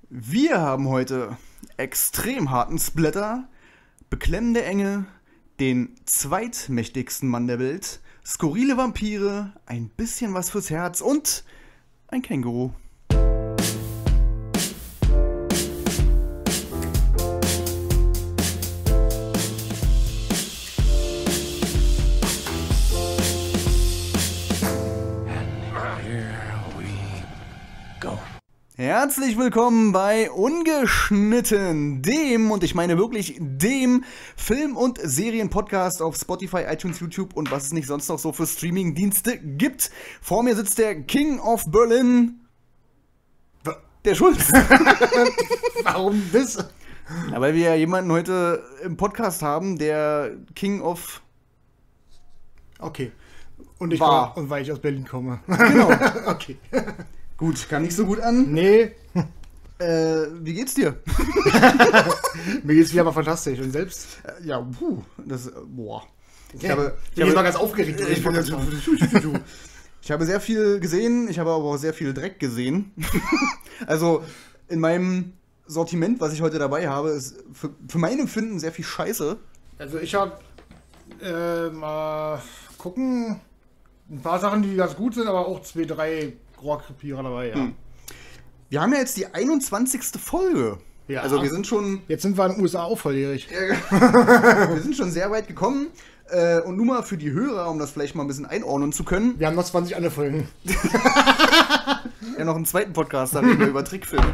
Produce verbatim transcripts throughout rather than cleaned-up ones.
Wir haben heute extrem harten Splatter, beklemmende Enge, den zweitmächtigsten Mann der Welt, skurrile Vampire, ein bisschen was fürs Herz und ein Känguru. Herzlich willkommen bei Ungeschnitten, dem, und ich meine wirklich dem, Film- und Serienpodcast auf Spotify, iTunes, YouTube und was es nicht sonst noch so für Streaming-Dienste gibt. Vor mir sitzt der King of Berlin, der Schulz. Warum das? Ja, weil wir ja jemanden heute im Podcast haben, der King of... Okay. Und ich War. war, und weil ich aus Berlin komme. Genau. Okay. Gut, kam nicht so gut an. Nee, Äh, wie geht's dir? mir geht's wieder mal fantastisch. Und selbst? Äh, Ja, puh, das, äh, boah. Ich habe- ich ich habe- bin mal ganz aufgeregt. Ich bin jetzt- Ich habe sehr viel gesehen, ich habe aber auch sehr viel Dreck gesehen. Also in meinem Sortiment, was ich heute dabei habe, ist für, für mein Empfinden sehr viel Scheiße. Also ich hab äh, mal gucken, ein paar Sachen, die ganz gut sind, aber auch zwei, drei Rohrkrepierer dabei, ja. Hm. Wir haben ja jetzt die einundzwanzigste Folge. Ja. Also wir sind schon, Jetzt sind wir in den U S A auch volljährig. wir sind schon sehr weit gekommen. Äh, Und nur mal für die Hörer, um das vielleicht mal ein bisschen einordnen zu können. Wir haben noch zwanzig andere Folgen. Ja, noch einen zweiten Podcast, da reden wir über Trickfilme.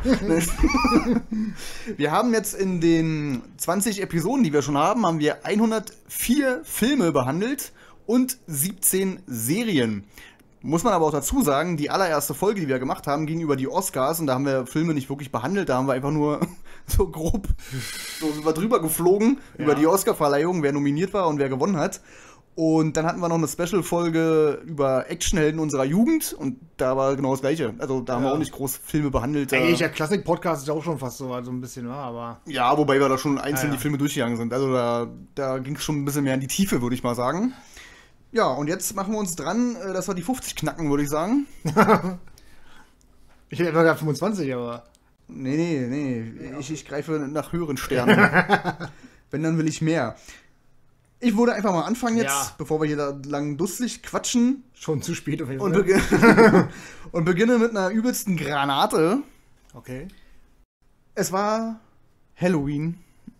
Wir haben jetzt in den zwanzig Episoden, die wir schon haben, haben wir hundertvier Filme behandelt und siebzehn Serien. Muss man aber auch dazu sagen, die allererste Folge, die wir gemacht haben, ging über die Oscars und da haben wir Filme nicht wirklich behandelt, da haben wir einfach nur so grob so sind wir drüber geflogen Ja. über die Oscarverleihung, wer nominiert war und wer gewonnen hat. Und dann hatten wir noch eine Special-Folge über Actionhelden unserer Jugend und da war genau das Gleiche. Also da haben wir Ja. auch nicht groß Filme behandelt. äh, Eigentlich, der Klassik-Podcast ist ja auch schon fast so, so ein bisschen, war, aber... Ja, wobei wir da schon einzeln Ja, ja. die Filme durchgegangen sind. Also da, da ging es schon ein bisschen mehr in die Tiefe, würde ich mal sagen. Ja, und jetzt machen wir uns dran, äh, dass wir die fünfzig knacken, würde ich sagen. Ich hätte immer gesagt fünfundzwanzig, aber... Nee, nee, nee. Ich, ich greife nach höheren Sternen. Wenn, dann will ich mehr. Ich würde einfach mal anfangen jetzt, Ja. bevor wir hier da lang dusselig quatschen. Schon zu spät auf jeden Und, Fall. begi- und beginne mit einer übelsten Granate. Okay. Es war Halloween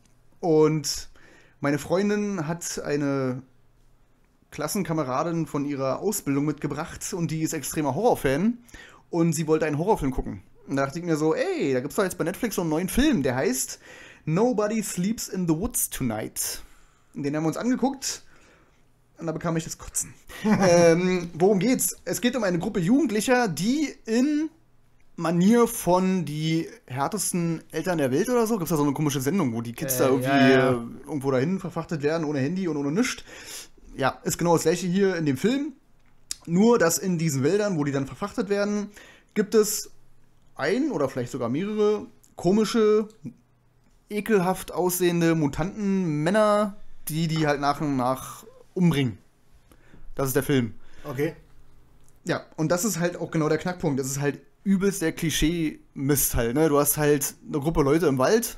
und meine Freundin hat eine Klassenkameradin von ihrer Ausbildung mitgebracht und die ist extremer Horrorfan und sie wollte einen Horrorfilm gucken. Und da dachte ich mir so, ey, da gibt's doch jetzt bei Netflix so einen neuen Film, der heißt Nobody Sleeps in the Woods Tonight. Und den haben wir uns angeguckt und da bekam ich das Kotzen. ähm, worum geht's? Es geht um eine Gruppe Jugendlicher, die in Manier von die härtesten Eltern der Welt oder so. Gibt's da so eine komische Sendung, wo die Kids Äh, da irgendwie ja, ja. äh, irgendwo dahin verfrachtet werden, ohne Handy und ohne nichts. Ja, ist genau das gleiche hier in dem Film. Nur, dass in diesen Wäldern, wo die dann verfrachtet werden, gibt es ein oder vielleicht sogar mehrere komische, ekelhaft aussehende Mutanten-Männer, die die halt nach und nach umbringen. Das ist der Film. Okay. Ja, und das ist halt auch genau der Knackpunkt. Das ist halt übelst der Klischee-Mist halt, ne? Du hast halt eine Gruppe Leute im Wald,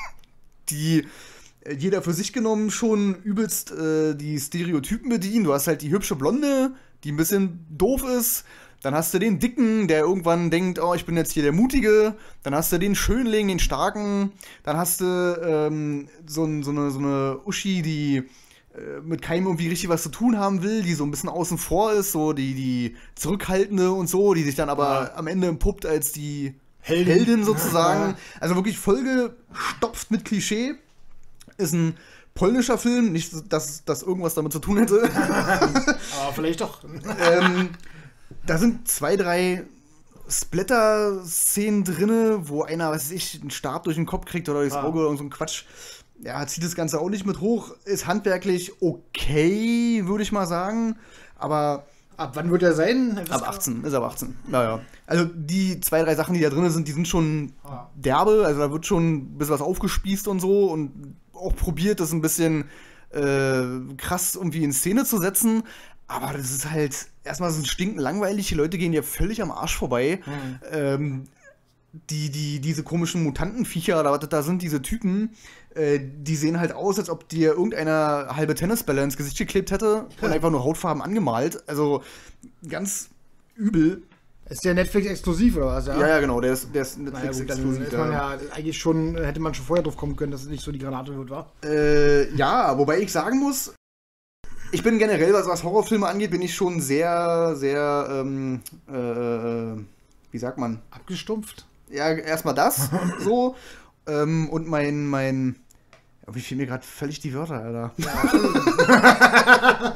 die äh, jeder für sich genommen schon übelst äh, die Stereotypen bedienen. Du hast halt die hübsche Blonde, die ein bisschen doof ist. Dann hast du den Dicken, der irgendwann denkt, oh, ich bin jetzt hier der Mutige. Dann hast du den Schönling, den Starken. Dann hast du ähm, so, ein, so, eine, so eine Uschi, die äh, mit keinem irgendwie richtig was zu tun haben will, die so ein bisschen außen vor ist, so die, die Zurückhaltende und so, die sich dann aber Ja. am Ende empuppt als die Heldin. Heldin sozusagen. Ja. Also wirklich vollgestopft mit Klischee. Ist ein polnischer Film, nicht, dass das irgendwas damit zu tun hätte. Aber vielleicht doch. ähm, da sind zwei, drei Splatter-Szenen drinne, wo einer, was weiß ich, einen Stab durch den Kopf kriegt oder durchs Ah. Auge oder so ein Quatsch. Ja, zieht das Ganze auch nicht mit hoch. Ist handwerklich okay, würde ich mal sagen. Aber Ab wann wird er sein? ab achtzehn, ist ab achtzehn. Naja. Also die zwei, drei Sachen, die da drin sind, die sind schon Ah. derbe. Also da wird schon ein bisschen was aufgespießt und so und auch probiert, das ein bisschen äh, krass irgendwie in Szene zu setzen. Aber das ist halt, erstmal so ein stinken langweilig, die Leute gehen ja völlig am Arsch vorbei. Mhm. Ähm, die, die, diese komischen Mutantenviecher oder was das da sind, diese Typen, äh, die sehen halt aus, als ob dir irgendeiner halbe Tennisbälle ins Gesicht geklebt hätte und einfach nur Hautfarben angemalt. Also ganz übel. Ist der Netflix-exklusiv oder was? Ja, ja, ja, genau, der ist, der ist naja, gut, Netflix-exklusiv. Dann ist man ja eigentlich schon, hätte man schon vorher drauf kommen können, dass es nicht so die Granate wird, war. Äh, ja, wobei ich sagen muss, ich bin generell, was, was Horrorfilme angeht, bin ich schon sehr, sehr, ähm, äh, wie sagt man? Abgestumpft? Ja, erstmal das, so. Ähm, und mein, mein, wie fehlen mir gerade völlig die Wörter, Alter. Ja,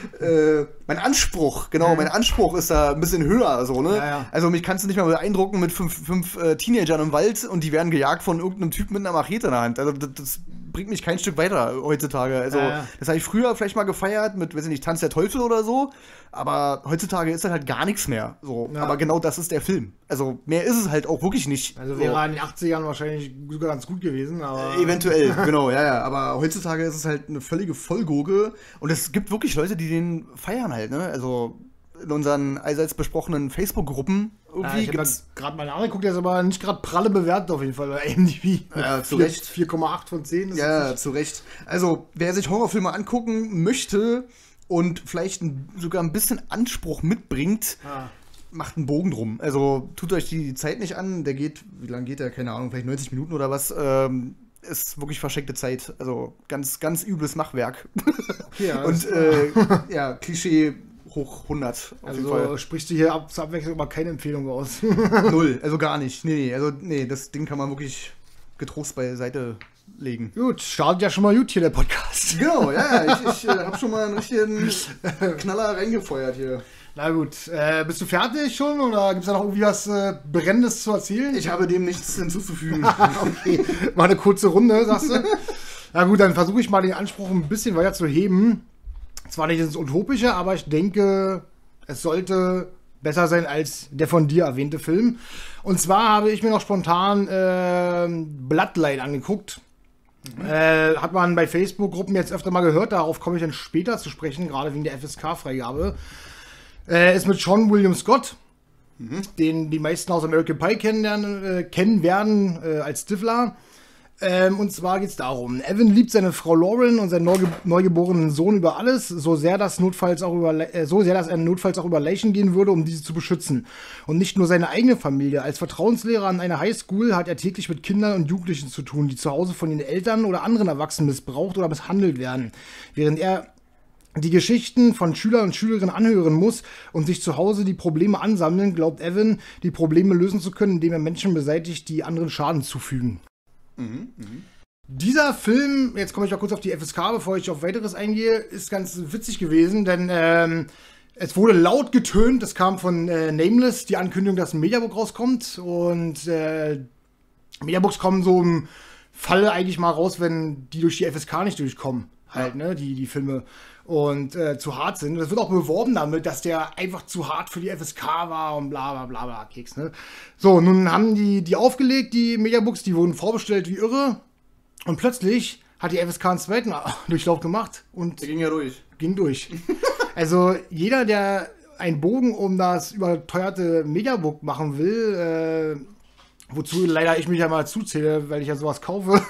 äh, mein Anspruch, genau, mein Anspruch ist da ein bisschen höher, so, ne? Ja, ja. Also mich kannst du nicht mal beeindrucken mit fünf, fünf äh, Teenagern im Wald und die werden gejagt von irgendeinem Typ mit einer Machete in der Hand. Also das, das bringt mich kein Stück weiter heutzutage. Also ja, ja. das habe ich früher vielleicht mal gefeiert mit, weiß ich nicht, Tanz der Teufel oder so, aber heutzutage ist das halt gar nichts mehr. So. Ja. Aber genau das ist der Film. Also mehr ist es halt auch wirklich nicht. Also so. wäre er in den achtzigern wahrscheinlich sogar ganz gut gewesen, aber... Äh, eventuell, genau, ja, ja. Aber heutzutage ist es halt eine völlige Vollgurke und es gibt wirklich Leute, die den feiern halt, ne? Also in unseren allseits besprochenen Facebook-Gruppen irgendwie ja, ich habe gerade mal nachgeguckt, der ist aber nicht gerade pralle bewertet auf jeden Fall bei I M D B. Ja, zu Recht. vier Komma acht von zehn. Ist ja, zu Recht. Also, wer sich Horrorfilme angucken möchte und vielleicht ein, sogar ein bisschen Anspruch mitbringt, ah. macht einen Bogen drum. Also, tut euch die Zeit nicht an. Der geht, wie lange geht der? Keine Ahnung, vielleicht neunzig Minuten oder was. Ähm, ist wirklich verschenkte Zeit. Also, ganz, ganz übles Machwerk. Ja, und, äh, ja, Klischee hoch hundert. Auf also jeden Fall. sprichst du hier ab, zur Abwechslung aber keine Empfehlung aus. Null, also gar nicht. Nee, nee, also nee, das Ding kann man wirklich getrost beiseite legen. Gut, startet ja schon mal gut hier der Podcast. Genau, ja, ja, ich, ich äh, habe schon mal einen richtigen Knaller reingefeuert hier. Na gut, äh, bist du fertig schon oder gibt es da noch irgendwie was äh, Brennendes zu erzählen? Ich habe dem nichts hinzuzufügen. Okay, war eine kurze Runde, sagst du? Na gut, dann versuche ich mal den Anspruch ein bisschen weiter zu heben. Zwar nicht ins Utopische, aber ich denke, es sollte besser sein als der von dir erwähnte Film. Und zwar habe ich mir noch spontan äh, Bloodline angeguckt. Mhm. Äh, hat man bei Facebook-Gruppen jetzt öfter mal gehört, darauf komme ich dann später zu sprechen, gerade wegen der F S K-Freigabe. Äh, ist mit Sean William Scott, mhm. den die meisten aus American Pie kennen, äh, kennen werden äh, als Stifler. Ähm, und zwar geht es darum, Evan liebt seine Frau Lauren und seinen neuge neugeborenen Sohn über alles, so sehr, dass notfalls auch über, äh, so sehr, dass er notfalls auch über Leichen gehen würde, um diese zu beschützen. Und nicht nur seine eigene Familie. Als Vertrauenslehrer an einer Highschool hat er täglich mit Kindern und Jugendlichen zu tun, die zu Hause von den Eltern oder anderen Erwachsenen missbraucht oder misshandelt werden. Während er die Geschichten von Schülern und Schülerinnen anhören muss und sich zu Hause die Probleme ansammeln, glaubt Evan, die Probleme lösen zu können, indem er Menschen beseitigt, die anderen Schaden zufügen. Mhm, mh. Dieser Film, jetzt komme ich mal kurz auf die F S K, bevor ich auf weiteres eingehe, ist ganz witzig gewesen, denn ähm, es wurde laut getönt, es kam von äh, Nameless die Ankündigung, dass ein Mediabook rauskommt und äh, Mediabooks kommen so im Falle eigentlich mal raus, wenn die durch die F S K nicht durchkommen, halt, ne, die, die Filme und äh, zu hart sind. Das wird auch beworben damit, dass der einfach zu hart für die F S K war und bla bla bla bla Keks, ne. So, nun haben die die aufgelegt, die Mediabooks, die wurden vorbestellt wie irre und plötzlich hat die F S K einen zweiten Durchlauf gemacht und der ging ja durch. Ging durch. Also jeder, der einen Bogen um das überteuerte Mediabook machen will, äh, wozu leider ich mich ja mal zuzähle, weil ich ja sowas kaufe,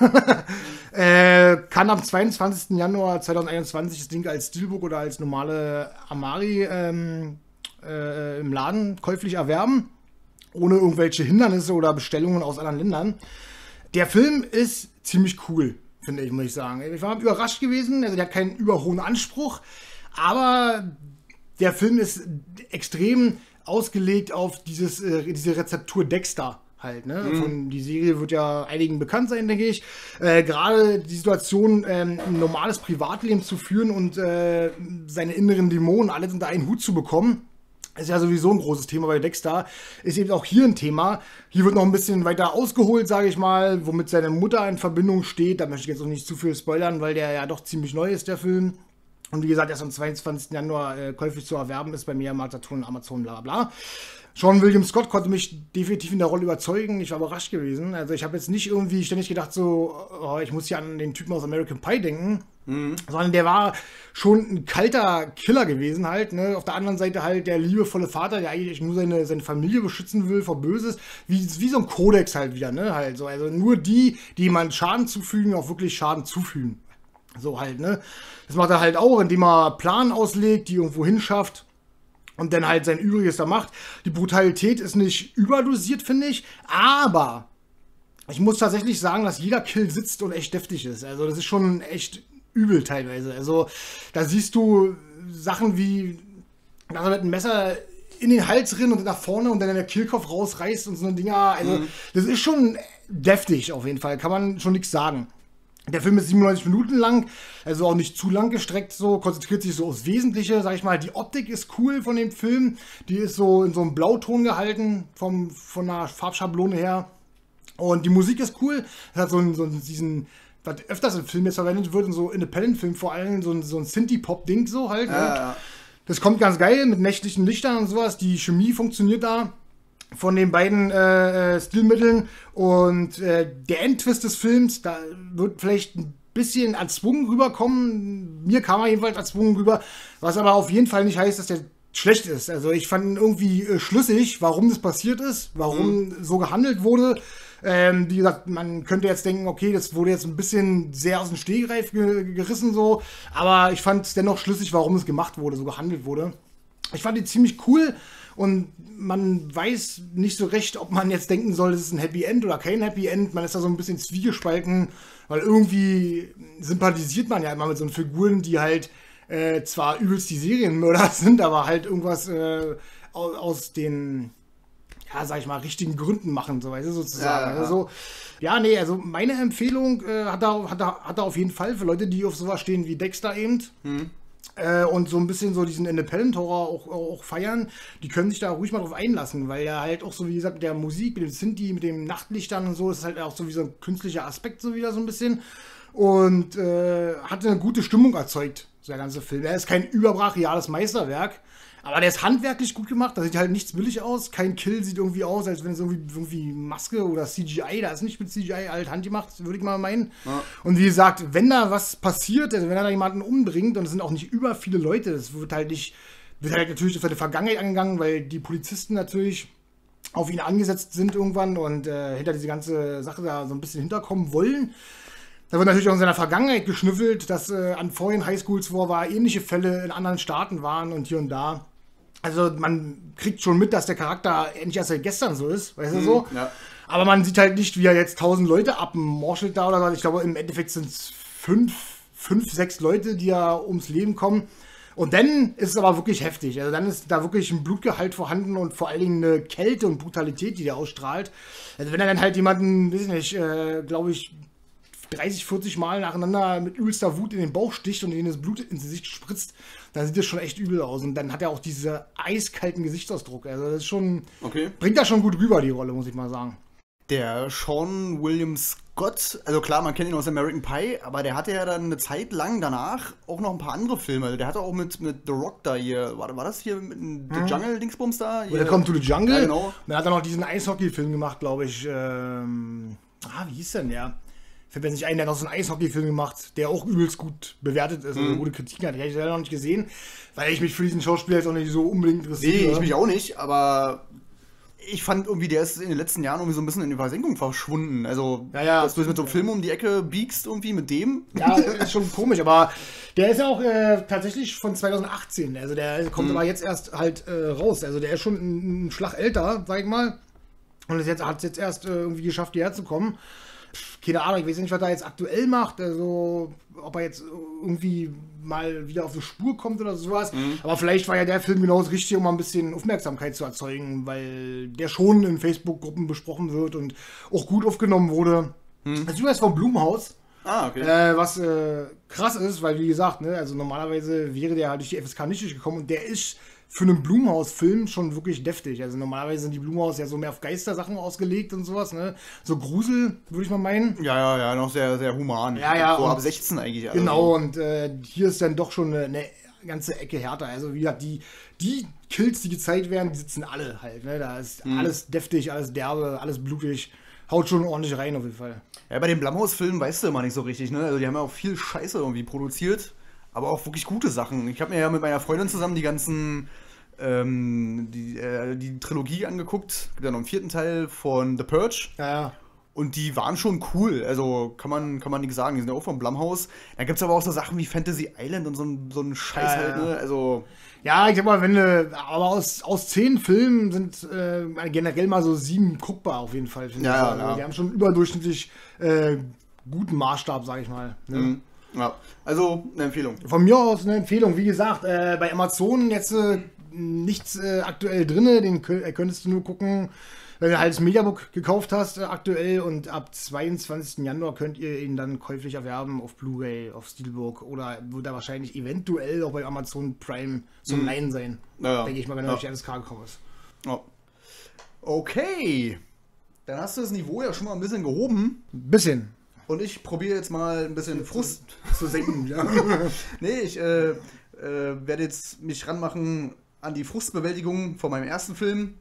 äh, kann am zweiundzwanzigsten Januar zweitausendeinundzwanzig das Ding als Steelbook oder als normale Amari ähm, äh, im Laden käuflich erwerben, ohne irgendwelche Hindernisse oder Bestellungen aus anderen Ländern. Der Film ist ziemlich cool, finde ich, muss ich sagen. Ich war überrascht gewesen, also der hat keinen überhohen Anspruch, aber der Film ist extrem ausgelegt auf dieses, äh, diese Rezeptur Dexter. Halt, ne? Mhm. Von, die Serie wird ja einigen bekannt sein, denke ich. Äh, Gerade die Situation, ähm, ein normales Privatleben zu führen und äh, seine inneren Dämonen alles unter einen Hut zu bekommen, ist ja sowieso ein großes Thema bei Dexter. Ist eben auch hier ein Thema. Hier wird noch ein bisschen weiter ausgeholt, sage ich mal, womit seine Mutter in Verbindung steht. Da möchte ich jetzt noch nicht zu viel spoilern, weil der ja doch ziemlich neu ist, der Film. Und wie gesagt, erst am zweiundzwanzigsten Januar äh, käuflich zu erwerben ist bei mir, Saturn, Amazon, bla bla bla. Sean William Scott konnte mich definitiv in der Rolle überzeugen. Ich war überrascht gewesen. Also ich habe jetzt nicht irgendwie ständig gedacht, so, oh, ich muss hier an den Typen aus American Pie denken. Mhm. Sondern der war schon ein kalter Killer gewesen halt, ne? Auf der anderen Seite halt der liebevolle Vater, der eigentlich nur seine, seine Familie beschützen will vor Böses, wie, wie so ein Kodex halt wieder, ne? Halt so. Also nur die, die jemand Schaden zufügen, auch wirklich Schaden zufügen. So halt, ne? Das macht er halt auch, indem er Plan auslegt, die irgendwo hinschafft und dann halt sein Übriges da macht. Die Brutalität ist nicht überdosiert, finde ich, aber ich muss tatsächlich sagen, dass jeder Kill sitzt und echt deftig ist. Also das ist schon echt übel teilweise. Also da siehst du Sachen wie, dass er mit einem Messer in den Hals rinnt und nach vorne und dann der Kehlkopf rausreißt und so eine Dinger. Also mhm. das ist schon deftig auf jeden Fall, kann man schon nichts sagen. Der Film ist siebenundneunzig Minuten lang, also auch nicht zu lang gestreckt, so konzentriert sich so aufs Wesentliche, sag ich mal. Die Optik ist cool von dem Film, die ist so in so einem Blauton gehalten, vom, von der Farbschablone her. Und die Musik ist cool, es hat so einen, so einen diesen, was öfters im Film jetzt verwendet wird, in so Independent-Film vor allem, so ein, so ein Synthie-Pop-Ding so halt. Ja, ja. Das kommt ganz geil mit nächtlichen Lichtern und sowas, die Chemie funktioniert da von den beiden äh, Stilmitteln und äh, der Endtwist des Films, da wird vielleicht ein bisschen erzwungen rüberkommen. Mir kam er jedenfalls erzwungen rüber, was aber auf jeden Fall nicht heißt, dass der schlecht ist. Also ich fand ihn irgendwie äh, schlüssig, warum das passiert ist, warum mhm. so gehandelt wurde. Ähm, wie gesagt, man könnte jetzt denken, okay, das wurde jetzt ein bisschen sehr aus dem Stegreif ge gerissen so, aber ich fand es dennoch schlüssig, warum es gemacht wurde, so gehandelt wurde. Ich fand ihn ziemlich cool. Und man weiß nicht so recht, ob man jetzt denken soll, das ist ein Happy End oder kein Happy End. Man ist da so ein bisschen zwiegespalten, weil irgendwie sympathisiert man ja immer mit so Figuren, die halt äh, zwar übelst die Serienmörder sind, aber halt irgendwas äh, aus, aus den, ja, sag ich mal, richtigen Gründen machen, so, weißt du, sozusagen. Ja, ja. Also, ja, nee, also meine Empfehlung äh, hat, er, hat, er, hat er auf jeden Fall für Leute, die auf sowas stehen wie Dexter eben. Hm. Äh, und so ein bisschen so diesen Independent-Horror auch, auch feiern, die können sich da ruhig mal drauf einlassen, weil ja halt auch so, wie gesagt, mit der Musik, mit dem Synthi, mit den Nachtlichtern und so, ist halt auch so wie so ein künstlicher Aspekt so wieder so ein bisschen und äh, hat eine gute Stimmung erzeugt, so der ganze Film. Er ist kein überbrachiales Meisterwerk, aber der ist handwerklich gut gemacht, da sieht halt nichts billig aus, kein Kill sieht irgendwie aus, als wenn es irgendwie, irgendwie Maske oder C G I, da ist nicht mit C G I halt handgemacht, würde ich mal meinen. Ja. Und wie gesagt, wenn da was passiert, also wenn er da jemanden umbringt, und es sind auch nicht über viele Leute, das wird halt nicht, wird halt natürlich für die Vergangenheit angegangen, weil die Polizisten natürlich auf ihn angesetzt sind irgendwann und äh, hinter diese ganze Sache da so ein bisschen hinterkommen wollen. Da wird natürlich auch in seiner Vergangenheit geschnüffelt, dass äh, an vorigen Highschools, wo er war, ähnliche Fälle in anderen Staaten waren und hier und da. Also man kriegt schon mit, dass der Charakter endlich erst seit gestern so ist, weißt du so? Ja. Aber man sieht halt nicht, wie er jetzt tausend Leute abmorschelt da oder was. Ich glaube, im Endeffekt sind es fünf, fünf, sechs Leute, die ja ums Leben kommen. Und dann ist es aber wirklich heftig. Also dann ist da wirklich ein Blutgehalt vorhanden und vor allen Dingen eine Kälte und Brutalität, die der ausstrahlt. Also wenn er dann halt jemanden, weiß ich nicht, äh, glaube ich, dreißig, vierzig Mal nacheinander mit übelster Wut in den Bauch sticht und ihnen das Blut ins Gesicht spritzt, dann sieht das schon echt übel aus. Und dann hat er auch diesen eiskalten Gesichtsausdruck. Also das ist schon, okay. Bringt das schon gut rüber, die Rolle, muss ich mal sagen. Der Sean William Scott, also klar, man kennt ihn aus American Pie, aber der hatte ja dann eine Zeit lang danach auch noch ein paar andere Filme. Der hatte auch mit, mit The Rock da hier, war, war das hier mit hm. The Jungle-Dingsbums da? Hier? Welcome to the Jungle. Ja, genau. Dann hat er noch diesen Eishockey-Film gemacht, glaube ich. Ähm, ah, wie hieß denn der? Fällt mir nicht ein, der hat noch so einen Eishockey-Film gemacht, der auch übelst gut bewertet ist, also mhm. gute Kritik hat. Den habe ich leider noch nicht gesehen, weil ich mich für diesen Schauspieler jetzt auch nicht so unbedingt interessiere. Nee, ich mich auch nicht, aber ich fand irgendwie, der ist in den letzten Jahren irgendwie so ein bisschen in die Versenkung verschwunden. Also, ja, ja. dass du mit so einem Film um die Ecke biegst irgendwie mit dem. Ja, ist schon komisch, aber der ist ja auch äh, tatsächlich von zweitausendachtzehn. Also der kommt mhm. aber jetzt erst halt äh, raus. Also der ist schon ein, ein Schlag älter, sag ich mal. Und hat es jetzt erst äh, irgendwie geschafft, hierher zu kommen. Keine Ahnung, ich weiß nicht, was er jetzt aktuell macht, also ob er jetzt irgendwie mal wieder auf die Spur kommt oder sowas. Mhm. Aber vielleicht war ja der Film genau das Richtige, um mal ein bisschen Aufmerksamkeit zu erzeugen, weil der schon in Facebook-Gruppen besprochen wird und auch gut aufgenommen wurde. Mhm. Das ist übrigens vom Blumhaus. Ah, okay. Äh, was äh, krass ist, weil wie gesagt, ne, also normalerweise wäre der durch die F S K nicht durchgekommen und der ist für einen Blumhaus-Film schon wirklich deftig. Also normalerweise sind die Blumhaus ja so mehr auf Geistersachen ausgelegt und sowas, ne? So Grusel, würde ich mal meinen. Ja, ja, ja, noch sehr, sehr human. Ja, ja. So ab sechzehn eigentlich. Also. Genau, und äh, hier ist dann doch schon eine, eine ganze Ecke härter. Also wie gesagt, die, die Kills, die gezeigt werden, die sitzen alle halt, ne? Da ist mhm. alles deftig, alles derbe, alles blutig. haut schon ordentlich rein auf jeden Fall. Ja, bei den Blumhouse-Filmen weißt du immer nicht so richtig, ne? Also die haben ja auch viel Scheiße irgendwie produziert, aber auch wirklich gute Sachen. Ich habe mir ja mit meiner Freundin zusammen die ganzen, ähm, die, äh, die Trilogie angeguckt. Es gibt ja noch einen vierten Teil von The Purge. Ja, ja. Und die waren schon cool, also kann man, kann man nicht sagen, die sind ja auch vom Blumhouse. Da gibt es aber auch so Sachen wie Fantasy Island und so ein, so ein Scheiß Ja, halt, ja. ne? Also. Ja, ich sag mal, wenn du, aber aus, aus zehn Filmen sind äh, generell mal so sieben guckbar auf jeden Fall, finde Ja, ich. ja, Also, ja. die haben schon überdurchschnittlich äh, guten Maßstab, sag ich mal. Ne? Mhm. Ja, also eine Empfehlung. Von mir aus eine Empfehlung, wie gesagt, äh, bei Amazon jetzt äh, nichts äh, aktuell drin, den kö- äh, könntest du nur gucken, wenn du halt das Mediabook gekauft hast äh, aktuell, und ab zweiundzwanzigsten Januar könnt ihr ihn dann käuflich erwerben auf Blu-ray, auf Steelbook, oder wird er wahrscheinlich eventuell auch bei Amazon Prime zum Leihen sein. Ja, ja. Denke ich mal, wenn er Ja. durch die N S K gekommen ist. Ja. Okay. Dann hast du das Niveau ja schon mal ein bisschen gehoben. Bisschen Und ich probiere jetzt mal ein bisschen Frust. zu senken, ja. Nee, ich äh, äh, werde jetzt mich ranmachen an die Frustbewältigung von meinem ersten Film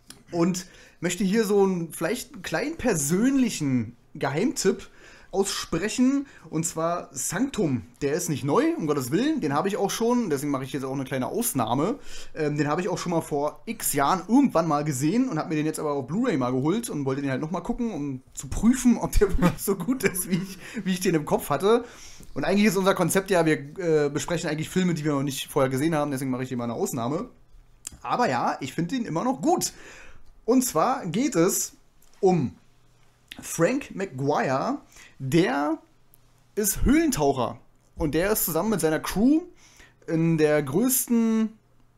und möchte hier so einen vielleicht einen kleinen persönlichen Geheimtipp aussprechen, und zwar Sanctum. Der ist nicht neu, um Gottes Willen, den habe ich auch schon, deswegen mache ich jetzt auch eine kleine Ausnahme. Ähm, den habe ich auch schon mal vor x Jahren irgendwann mal gesehen und habe mir den jetzt aber auf Blu-ray mal geholt und wollte den halt nochmal gucken, um zu prüfen, ob der wirklich so gut ist, wie ich, wie ich den im Kopf hatte. Und eigentlich ist unser Konzept ja, wir äh, besprechen eigentlich Filme, die wir noch nicht vorher gesehen haben, deswegen mache ich hier mal eine Ausnahme. Aber ja, ich finde ihn immer noch gut. Und zwar geht es um Frank McGuire, der ist Höhlentaucher. Und der ist zusammen mit seiner Crew in der größten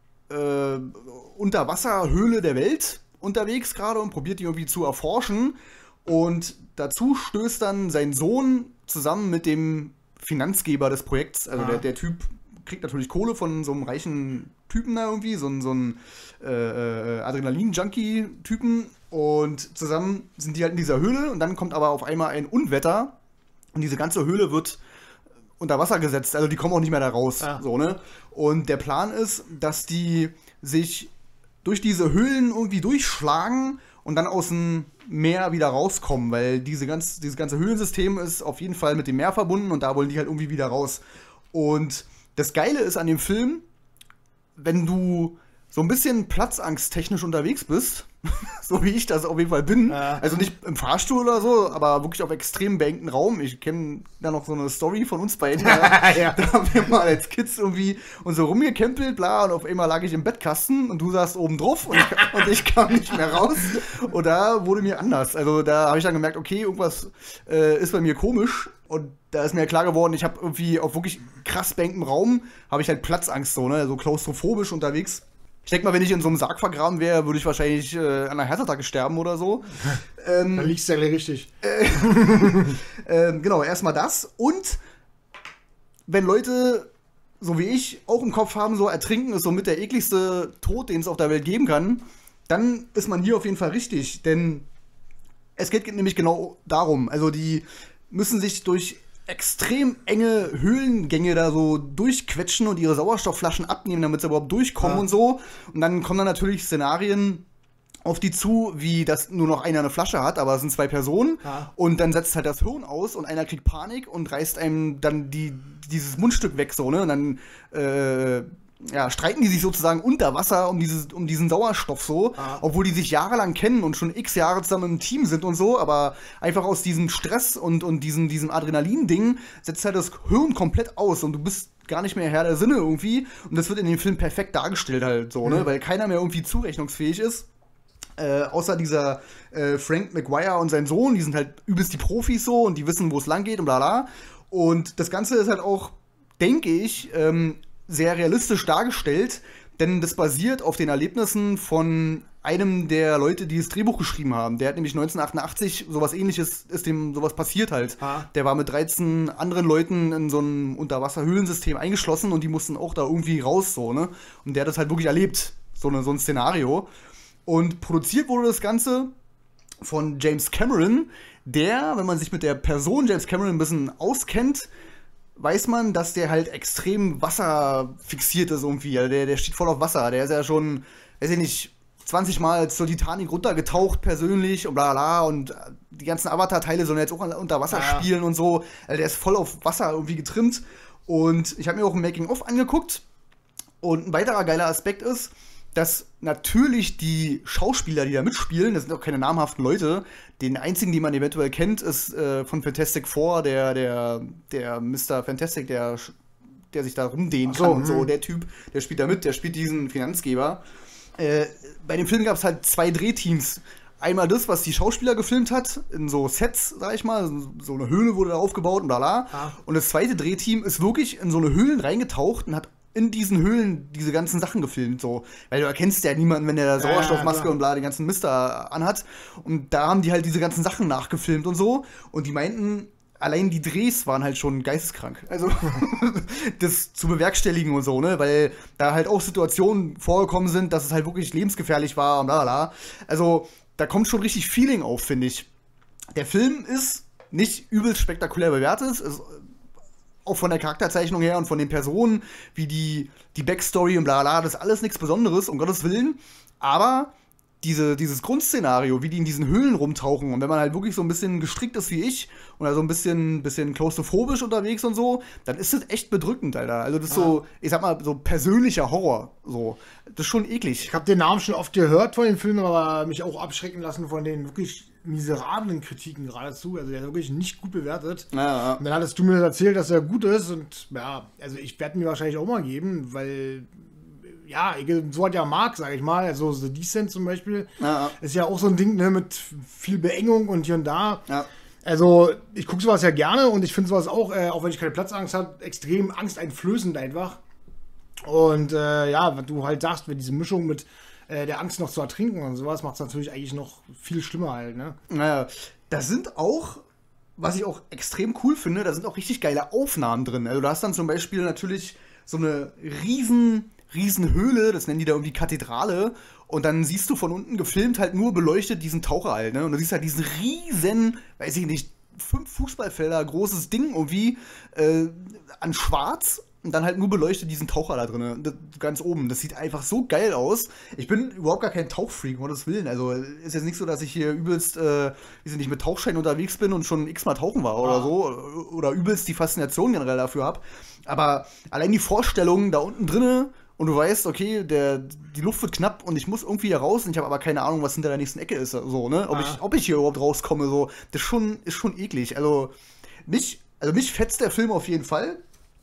äh, Unterwasserhöhle der Welt unterwegs gerade und probiert die irgendwie zu erforschen. Und dazu stößt dann sein Sohn zusammen mit dem Finanzgeber des Projekts. Also Ah. der, der Typ kriegt natürlich Kohle von so einem reichen Typen da irgendwie, so, ein- so ein äh, äh, Adrenalin-Junkie-Typen. Und zusammen sind die halt in dieser Höhle und dann kommt aber auf einmal ein Unwetter und diese ganze Höhle wird unter Wasser gesetzt. Also die kommen auch nicht mehr da raus. Ah. So, ne? Und der Plan ist, dass die sich durch diese Höhlen irgendwie durchschlagen und dann aus dem Meer wieder rauskommen, weil diese ganz, dieses ganze Höhlensystem ist auf jeden Fall mit dem Meer verbunden und da wollen die halt irgendwie wieder raus. Und das Geile ist an dem Film, wenn du so ein bisschen platzangsttechnisch unterwegs bist, so wie ich das auf jeden Fall bin, Ja. also nicht im Fahrstuhl oder so, aber wirklich auf extrem beengten Raum. Ich kenne da noch so eine Story von uns beiden. Da, Ja. da haben wir mal als Kids irgendwie uns so rumgekämpelt, bla, und auf einmal lag ich im Bettkasten und du saßt oben drauf und ich, und ich kam nicht mehr raus. Und da wurde mir anders. Also da habe ich dann gemerkt, okay, irgendwas äh, ist bei mir komisch. Und da ist mir klar geworden, ich habe irgendwie auf wirklich krass beengtem Raum, habe ich halt Platzangst, so, ne, so klaustrophobisch unterwegs. Ich denke mal, wenn ich in so einem Sarg vergraben wäre, würde ich wahrscheinlich äh, an einer Herzattacke sterben oder so. ähm, Dann liegst du ja gleich richtig. ähm, genau, erstmal das. Und wenn Leute, so wie ich, auch im Kopf haben, so ertrinken ist somit der ekligste Tod, den es auf der Welt geben kann, dann ist man hier auf jeden Fall richtig. Denn es geht nämlich genau darum. Also die müssen sich durch extrem enge Höhlengänge da so durchquetschen und ihre Sauerstoffflaschen abnehmen, damit sie überhaupt durchkommen Ja. und so. Und dann kommen dann natürlich Szenarien auf die zu, wie dass nur noch einer eine Flasche hat, aber es sind zwei Personen. Ja. Und dann setzt halt das Hirn aus und einer kriegt Panik und reißt einem dann die, dieses Mundstück weg, so, ne? Und dann äh, ja, streiten die sich sozusagen unter Wasser um, dieses, um diesen Sauerstoff so, Ah. obwohl die sich jahrelang kennen und schon x Jahre zusammen im Team sind und so, aber einfach aus diesem Stress und, und diesem, diesem Adrenalin-Ding setzt halt das Hirn komplett aus und du bist gar nicht mehr Herr der Sinne irgendwie. Und das wird in dem Film perfekt dargestellt halt so, ne? Weil keiner mehr irgendwie zurechnungsfähig ist. Äh, außer dieser äh, Frank McGuire und sein Sohn, die sind halt übelst die Profis so und die wissen, wo es lang geht und bla bla. Und das Ganze ist halt auch, denke ich, ähm, sehr realistisch dargestellt, denn das basiert auf den Erlebnissen von einem der Leute, die das Drehbuch geschrieben haben. Der hat nämlich neunzehnhundertachtundachtzig sowas ähnliches, ist dem sowas passiert halt. Ah. Der war mit dreizehn anderen Leuten in so einem Unterwasserhöhlensystem eingeschlossen und die mussten auch da irgendwie raus, so, ne? Und der hat das halt wirklich erlebt, so, eine, so ein Szenario. Und produziert wurde das Ganze von James Cameron, der, wenn man sich mit der Person James Cameron ein bisschen auskennt, weiß man, dass der halt extrem wasserfixiert ist irgendwie. Also der, der steht voll auf Wasser. Der ist ja schon, weiß ich nicht, zwanzig Mal zur Titanic runtergetaucht persönlich und bla bla und die ganzen Avatar-Teile sollen jetzt auch unter Wasser Ja. spielen und so. Also der ist voll auf Wasser irgendwie getrimmt. Und ich habe mir auch ein Making-of angeguckt. Und ein weiterer geiler Aspekt ist, dass natürlich die Schauspieler, die da mitspielen, das sind auch keine namhaften Leute. Den einzigen, den man eventuell kennt, ist äh, von Fantastic Four, der, der, der Mister Fantastic, der, der sich da rumdehnen Ach so, kann und so. hm. Der Typ, der spielt da mit, der spielt diesen Finanzgeber. Äh, bei dem Film gab es halt zwei Drehteams. Einmal das, was die Schauspieler gefilmt hat, in so Sets, sag ich mal, so eine Höhle wurde da aufgebaut und bla bla. Ah. Und das zweite Drehteam ist wirklich in so eine Höhlen reingetaucht und hat in diesen Höhlen diese ganzen Sachen gefilmt, so. Weil du erkennst ja niemanden, wenn der da Ja, Sauerstoffmaske klar. und bla den ganzen Mist da anhat. Und da haben die halt diese ganzen Sachen nachgefilmt und so. Und die meinten, allein die Drehs waren halt schon geisteskrank. Also, das zu bewerkstelligen und so, ne? Weil da halt auch Situationen vorgekommen sind, dass es halt wirklich lebensgefährlich war und bla bla. Also, da kommt schon richtig Feeling auf, finde ich. Der Film ist nicht übelst spektakulär bewertet. Ist auch von der Charakterzeichnung her und von den Personen, wie die, die Backstory und bla bla, das ist alles nichts Besonderes, um Gottes Willen. Aber diese, dieses Grundszenario, wie die in diesen Höhlen rumtauchen und wenn man halt wirklich so ein bisschen gestrickt ist wie ich und also ein bisschen, bisschen klaustrophobisch unterwegs und so, dann ist das echt bedrückend, Alter. Also das ist so, ich sag mal, so persönlicher Horror. So. Das ist schon eklig. Ich habe den Namen schon oft gehört von den Filmen, aber mich auch abschrecken lassen von den wirklich miserablen Kritiken geradezu. Also der ist wirklich nicht gut bewertet. Ja, ja. Und dann hattest du mir das erzählt, dass er gut ist und ja, also ich werde mir wahrscheinlich auch mal geben, weil ja, ich, so hat ja Marc, sag ich mal, also The Descent zum Beispiel, Ja, ja. ist ja auch so ein Ding, ne, mit viel Beengung und hier und da. Ja. Also ich gucke sowas ja gerne und ich finde sowas auch, äh, auch wenn ich keine Platzangst habe, extrem angsteinflößend einfach. Und äh, ja, wenn du halt sagst, wenn diese Mischung mit äh, der Angst noch zu ertrinken und sowas, macht es natürlich eigentlich noch viel schlimmer halt, ne? Naja, da sind auch, was ich auch extrem cool finde, da sind auch richtig geile Aufnahmen drin. Also du hast dann zum Beispiel natürlich so eine riesen, riesen Höhle, das nennen die da irgendwie Kathedrale, und dann siehst du von unten gefilmt halt nur beleuchtet diesen Taucher halt, ne? Und du siehst halt diesen riesen, weiß ich nicht, fünf Fußballfelder großes Ding irgendwie äh, an Schwarz. Und dann halt nur beleuchtet diesen Taucher da drin, ganz oben. Das sieht einfach so geil aus. Ich bin überhaupt gar kein Tauchfreak, um Gottes Willen. Also ist jetzt nicht so, dass ich hier übelst, äh, weiß ich nicht, mit Tauchschein unterwegs bin und schon x-mal tauchen war oder Ah. so. Oder übelst die Faszination generell dafür habe. Aber allein die Vorstellung da unten drinne und du weißt, okay, der, die Luft wird knapp und ich muss irgendwie hier raus und ich habe aber keine Ahnung, was hinter der nächsten Ecke ist. So, ne? Ob, Ah. ich, ob ich hier überhaupt rauskomme, so. Das ist schon, ist schon eklig. Also mich, also mich fetzt der Film auf jeden Fall.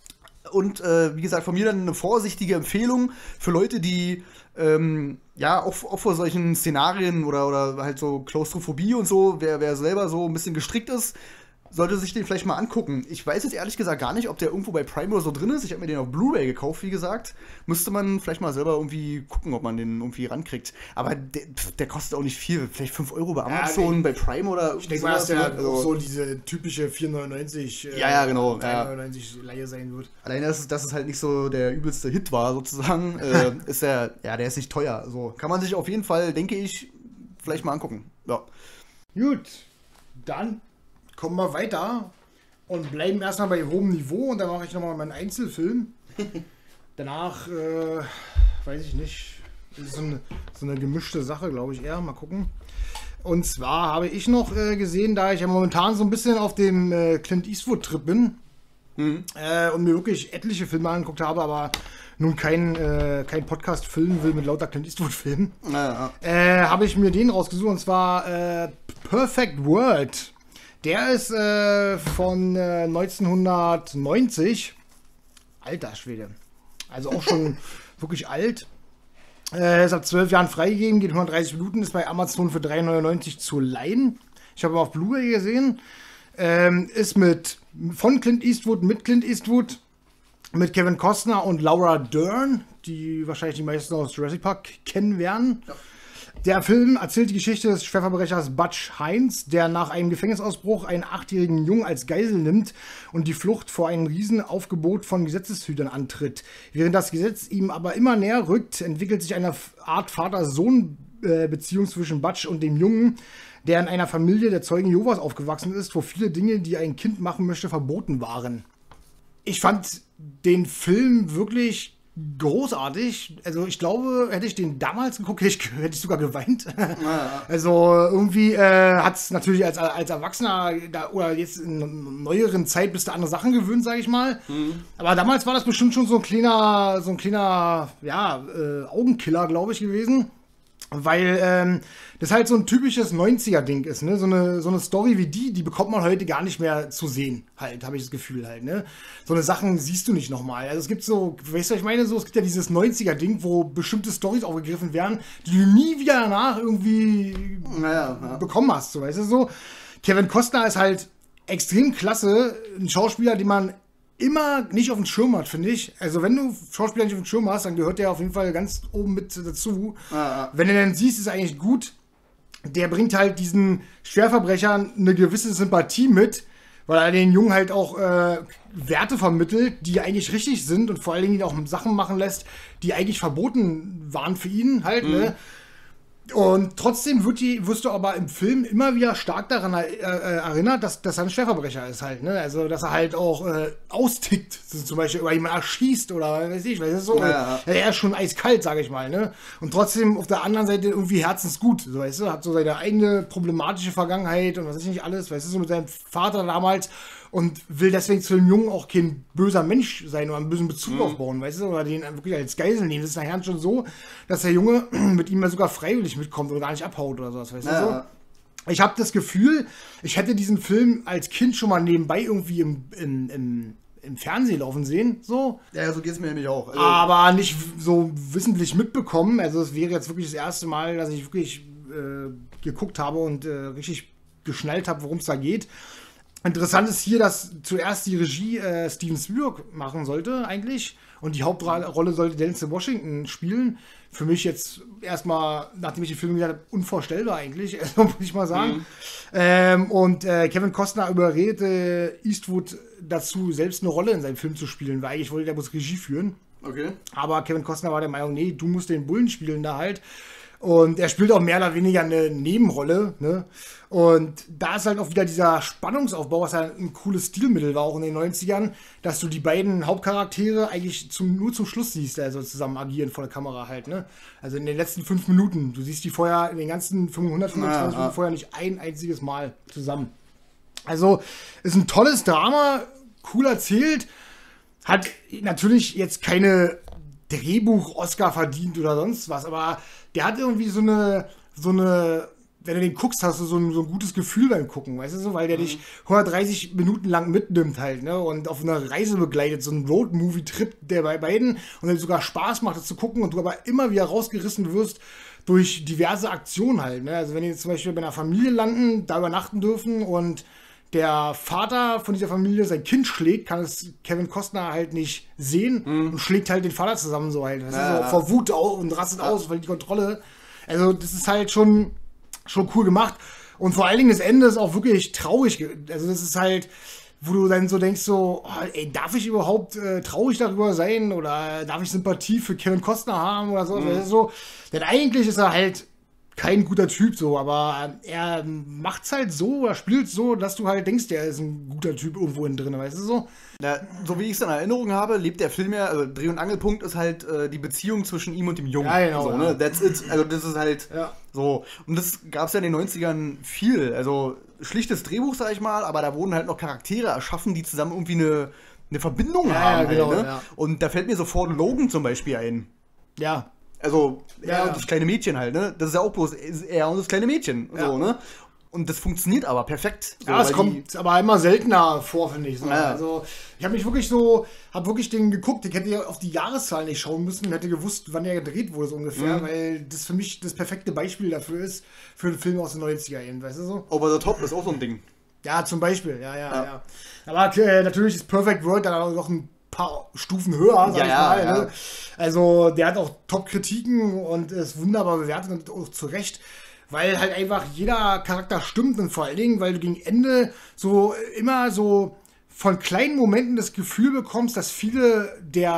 Und äh, wie gesagt, von mir dann eine vorsichtige Empfehlung für Leute, die ähm, ja auch, auch vor solchen Szenarien oder, oder halt so Klaustrophobie und so, wer, wer selber so ein bisschen gestrickt ist, sollte sich den vielleicht mal angucken. Ich weiß jetzt ehrlich gesagt gar nicht, ob der irgendwo bei Prime oder so drin ist. Ich habe mir den auf Blu-ray gekauft, wie gesagt. Müsste man vielleicht mal selber irgendwie gucken, ob man den irgendwie rankriegt. Aber der, der kostet auch nicht viel. Vielleicht fünf Euro bei Amazon, nee. bei Prime oder Ich denke mal, dass der also, auch so diese typische vier neunundneunzig äh, Ja, ja, genau, ja. drei neunundneunzig Leihe sein wird. Allein, dass, es- dass es halt nicht so der übelste Hit war, sozusagen, äh, ist der, ja, der ist nicht teuer. So. Kann man sich auf jeden Fall, denke ich, vielleicht mal angucken. Ja. Gut, dann kommen wir weiter und bleiben erstmal bei hohem Niveau und dann mache ich nochmal meinen Einzelfilm. Danach, äh, weiß ich nicht, ist so eine, so eine gemischte Sache, glaube ich eher. Mal gucken. Und zwar habe ich noch äh, gesehen, da ich ja momentan so ein bisschen auf dem äh, Clint Eastwood-Trip bin äh, und mir wirklich etliche Filme angeguckt habe, aber nun kein, äh, kein Podcast filmen will mit lauter Clint Eastwood-Filmen, Ja, äh, habe ich mir den rausgesucht und zwar äh, Perfect World. Der ist äh, von äh, neunzehnhundertneunzig. Alter Schwede. Also auch schon wirklich alt. Äh, ist ab zwölf Jahren freigegeben, geht hundertdreißig Minuten, ist bei Amazon für drei neunundneunzig zu leihen. Ich habe ihn auf Blu-ray gesehen. Ähm, ist mit von Clint Eastwood, mit Clint Eastwood, mit Kevin Costner und Laura Dern, die wahrscheinlich die meisten aus Jurassic Park kennen werden. Ja. Der Film erzählt die Geschichte des Schwerverbrechers Butch Hines, der nach einem Gefängnisausbruch einen achtjährigen Jungen als Geisel nimmt und die Flucht vor einem Riesenaufgebot von Gesetzeshütern antritt. Während das Gesetz ihm aber immer näher rückt, entwickelt sich eine Art Vater-Sohn-Beziehung zwischen Butch und dem Jungen, der in einer Familie der Zeugen Jehovas aufgewachsen ist, wo viele Dinge, die ein Kind machen möchte, verboten waren. Ich fand den Film wirklich großartig. Also ich glaube, hätte ich den damals geguckt, hätte ich, hätte ich sogar geweint. Ja, ja. Also irgendwie äh, hat es natürlich als, als Erwachsener da, oder jetzt in neueren Zeit bist du andere Sachen gewöhnt, sage ich mal. Mhm. Aber damals war das bestimmt schon so ein kleiner, so ein kleiner, ja, äh, Augenkiller, glaube ich, gewesen. Weil ähm, das halt so ein typisches neunziger-Ding ist, ne? So eine, so eine Story wie die, die bekommt man heute gar nicht mehr zu sehen, halt, habe ich das Gefühl halt, ne? So eine Sachen siehst du nicht nochmal. Also es gibt so, weißt du, was ich meine, so, es gibt ja dieses neunziger-Ding, wo bestimmte Storys aufgegriffen werden, die du nie wieder danach irgendwie naja, ja. bekommen hast, so, weißt du, so. Kevin Costner ist halt extrem klasse, ein Schauspieler, den man immer nicht auf dem Schirm hat, finde ich. Also wenn du Schauspieler nicht auf dem Schirm hast, dann gehört der auf jeden Fall ganz oben mit dazu. Ah, ah. Wenn du den siehst, ist eigentlich gut. Der bringt halt diesen Schwerverbrechern eine gewisse Sympathie mit, weil er den Jungen halt auch äh, Werte vermittelt, die eigentlich richtig sind und vor allen Dingen auch Sachen machen lässt, die eigentlich verboten waren für ihn halt, mhm. ne? Und trotzdem wird die, wirst du aber im Film immer wieder stark daran äh, erinnert, dass, dass er ein Schwerverbrecher ist halt, ne? Also, dass er halt auch äh, austickt, zum Beispiel, oder jemand erschießt oder weiß ich, weil das ist so, ja, ja. Er ist schon eiskalt, sage ich mal, ne? Und trotzdem auf der anderen Seite irgendwie herzensgut, so, weißt du, hat so seine eigene problematische Vergangenheit und was weiß ich nicht alles, weißt du, so mit seinem Vater damals und will deswegen zu dem Jungen auch kein böser Mensch sein oder einen bösen Bezug mhm. aufbauen, weißt du, oder den wirklich als Geisel nehmen. Das ist nachher schon so, dass der Junge mit ihm ja sogar freiwillig mitkommt und gar nicht abhaut oder sowas, weißt ja. du so. Ich habe das Gefühl, ich hätte diesen Film als Kind schon mal nebenbei irgendwie im, im, im, im Fernsehen laufen sehen, so. Ja, so geht es mir nämlich auch. Also aber nicht so wissentlich mitbekommen. Also es wäre jetzt wirklich das erste Mal, dass ich wirklich äh, geguckt habe und äh, richtig geschnallt habe, worum es da geht. Interessant ist hier, dass zuerst die Regie äh, Steven Spielberg machen sollte eigentlich und die Hauptrolle sollte Denzel Washington spielen. Für mich jetzt erstmal, nachdem ich den Film gesehen habe, unvorstellbar eigentlich, also, muss ich mal sagen. Mhm. Ähm, und äh, Kevin Costner überredete Eastwood dazu, selbst eine Rolle in seinem Film zu spielen, weil eigentlich wollte der bloß Regie führen. Okay. Aber Kevin Costner war der Meinung, nee, du musst den Bullen spielen da halt. Und er spielt auch mehr oder weniger eine Nebenrolle, ne? Und da ist halt auch wieder dieser Spannungsaufbau, was ja ein cooles Stilmittel war, auch in den neunzigern, dass du die beiden Hauptcharaktere eigentlich zum, nur zum Schluss siehst, also zusammen agieren vor der Kamera halt, ne? Also in den letzten fünf Minuten. Du siehst die vorher in den ganzen hundertfünfundzwanzig Minuten vorher nicht ein einziges Mal zusammen. Also ist ein tolles Drama, cool erzählt, hat natürlich jetzt keine Drehbuch-Oscar verdient oder sonst was, aber der hat irgendwie so eine, so eine, wenn du den guckst, hast du so ein, so ein gutes Gefühl beim Gucken, weißt du so, weil der mhm. dich hundertdreißig Minuten lang mitnimmt halt, ne, und auf einer Reise begleitet, so ein Road-Movie-Trip, der bei beiden und der sogar Spaß macht, das zu gucken und du aber immer wieder rausgerissen wirst durch diverse Aktionen halt, ne, also wenn die jetzt zum Beispiel bei einer Familie landen, da übernachten dürfen und der Vater von dieser Familie sein Kind schlägt, kann es Kevin Costner halt nicht sehen mhm. und schlägt halt den Vater zusammen so halt. Das ja, ist so vor Wut aus und rastet ja. aus, weil die Kontrolle. Also das ist halt schon, schon cool gemacht. Und vor allen Dingen das Ende ist auch wirklich traurig. Also das ist halt, wo du dann so denkst so, oh, ey, darf ich überhaupt äh, traurig darüber sein? Oder darf ich Sympathie für Kevin Costner haben oder so? Mhm. Also so. Denn eigentlich ist er halt kein guter Typ so, aber er macht's halt so oder spielt so, dass du halt denkst, der ist ein guter Typ irgendwo innen drin, weißt du so? Ja, so wie ich es in Erinnerung habe, lebt der Film ja, also Dreh- und Angelpunkt ist halt äh, die Beziehung zwischen ihm und dem Jungen. Ja, genau. So, ja. ne? That's it. Also das ist halt ja. so. Und das gab's ja in den neunzigern viel. Also schlichtes Drehbuch, sag ich mal, aber da wurden halt noch Charaktere erschaffen, die zusammen irgendwie eine, eine Verbindung ja, haben. Ja, genau, halt, ne? ja. Und da fällt mir sofort Logan zum Beispiel ein. Ja. Also, er ja. und das kleine Mädchen halt, ne? Das ist ja auch bloß er und das kleine Mädchen. Ja. So, ne? Und das funktioniert aber perfekt. So, ja, es kommt aber immer seltener vor, finde ich. So. Ja. Also, ich habe mich wirklich so, habe wirklich den geguckt. Ich hätte ja auf die Jahreszahl nicht schauen müssen und hätte gewusst, wann der gedreht wurde, so ungefähr, mhm. weil das für mich das perfekte Beispiel dafür ist, für einen Film aus den neunziger Jahren, weißt du so? Over the Top ist auch so ein Ding. Ja, zum Beispiel, ja, ja, ja. ja. Aber äh, natürlich ist Perfect World dann auch noch ein paar Stufen höher, sag ja, ich mal. Ja. Ne? Also der hat auch Top-Kritiken und ist wunderbar bewertet und auch zu Recht, weil halt einfach jeder Charakter stimmt und vor allen Dingen, weil du gegen Ende so immer so von kleinen Momenten das Gefühl bekommst, dass viele der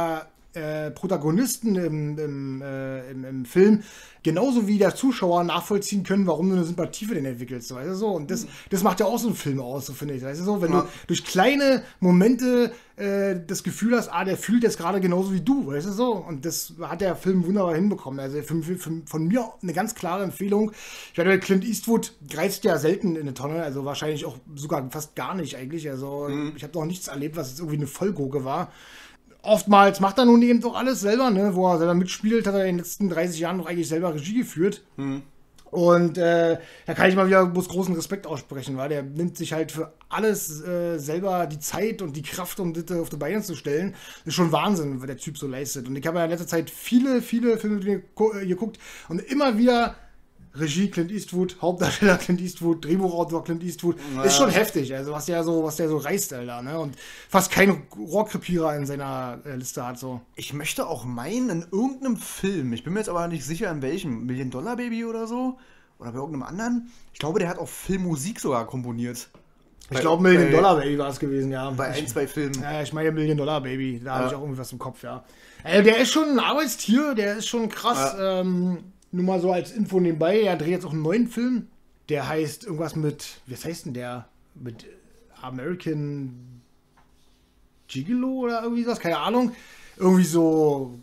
äh, Protagonisten im, im, äh, im, im Film genauso wie der Zuschauer nachvollziehen können, warum du eine Sympathie für den entwickelst, weißt du so. Und das, das macht ja auch so einen Film aus, so finde ich, weißt du so. Wenn ja. du durch kleine Momente äh, das Gefühl hast, ah, der fühlt jetzt gerade genauso wie du, weißt du so. Und das hat der Film wunderbar hinbekommen. Also für, für, für, von mir eine ganz klare Empfehlung. Ich meine, Clint Eastwood greift ja selten in eine Tonne, also wahrscheinlich auch sogar fast gar nicht eigentlich. Also mhm. ich habe noch nichts erlebt, was jetzt irgendwie eine Vollgurke war. Oftmals macht er nun eben doch alles selber, ne? Wo er selber mitspielt, hat er in den letzten dreißig Jahren noch eigentlich selber Regie geführt. Mhm. Und äh, da kann ich mal wieder bloß großen Respekt aussprechen, weil der nimmt sich halt für alles äh, selber die Zeit und die Kraft, um das auf die Beine zu stellen. Das ist schon Wahnsinn, was der Typ so leistet. Und ich habe ja in letzter Zeit viele, viele Filme geguckt und immer wieder Regie Clint Eastwood, Hauptdarsteller Clint Eastwood, Drehbuchautor Clint Eastwood. Ja. Ist schon heftig, also was der so, was der so reißt, Alter, ne? Und fast keinen Rohrkrepierer in seiner äh, Liste hat, so. Ich möchte auch meinen, in irgendeinem Film, ich bin mir jetzt aber nicht sicher, in welchem, Million Dollar Baby oder so, oder bei irgendeinem anderen, ich glaube, der hat auch Filmmusik sogar komponiert. Ich glaube, Million Dollar Baby war es gewesen, ja. Bei ein, zwei Filmen. Ja, ich meine Million Dollar Baby, da ja. habe ich auch irgendwie was im Kopf, ja. Also, der ist schon ein Arbeitstier, der ist schon krass, ja. ähm, nur mal so als Info nebenbei, er dreht jetzt auch einen neuen Film, der heißt irgendwas mit, wie heißt denn der? Mit American Gigolo oder irgendwie sowas, keine Ahnung. Irgendwie so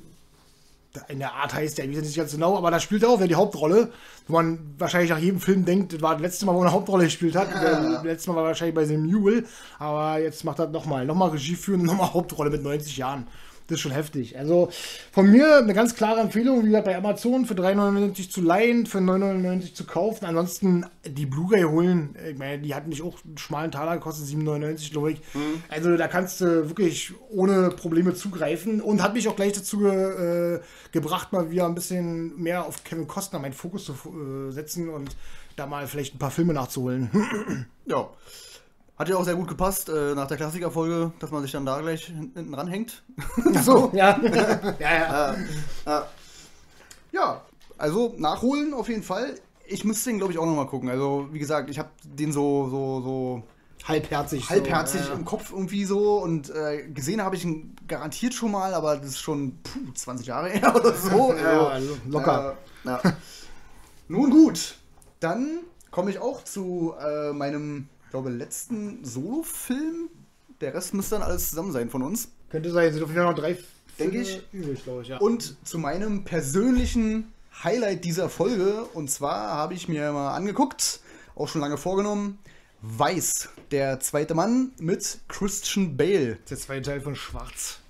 in der Art heißt der, ich weiß nicht ganz genau, aber da spielt er auch wer die Hauptrolle, wo man wahrscheinlich nach jedem Film denkt, das war das letzte Mal, wo er eine Hauptrolle gespielt hat. Ja. Das letzte Mal war wahrscheinlich bei Sam Newell, aber jetzt macht er nochmal, nochmal Regie führen und nochmal Hauptrolle mit neunzig Jahren. Das ist schon heftig. Also von mir eine ganz klare Empfehlung, wie gesagt, bei Amazon für drei neunundneunzig zu leihen, für neun neunundneunzig zu kaufen. Ansonsten die Blu-ray holen. Ich meine, die hatten nicht auch einen schmalen Taler gekostet, sieben neunundneunzig, glaube ich. Mhm. Also da kannst du wirklich ohne Probleme zugreifen. Und hat mich auch gleich dazu äh, gebracht, mal wieder ein bisschen mehr auf Kevin Costner meinen Fokus zu äh, setzen und da mal vielleicht ein paar Filme nachzuholen. Ja. Hat ja auch sehr gut gepasst, äh, nach der Klassikerfolge, dass man sich dann da gleich hinten ranhängt. Ach so, ja. ja, ja. Äh, äh, ja, also nachholen auf jeden Fall. Ich müsste den, glaube ich, auch nochmal gucken. Also, wie gesagt, ich habe den so, so, so halbherzig, halbherzig so, ja. im Kopf irgendwie so. Und äh, gesehen habe ich ihn garantiert schon mal, aber das ist schon puh, zwanzig Jahre her oder so. Ja, also locker. Äh, ja. Nun gut, dann komme ich auch zu äh, meinem... Ich glaube, letzten Solo-Film. Der Rest müsste dann alles zusammen sein von uns. Könnte sein, sind auf jeden Fall noch drei Denke ich. übrig, glaube ich, ja. Und zu meinem persönlichen Highlight dieser Folge. Und zwar habe ich mir mal angeguckt, auch schon lange vorgenommen, Weiß, der zweite Mann mit Christian Bale. Der zweite Teil von Schwarz.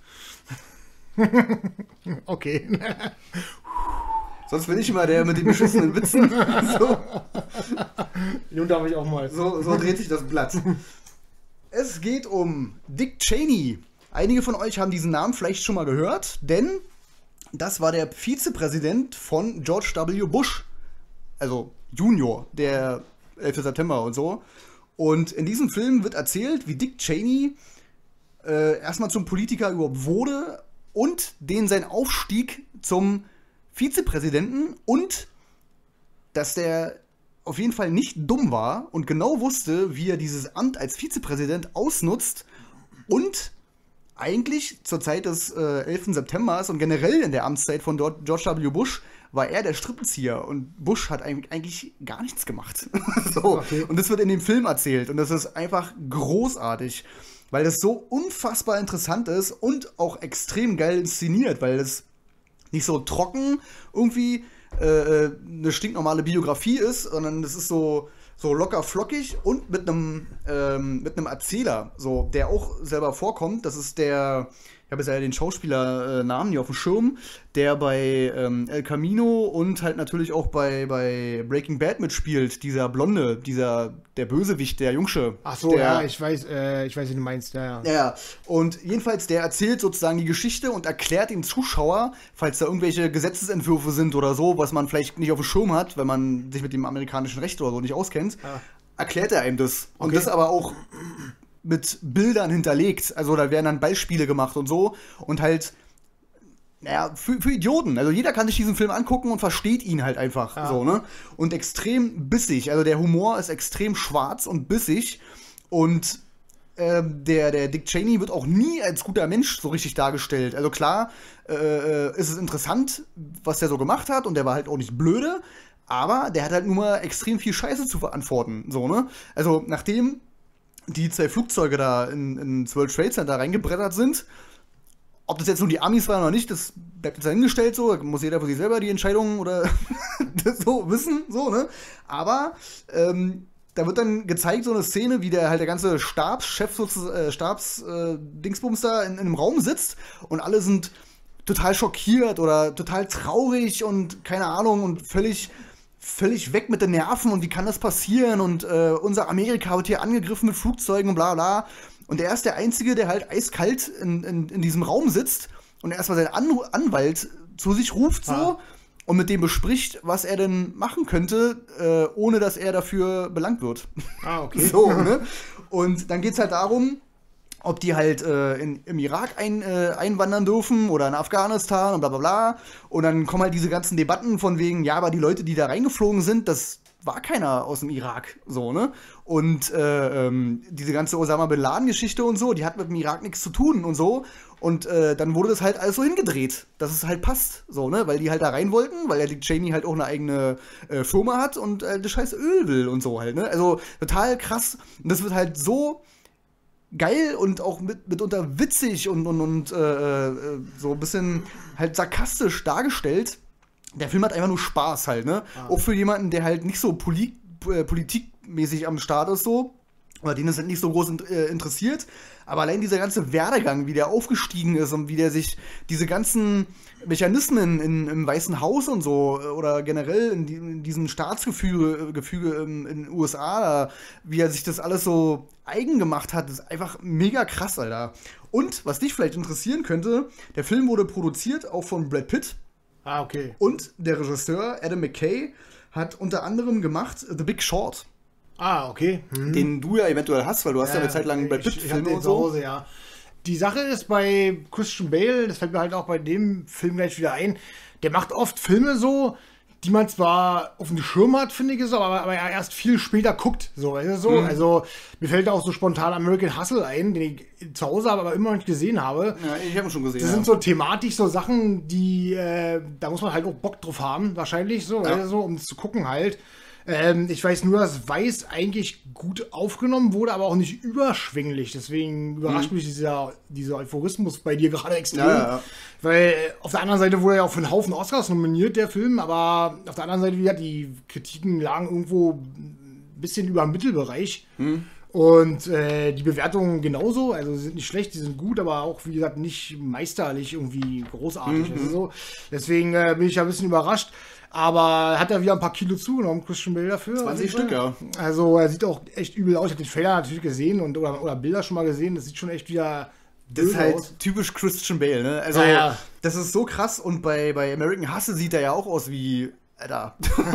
Okay. Sonst bin ich immer der mit den beschissenen Witzen. So. Nun darf ich auch mal. So, so dreht sich das Blatt. Es geht um Dick Cheney. Einige von euch haben diesen Namen vielleicht schon mal gehört, denn das war der Vizepräsident von George W. Bush. Also Junior, der elften September und so. Und in diesem Film wird erzählt, wie Dick Cheney äh, erstmal zum Politiker überhaupt wurde und den sein Aufstieg zum Vizepräsidenten und dass der auf jeden Fall nicht dumm war und genau wusste, wie er dieses Amt als Vizepräsident ausnutzt und eigentlich zur Zeit des äh, elften Septembers und generell in der Amtszeit von George W. Bush war er der Strippenzieher und Bush hat eigentlich gar nichts gemacht. So. Okay. Und das wird in dem Film erzählt und das ist einfach großartig, weil das so unfassbar interessant ist und auch extrem geil inszeniert, weil das nicht so trocken irgendwie äh, eine stinknormale Biografie ist, sondern das ist so, so locker flockig und mit einem ähm, mit einem Erzähler, so, der auch selber vorkommt. Das ist der, ich habe jetzt ja den Schauspielernamen hier auf dem Schirm, der bei ähm, El Camino und halt natürlich auch bei, bei Breaking Bad mitspielt, dieser Blonde, dieser, der Bösewicht, der Jungsche. Ach so, der, ja, ich weiß, äh, ich weiß, wie du meinst, ja, ja. Ja, ja. Und jedenfalls, der erzählt sozusagen die Geschichte und erklärt dem Zuschauer, falls da irgendwelche Gesetzesentwürfe sind oder so, was man vielleicht nicht auf dem Schirm hat, wenn man sich mit dem amerikanischen Recht oder so nicht auskennt, ja. erklärt er einem das. Und okay. das aber auch mit Bildern hinterlegt. Also da werden dann Beispiele gemacht und so. Und halt, naja, für, für Idioten. Also jeder kann sich diesen Film angucken und versteht ihn halt einfach. Ja. So, ne? Und extrem bissig. Also der Humor ist extrem schwarz und bissig. Und ähm, der, der Dick Cheney wird auch nie als guter Mensch so richtig dargestellt. Also klar, äh, ist es interessant, was der so gemacht hat und der war halt auch nicht blöde, aber der hat halt nur mal extrem viel Scheiße zu verantworten, so, ne? Also nachdem die zwei Flugzeuge da in, ins World Trade Center reingebrettert sind, ob das jetzt nur die Amis waren oder nicht, das bleibt jetzt dahingestellt so, da muss jeder für sich selber die Entscheidung oder so wissen, so, ne? Aber, ähm, da wird dann gezeigt, so eine Szene, wie der halt der ganze Stabschef, sozusagen, äh, Stabs-Dingsbums äh, da in, in einem Raum sitzt und alle sind total schockiert oder total traurig und keine Ahnung und völlig, völlig weg mit den Nerven und wie kann das passieren und äh, unser Amerika wird hier angegriffen mit Flugzeugen und bla bla. Und er ist der Einzige, der halt eiskalt in, in, in diesem Raum sitzt und erstmal seinen An Anwalt zu sich ruft so. Ah. Und mit dem bespricht, was er denn machen könnte, äh, ohne dass er dafür belangt wird. Ah, okay. So, ne? Und dann geht's halt darum, ob die halt äh, in, im Irak ein, äh, einwandern dürfen oder in Afghanistan und bla bla bla. Und dann kommen halt diese ganzen Debatten von wegen, ja, aber die Leute, die da reingeflogen sind, das war keiner aus dem Irak, so, ne? Und äh, ähm, diese ganze Osama Bin Laden-Geschichte und so, die hat mit dem Irak nichts zu tun und so. Und äh, dann wurde das halt alles so hingedreht, dass es halt passt, so, ne? Weil die halt da rein wollten, weil ja die Cheney halt auch eine eigene äh, Firma hat und äh, das scheiß Öl will und so halt, ne? Also total krass. Und das wird halt so geil und auch mit, mitunter witzig und, und, und äh, äh, so ein bisschen halt sarkastisch dargestellt. Der Film hat einfach nur Spaß halt, ne? Ah. Auch für jemanden, der halt nicht so Poli äh, politikmäßig am Start ist, so. Oder den es halt nicht so groß in äh, interessiert. Aber allein dieser ganze Werdegang, wie der aufgestiegen ist und wie der sich diese ganzen Mechanismen in, im Weißen Haus und so oder generell in, die, in diesem Staatsgefüge Gefüge in, in den U S A, wie er sich das alles so eigen gemacht hat, ist einfach mega krass, Alter. Und, was dich vielleicht interessieren könnte, der Film wurde produziert auch von Brad Pitt. Ah, okay. Und der Regisseur Adam McKay hat unter anderem gemacht The Big Short. Ah, okay. Mhm. Den du ja eventuell hast, weil du hast ja, ja eine Zeit lang Brad Pitt-Filme und so. Hause, ja. Die Sache ist bei Christian Bale, das fällt mir halt auch bei dem Film gleich wieder ein, der macht oft Filme so, die man zwar auf dem Schirm hat, finde ich so, aber, aber er erst viel später guckt. So, weißt du, so? Mhm. Also, mir fällt auch so spontan American Hustle ein, den ich zu Hause habe, aber immer noch nicht gesehen habe. Ja, ich habe ihn schon gesehen. Das ja. sind so thematisch so Sachen, die, äh, da muss man halt auch Bock drauf haben, wahrscheinlich, so, ja. weißt du, so, um es zu gucken halt. Ähm, ich weiß nur, dass Weiß eigentlich gut aufgenommen wurde, aber auch nicht überschwänglich. Deswegen überrascht mhm. mich dieser, dieser Euphorismus bei dir gerade extrem. Ja, ja. Weil auf der anderen Seite wurde er ja auch für einen Haufen Oscars nominiert, der Film. Aber auf der anderen Seite, wie gesagt, die Kritiken lagen irgendwo ein bisschen über dem Mittelbereich. Mhm. Und äh, die Bewertungen genauso. Also sie sind nicht schlecht, die sind gut, aber auch, wie gesagt, nicht meisterlich irgendwie großartig. Mhm. Also so. Deswegen äh, bin ich ja ein bisschen überrascht. Aber hat er wieder ein paar Kilo zugenommen, Christian Bale dafür. zwanzig Stück, ja. Also er sieht auch echt übel aus. Ich habe den Trailer natürlich gesehen und oder, oder Bilder schon mal gesehen. Das sieht schon echt wieder Das ist halt aus. Typisch Christian Bale, ne? Also, ja, ja. Das ist so krass. Und bei, bei American Hustle sieht er ja auch aus wie, Alter.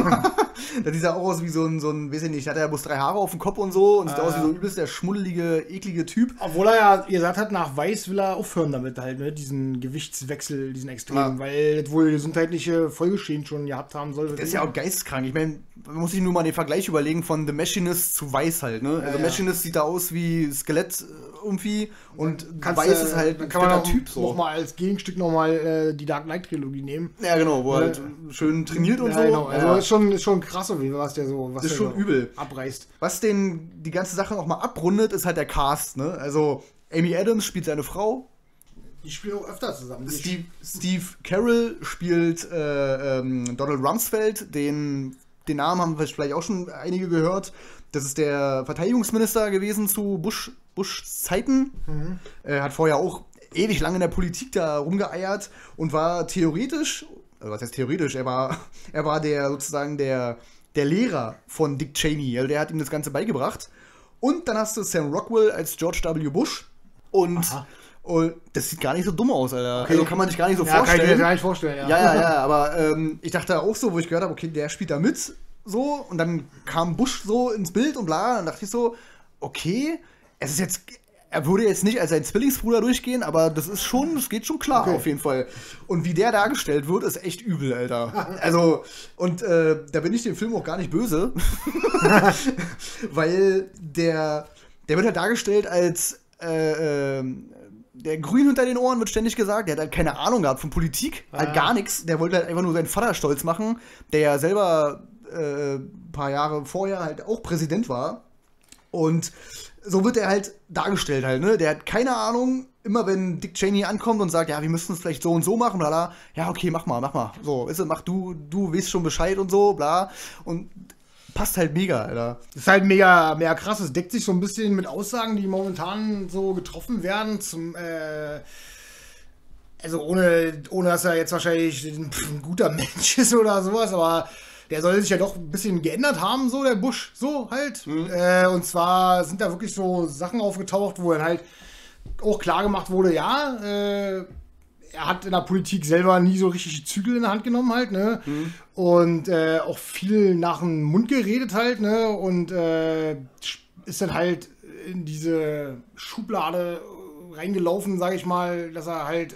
Da sieht er auch aus wie so ein, so ein, weiß ich nicht, hat er bloß drei Haare auf dem Kopf und so und sieht ah, aus wie so übelst der schmuddelige, eklige Typ. Obwohl er ja gesagt hat, nach Weiß will er aufhören damit halt, ne? Diesen Gewichtswechsel, diesen Extremen, ja. weil das wohl gesundheitliche Folgeschäden schon gehabt haben soll. Das ist ja auch geisteskrank. Ich meine, man muss sich nur mal den Vergleich überlegen von The Machinist zu Weiß halt, ne? Also ja, Machinist ja. sieht da aus wie Skelett irgendwie und Weiß äh, ist halt ein kann man auch Typ so. Noch mal als Gegenstück nochmal äh, die Dark Knight Trilogie nehmen. Ja, genau, wo er halt schön trainiert und ja, so. Genau. Also ja. ist schon, ist schon krass, was der so, was ist der schon so übel. abreißt. Was den die ganze Sache noch mal abrundet, ist halt der Cast, ne? Also Amy Adams spielt seine Frau. Die spielen auch öfter zusammen. Steve, Steve Carell spielt äh, ähm, Donald Rumsfeld, den, den Namen haben wir vielleicht auch schon einige gehört. Das ist der Verteidigungsminister gewesen zu Bush, Bushs Zeiten. Mhm. Er hat vorher auch ewig lange in der Politik da rumgeeiert und war theoretisch, also was heißt theoretisch, er war, er war der sozusagen der, der Lehrer von Dick Cheney. Also der hat ihm das Ganze beigebracht. Und dann hast du Sam Rockwell als George W. Bush. Und, und das sieht gar nicht so dumm aus, Alter. Okay. Also kann man sich gar nicht so ja, vorstellen. Kann ich mir gar nicht vorstellen, ja. Ja, ja, ja, aber ähm, ich dachte auch so, wo ich gehört habe, okay, der spielt da mit, so, und dann kam Bush so ins Bild und bla, und dann dachte ich so, okay, es ist jetzt, er würde jetzt nicht als sein Zwillingsbruder durchgehen, aber das ist schon, es geht schon klar okay. auf jeden Fall. Und wie der dargestellt wird, ist echt übel, Alter. Also, und äh, da bin ich dem Film auch gar nicht böse, weil der der wird halt dargestellt als äh, äh, der Grün hinter den Ohren, wird ständig gesagt. Der hat halt keine Ahnung gehabt von Politik, Ah. halt gar nichts. Der wollte halt einfach nur seinen Vater stolz machen, der ja selber äh, ein paar Jahre vorher halt auch Präsident war. Und so wird er halt dargestellt halt, ne? Der hat keine Ahnung, immer wenn Dick Cheney ankommt und sagt, ja, wir müssen es vielleicht so und so machen, bla, bla. Ja, okay, mach mal, mach mal. So, weißt du, mach du, du weißt schon Bescheid und so, bla. Und passt halt mega, Alter. Das ist halt mega, mega krass. Es deckt sich so ein bisschen mit Aussagen, die momentan so getroffen werden. Zum, äh, also ohne, ohne dass er jetzt wahrscheinlich ein, ein guter Mensch ist oder sowas, aber der soll sich ja doch ein bisschen geändert haben, so der Bush, so halt. Mhm. Äh, und zwar sind da wirklich so Sachen aufgetaucht, wo dann halt auch klar gemacht wurde, ja, äh, er hat in der Politik selber nie so richtig die Zügel in der Hand genommen halt, ne? Mhm. Und äh, auch viel nach dem Mund geredet halt, ne? Und äh, ist dann halt in diese Schublade reingelaufen, sag ich mal, dass er halt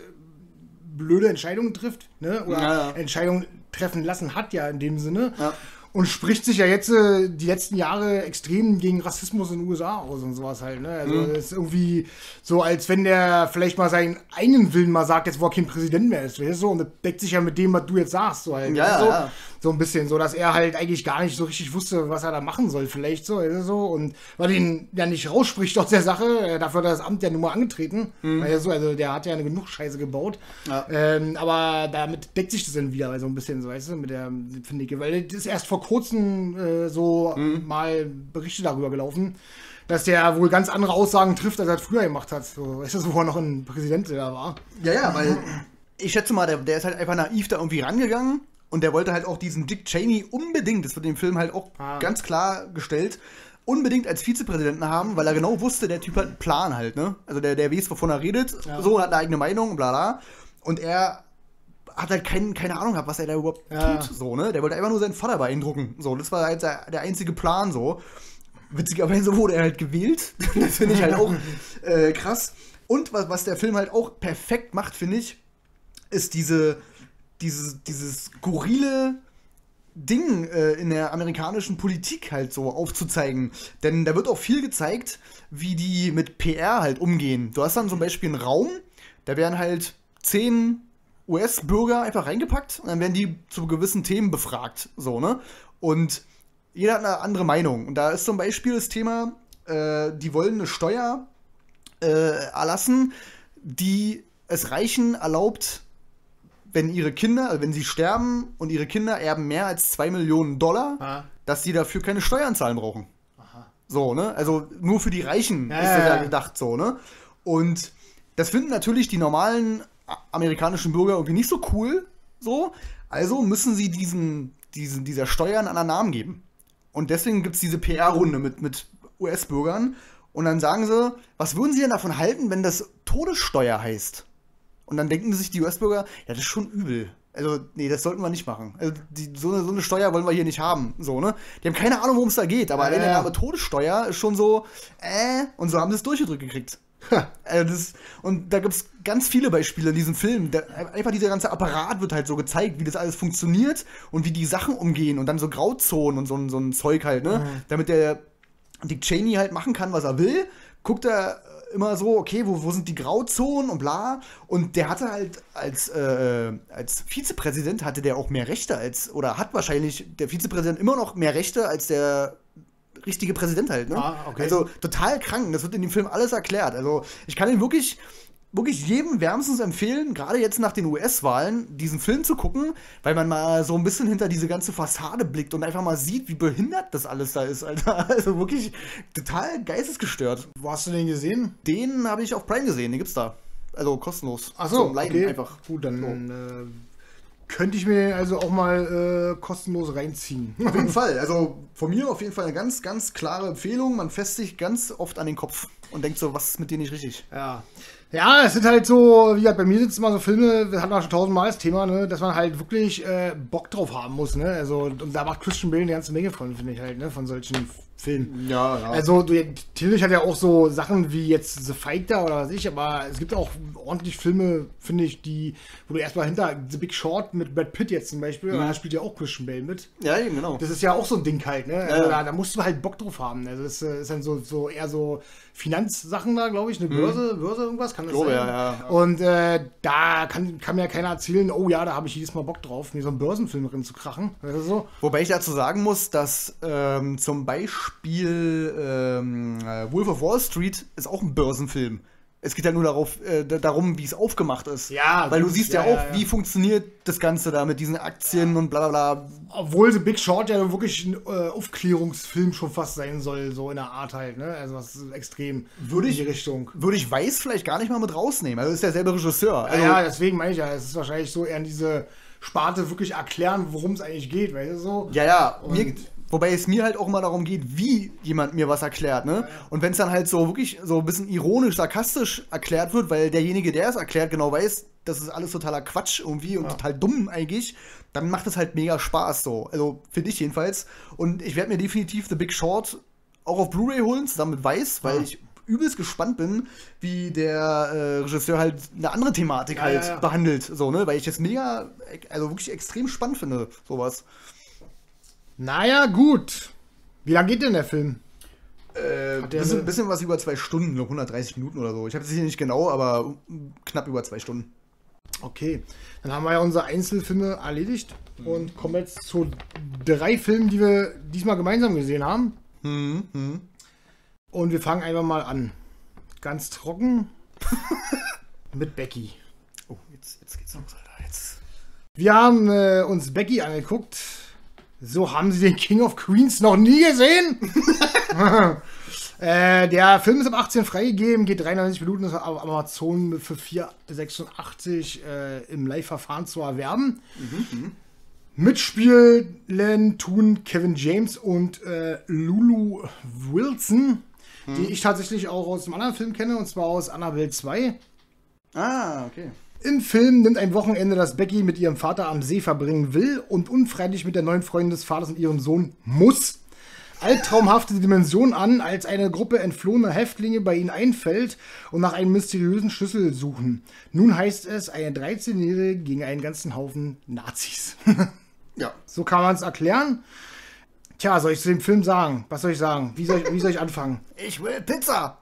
blöde Entscheidungen trifft, ne? Oder ja, ja. Entscheidungen treffen lassen hat, ja, in dem Sinne. Ja. Und spricht sich ja jetzt äh, die letzten Jahre extrem gegen Rassismus in den U S A aus und sowas halt, ne? Also mhm. ist irgendwie so, als wenn der vielleicht mal seinen eigenen Willen mal sagt, jetzt wo er kein Präsident mehr ist, weißt du? So, und das deckt sich ja mit dem, was du jetzt sagst, so halt. Ja, so, ja. so ein bisschen, so dass er halt eigentlich gar nicht so richtig wusste, was er da machen soll, vielleicht so, weißt du? So. Und weil ihn ja nicht rausspricht aus der Sache, dafür hat er das Amt ja nun mal angetreten, mhm. weil er so, also der hat ja genug Scheiße gebaut. Ja. Ähm, aber damit deckt sich das dann wieder, so ein bisschen, so, weißt du, mit der, finde ich, weil das ist erst vor kurzem äh, so mhm. mal Berichte darüber gelaufen, dass der wohl ganz andere Aussagen trifft, als er früher gemacht hat. So, weißt du, so, wo er noch ein Präsident da war. Ja, ja, weil ich schätze mal, der, der ist halt einfach naiv da irgendwie rangegangen und der wollte halt auch diesen Dick Cheney unbedingt, das wird im Film halt auch ah. ganz klar gestellt, unbedingt als Vizepräsidenten haben, weil er genau wusste, der Typ hat einen Plan halt, ne? Also der, der weiß, wovon er redet, ja. so, hat eine eigene Meinung, bla bla. Und er hat halt kein, keine Ahnung gehabt, was er da überhaupt ja. tut, so, ne? Der wollte einfach nur seinen Vater beeindrucken, so. Das war halt der, der einzige Plan, so. Witzigerweise wurde er halt gewählt. Das finde ich halt auch äh, krass. Und was, was der Film halt auch perfekt macht, finde ich, ist diese, diese, dieses skurrile Ding äh, in der amerikanischen Politik halt so aufzuzeigen. Denn da wird auch viel gezeigt, wie die mit P R halt umgehen. Du hast dann zum Beispiel einen Raum, da werden halt zehn U S-Bürger einfach reingepackt und dann werden die zu gewissen Themen befragt. So, ne? Und jeder hat eine andere Meinung. Und da ist zum Beispiel das Thema, äh, die wollen eine Steuer äh, erlassen, die es Reichen erlaubt, wenn ihre Kinder, also wenn sie sterben und ihre Kinder erben mehr als zwei Millionen Dollar, Aha. dass sie dafür keine Steuern zahlen brauchen. Aha. So, ne? Also nur für die Reichen ja, ist das ja, ja gedacht, so, ne? Und das finden natürlich die normalen amerikanischen Bürger irgendwie nicht so cool, so. Also müssen sie diesen, diesen, dieser Steuer einen anderen Namen geben. Und deswegen gibt es diese P R-Runde mit, mit U S-Bürgern. Und dann sagen sie, was würden sie denn davon halten, wenn das Todessteuer heißt? Und dann denken sich die U S-Bürger, ja, das ist schon übel. Also, nee, das sollten wir nicht machen. Also, die, so, eine, so eine Steuer wollen wir hier nicht haben. So, ne? Die haben keine Ahnung, worum es da geht. Aber allein der Name Todessteuer ist schon so, äh, und so haben sie es durchgedrückt gekriegt. Also das, und da gibt es ganz viele Beispiele in diesem Film. Da, einfach dieser ganze Apparat wird halt so gezeigt, wie das alles funktioniert und wie die Sachen umgehen und dann so Grauzonen und so, so ein Zeug halt, ne? Mhm. Damit der Dick Cheney halt machen kann, was er will, guckt er immer so, okay, wo, wo sind die Grauzonen und bla. Und der hatte halt als, äh, als Vizepräsident hatte der auch mehr Rechte als, oder hat wahrscheinlich der Vizepräsident immer noch mehr Rechte als der richtige Präsident halt, ne? Ah, okay. Also total krank, das wird in dem Film alles erklärt. Also ich kann ihn wirklich, wirklich jedem wärmstens empfehlen, gerade jetzt nach den U S-Wahlen, diesen Film zu gucken, weil man mal so ein bisschen hinter diese ganze Fassade blickt und einfach mal sieht, wie behindert das alles da ist, Alter. Also wirklich total geistesgestört. Wo hast du den gesehen? Den habe ich auf Prime gesehen, den gibt's da. Also kostenlos. Ach so, okay. Einfach. Gut, dann so. äh, könnte ich mir also auch mal äh, kostenlos reinziehen. Auf jeden Fall. Also von mir auf jeden Fall eine ganz, ganz klare Empfehlung. Man fässt sich ganz oft an den Kopf und denkt so, was ist mit dir nicht richtig? Ja. Ja, es sind halt so, wie gesagt, bei mir sitzen mal so Filme, wir hatten auch schon tausendmal das Thema, ne, dass man halt wirklich äh, Bock drauf haben muss, ne, also, und da macht Christian Bale eine ganze Menge von, finde ich halt, ne, von solchen Film. Ja, ja. Also, du, Tillich hat ja auch so Sachen wie jetzt The Fighter oder was ich, aber es gibt auch ordentlich Filme, finde ich, die, wo du erstmal hinter The Big Short mit Brad Pitt jetzt zum Beispiel, mhm. da spielt ja auch Christian Bale mit. Ja, eben, genau. Das ist ja auch so ein Ding halt, ne? Also, ja. da, da musst du halt Bock drauf haben. Also, das ist dann so, so eher so Finanzsachen da, glaube ich, eine Börse, mhm. Börse irgendwas, kann das oh, sein? Ja, ja. Und äh, da kann, kann mir ja keiner erzählen, oh ja, da habe ich jedes Mal Bock drauf, mir so einen Börsenfilm drin zu krachen. Oder so. Wobei ich dazu sagen muss, dass ähm, zum Beispiel ähm, Wolf of Wall Street ist auch ein Börsenfilm. Es geht ja nur darauf, äh, darum, wie es aufgemacht ist. Ja, weil du siehst ja, ja auch, ja, ja. wie funktioniert das Ganze da mit diesen Aktien ja. und bla bla bla. Obwohl The Big Short ja wirklich ein äh, Aufklärungsfilm schon fast sein soll, so in der Art halt, ne? Also das ist extrem würde ich, in die Richtung. Würde ich Weiß vielleicht gar nicht mal mit rausnehmen. Also ist derselbe Regisseur. Also, ja, ja, deswegen meine ich ja, es ist wahrscheinlich so eher in diese Sparte wirklich erklären, worum es eigentlich geht, weißt du so? Ja, ja. Mir, wobei es mir halt auch immer darum geht, wie jemand mir was erklärt, ne? Ja, ja. Und wenn es dann halt so wirklich so ein bisschen ironisch, sarkastisch erklärt wird, weil derjenige, der es erklärt, genau weiß, das ist alles totaler Quatsch irgendwie und ja. total dumm eigentlich, dann macht es halt mega Spaß so. Also finde ich jedenfalls. Und ich werde mir definitiv The Big Short auch auf Blu-ray holen, zusammen mit Weiß, weil ja. ich übelst gespannt bin, wie der äh, Regisseur halt eine andere Thematik ja, halt ja, ja. behandelt, so, ne? Weil ich das mega, also wirklich extrem spannend finde, sowas. Naja, gut. Wie lange geht denn der Film? Äh, ein bisschen, bisschen was über zwei Stunden, hundertdreißig Minuten oder so. Ich habe es hier nicht genau, aber knapp über zwei Stunden. Okay, dann haben wir ja unsere Einzelfilme erledigt mhm. und kommen jetzt zu drei Filmen, die wir diesmal gemeinsam gesehen haben. Mhm. Mhm. Und wir fangen einfach mal an. Ganz trocken mit Becky. Oh, jetzt, jetzt geht's los, Alter. Jetzt. Wir haben äh, uns Becky angeguckt. So, haben Sie den King of Queens noch nie gesehen? äh, der Film ist ab achtzehn freigegeben, geht dreiundneunzig Minuten, ist auf Amazon für vier Euro sechsundachtzig äh, im Live-Verfahren zu erwerben. Mhm, Mitspielen tun Kevin James und äh, Lulu Wilson, mhm. die ich tatsächlich auch aus einem anderen Film kenne, und zwar aus Annabelle zwei. Ah, okay. Im Film nimmt ein Wochenende, das Becky mit ihrem Vater am See verbringen will und unfreiwillig mit der neuen Freundin des Vaters und ihrem Sohn muss. Albtraumhafte Dimension an, als eine Gruppe entflohener Häftlinge bei ihnen einfällt und nach einem mysteriösen Schlüssel suchen. Nun heißt es, eine dreizehnjährige gegen einen ganzen Haufen Nazis. Ja. So kann man es erklären. Tja, soll ich zu dem Film sagen? Was soll ich sagen? Wie soll ich, wie soll ich anfangen? Ich will Pizza!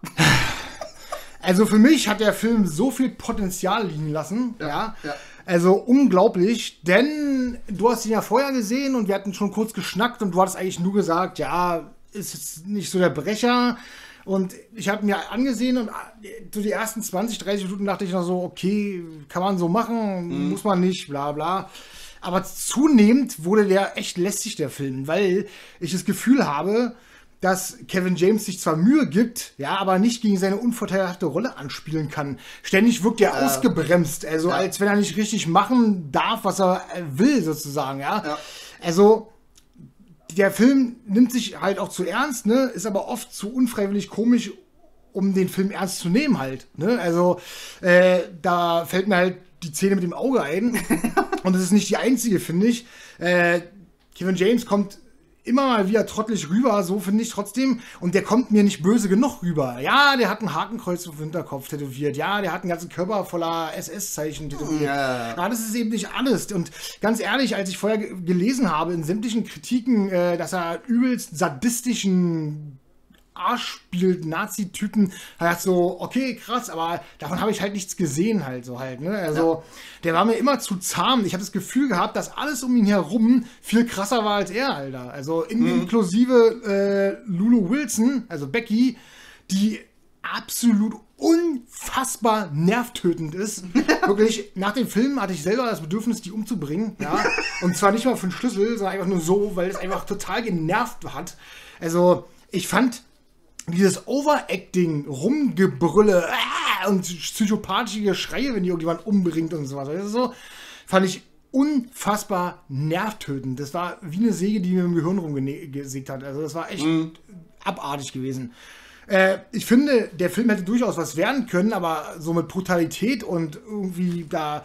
Also für mich hat der Film so viel Potenzial liegen lassen. Ja, ja. ja. Also unglaublich, denn du hast ihn ja vorher gesehen und wir hatten schon kurz geschnackt und du hattest eigentlich nur gesagt, ja, ist jetzt nicht so der Brecher. Und ich habe mir angesehen und so die ersten zwanzig, dreißig Minuten dachte ich noch so, okay, kann man so machen, mhm. muss man nicht, bla bla. Aber zunehmend wurde der echt lästig, der Film, weil ich das Gefühl habe, dass Kevin James sich zwar Mühe gibt, ja, aber nicht gegen seine unvorteilhafte Rolle anspielen kann. Ständig wirkt er äh, ausgebremst, also ja. als wenn er nicht richtig machen darf, was er will, sozusagen, ja. ja. Also, der Film nimmt sich halt auch zu ernst, ne, ist aber oft zu unfreiwillig komisch, um den Film ernst zu nehmen halt, ne. Also, äh, da fällt mir halt die Szene mit dem Auge ein. Und das ist nicht die einzige, finde ich. Äh, Kevin James kommt immer mal wieder trottelig rüber, so finde ich trotzdem. Und der kommt mir nicht böse genug rüber. Ja, der hat ein Hakenkreuz auf dem Hinterkopf tätowiert. Ja, der hat einen ganzen Körper voller S S-Zeichen tätowiert. Ja. Aber das ist eben nicht alles. Und ganz ehrlich, als ich vorher ge- gelesen habe in sämtlichen Kritiken, äh, dass er übelst sadistischen Arsch spielt, Nazi-Typen, halt so, okay, krass, aber davon habe ich halt nichts gesehen halt so halt, ne, also, ja. Der war mir immer zu zahm, ich habe das Gefühl gehabt, dass alles um ihn herum viel krasser war als er, Alter, also in, mhm. inklusive äh, Lulu Wilson, also Becky, die absolut unfassbar nervtötend ist. Wirklich, nach dem Film hatte ich selber das Bedürfnis, die umzubringen, ja, und zwar nicht mal für einen Schlüssel, sondern einfach nur so, weil es einfach total genervt hat, also, ich fand dieses Overacting, Rumgebrülle äh, und psychopathische Schreie, wenn die irgendjemand umbringt und sowas. Also so, fand ich unfassbar nervtötend. Das war wie eine Säge, die mir im Gehirn rumgesägt hat. Also das war echt mhm. abartig gewesen. Äh, ich finde, der Film hätte durchaus was werden können, aber so mit Brutalität und irgendwie da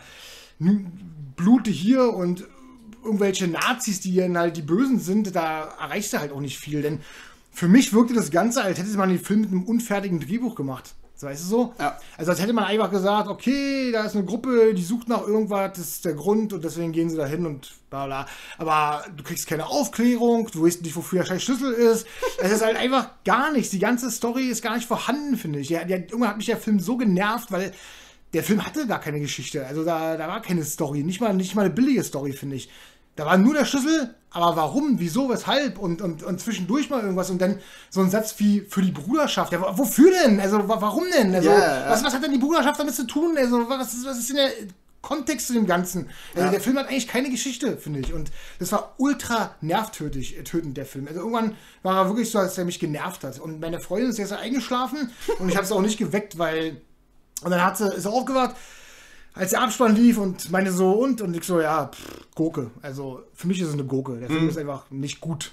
Blute hier und irgendwelche Nazis, die dann halt die Bösen sind, da erreichst du halt auch nicht viel, denn für mich wirkte das Ganze, als hätte man den Film mit einem unfertigen Drehbuch gemacht. So, weißt du so? Ja. Also als hätte man einfach gesagt, okay, da ist eine Gruppe, die sucht nach irgendwas, das ist der Grund und deswegen gehen sie da hin und bla bla. Aber du kriegst keine Aufklärung, du weißt nicht, wofür der scheiß Schlüssel ist. Es ist halt einfach gar nichts. Die ganze Story ist gar nicht vorhanden, finde ich. Ja, der, irgendwann hat mich der Film so genervt, weil der Film hatte gar keine Geschichte. Also da, da war keine Story. Nicht mal, nicht mal eine billige Story, finde ich. Da war nur der Schlüssel, aber warum, wieso, weshalb und, und, und zwischendurch mal irgendwas und dann so ein Satz wie für die Bruderschaft. Ja, wofür denn? Also warum denn? Also, ja, was, was hat denn die Bruderschaft damit zu tun? Also was ist, was ist denn der Kontext zu dem Ganzen? Also, ja. Der Film hat eigentlich keine Geschichte, finde ich. Und das war ultra nervtötend, tötend, der Film. Also irgendwann war er wirklich so, als er mich genervt hat. Und meine Freundin ist jetzt eingeschlafen und ich habe es auch nicht geweckt, weil... Und dann hat sie, ist er aufgewacht, als der Abspann lief und meine so und und ich so, ja, pff, Gurke. Also für mich ist es eine Gurke. Der Film mhm. ist einfach nicht gut.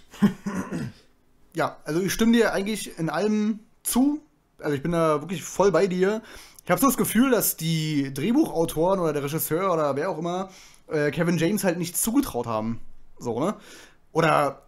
Ja, also ich stimme dir eigentlich in allem zu. Also ich bin da wirklich voll bei dir. Ich habe so das Gefühl, dass die Drehbuchautoren oder der Regisseur oder wer auch immer äh, Kevin James halt nichts zugetraut haben. So, ne? Oder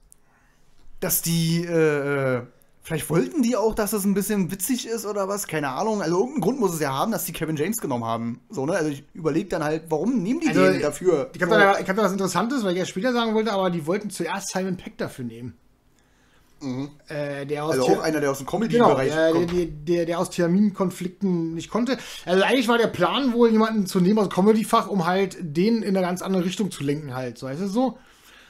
dass die äh, vielleicht wollten die auch, dass das ein bisschen witzig ist oder was, keine Ahnung. Also irgendeinen Grund muss es ja haben, dass die Kevin James genommen haben. So, ne? Also ich überlege dann halt, warum nehmen die Also, den dafür? Ich habe so. da, ich hab da was Interessantes, weil ich ja später sagen wollte, aber die wollten zuerst Simon Pegg dafür nehmen. Mhm. Äh, der aus Also Thi- auch einer, der aus dem Genau, Comedy-Bereich der, kommt. der, der, der aus Terminkonflikten nicht konnte. Also eigentlich war der Plan wohl, jemanden zu nehmen aus dem Comedy-Fach, um halt den in eine ganz andere Richtung zu lenken halt. So, weißt du so?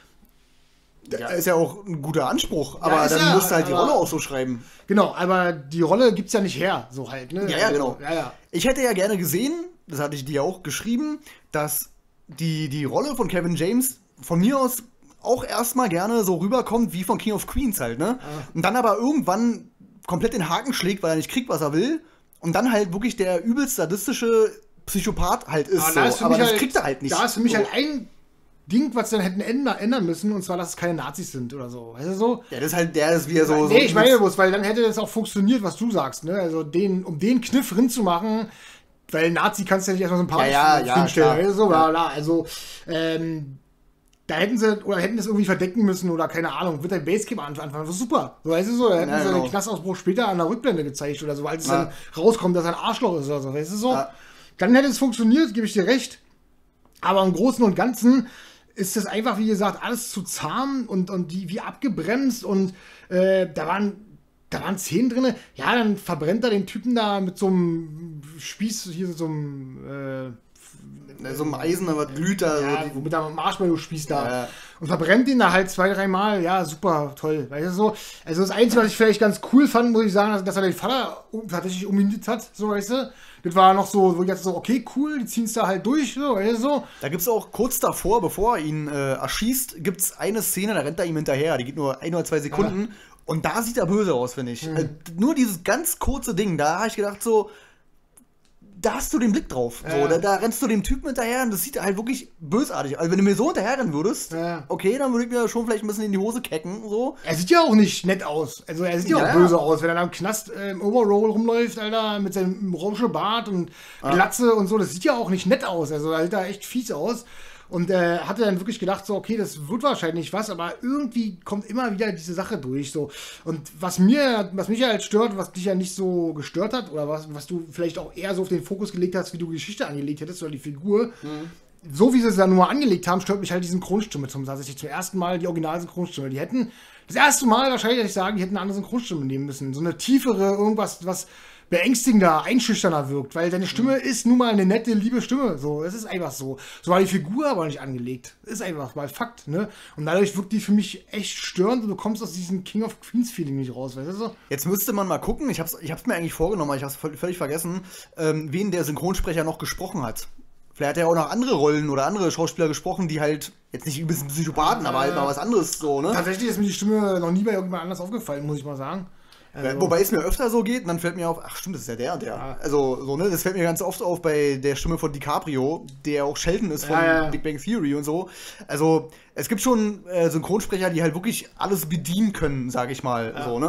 Ja, ist ja auch ein guter Anspruch, aber ist dann ja, musst du halt die aber- Rolle auch so schreiben. Genau, aber die Rolle gibt's ja nicht her, so halt, ne? Ja, ja, genau. Ja, ja. Ich hätte ja gerne gesehen, das hatte ich dir auch geschrieben, dass die, die Rolle von Kevin James von mir aus auch erstmal gerne so rüberkommt wie von King of Queens halt, ne? Ah. Und dann aber irgendwann komplett den Haken schlägt, weil er nicht kriegt, was er will. Und dann halt wirklich der übelst sadistische Psychopath halt ist. Aber, So. da ist für aber mich das halt, kriegt er halt nicht. Da ist für mich so. halt ein Ding, was sie dann hätten ändern, ändern müssen, und zwar, dass es keine Nazis sind oder so. Weißt du so? Ja, das ist halt, der ist wieder so. Nee, so ich meine bloß, weil dann hätte das auch funktioniert, was du sagst, ne? Also den, um den Kniff rinzumachen, weil Nazi kannst du ja nicht erstmal sympathisch Ja, ja, ja, hinstellen, klar. weißt du, so, Ja. bla, bla. Also, ähm, da hätten sie, oder hätten das irgendwie verdecken müssen, oder keine Ahnung, wird der Basecamp anfangen, das ist super. So, weißt du so, da hätten Ja, sie genau. den Knastausbruch später an der Rückblende gezeigt oder so, als es Ja. dann rauskommt, dass er ein Arschloch ist oder so, weißt du so. Ja. Dann hätte es funktioniert, gebe ich dir recht. Aber im Großen und Ganzen ist das einfach, wie gesagt, alles zu zahm und, und die wie abgebremst und äh, da waren da waren Szenen drin. Ja, dann verbrennt er den Typen da mit so einem Spieß, hier so einem äh, So ein Eisen, aber glüht da. ja, so die, mit einem Marshmallow-Spieß da. Ja, ja. Und verbrennt ihn da halt zwei, dreimal. Ja, super, toll. Weißt du so? Also das Einzige, was ich vielleicht ganz cool fand, muss ich sagen, dass er den Vater um, tatsächlich umgeniert hat, so weißt du. Das war noch so, wo ich jetzt so, okay, cool, die ziehen es da halt durch, so, weißt du so. Da gibt's auch kurz davor, bevor er ihn äh, erschießt, gibt's eine Szene, da rennt er ihm hinterher. Die geht nur ein oder zwei Sekunden. Und da sieht er böse aus, finde ich. Mhm. Äh, nur dieses ganz kurze Ding, da habe ich gedacht so, da hast du den Blick drauf. Ja. So, da, da rennst du dem Typen hinterher und das sieht halt wirklich bösartig aus. Also wenn du mir so hinterherrennen würdest, Ja. okay, dann würde ich mir schon vielleicht ein bisschen in die Hose kecken. So. Er sieht ja auch nicht nett aus. Also er sieht ja, Ja, auch ja. böse aus, wenn er da im Knast äh, im Overall rumläuft, Alter, mit seinem Rauschebart und Glatze und so. Das sieht ja auch nicht nett aus. Also er sieht da echt fies aus. Und äh, hatte dann wirklich gedacht, so, okay, das wird wahrscheinlich was, aber irgendwie kommt immer wieder diese Sache durch. So. Und was mir, was mich halt stört, was dich ja nicht so gestört hat, oder was, was du vielleicht auch eher so auf den Fokus gelegt hast, wie du Geschichte angelegt hättest, oder die Figur, so wie sie es dann nur angelegt haben, stört mich halt die Synchronstimme zum tatsächlich zum ersten Mal die Original-Synchronstimme. Die hätten das erste Mal wahrscheinlich, ich sagen, die hätten eine andere Synchronstimme nehmen müssen. So eine tiefere, irgendwas, was beängstigender, einschüchterner wirkt, weil seine Stimme ist nun mal eine nette, liebe Stimme. So, es ist einfach so. So war die Figur aber nicht angelegt. Ist einfach mal Fakt, ne? Und dadurch wirkt die für mich echt störend und du kommst aus diesem King of Queens Feeling nicht raus, weißt du so? Jetzt müsste man mal gucken, ich hab's, ich hab's mir eigentlich vorgenommen, aber ich hab's völlig vergessen, ähm, wen der Synchronsprecher noch gesprochen hat. Vielleicht hat er auch noch andere Rollen oder andere Schauspieler gesprochen, die halt jetzt nicht übelst Psychopathen, aber halt mal was anderes so, ne? Tatsächlich ist mir die Stimme noch nie bei irgendjemand anders aufgefallen, muss ich mal sagen. Also, Wobei es mir öfter so geht, und dann fällt mir auf, ach stimmt, das ist ja der und der. Ja. Also, so, ne, das fällt mir ganz oft auf bei der Stimme von DiCaprio, der auch Sheldon ist von Ja, ja. Big Bang Theory und so. Also, es gibt schon äh, Synchronsprecher, die halt wirklich alles bedienen können, sag ich mal, Ja. so, ne?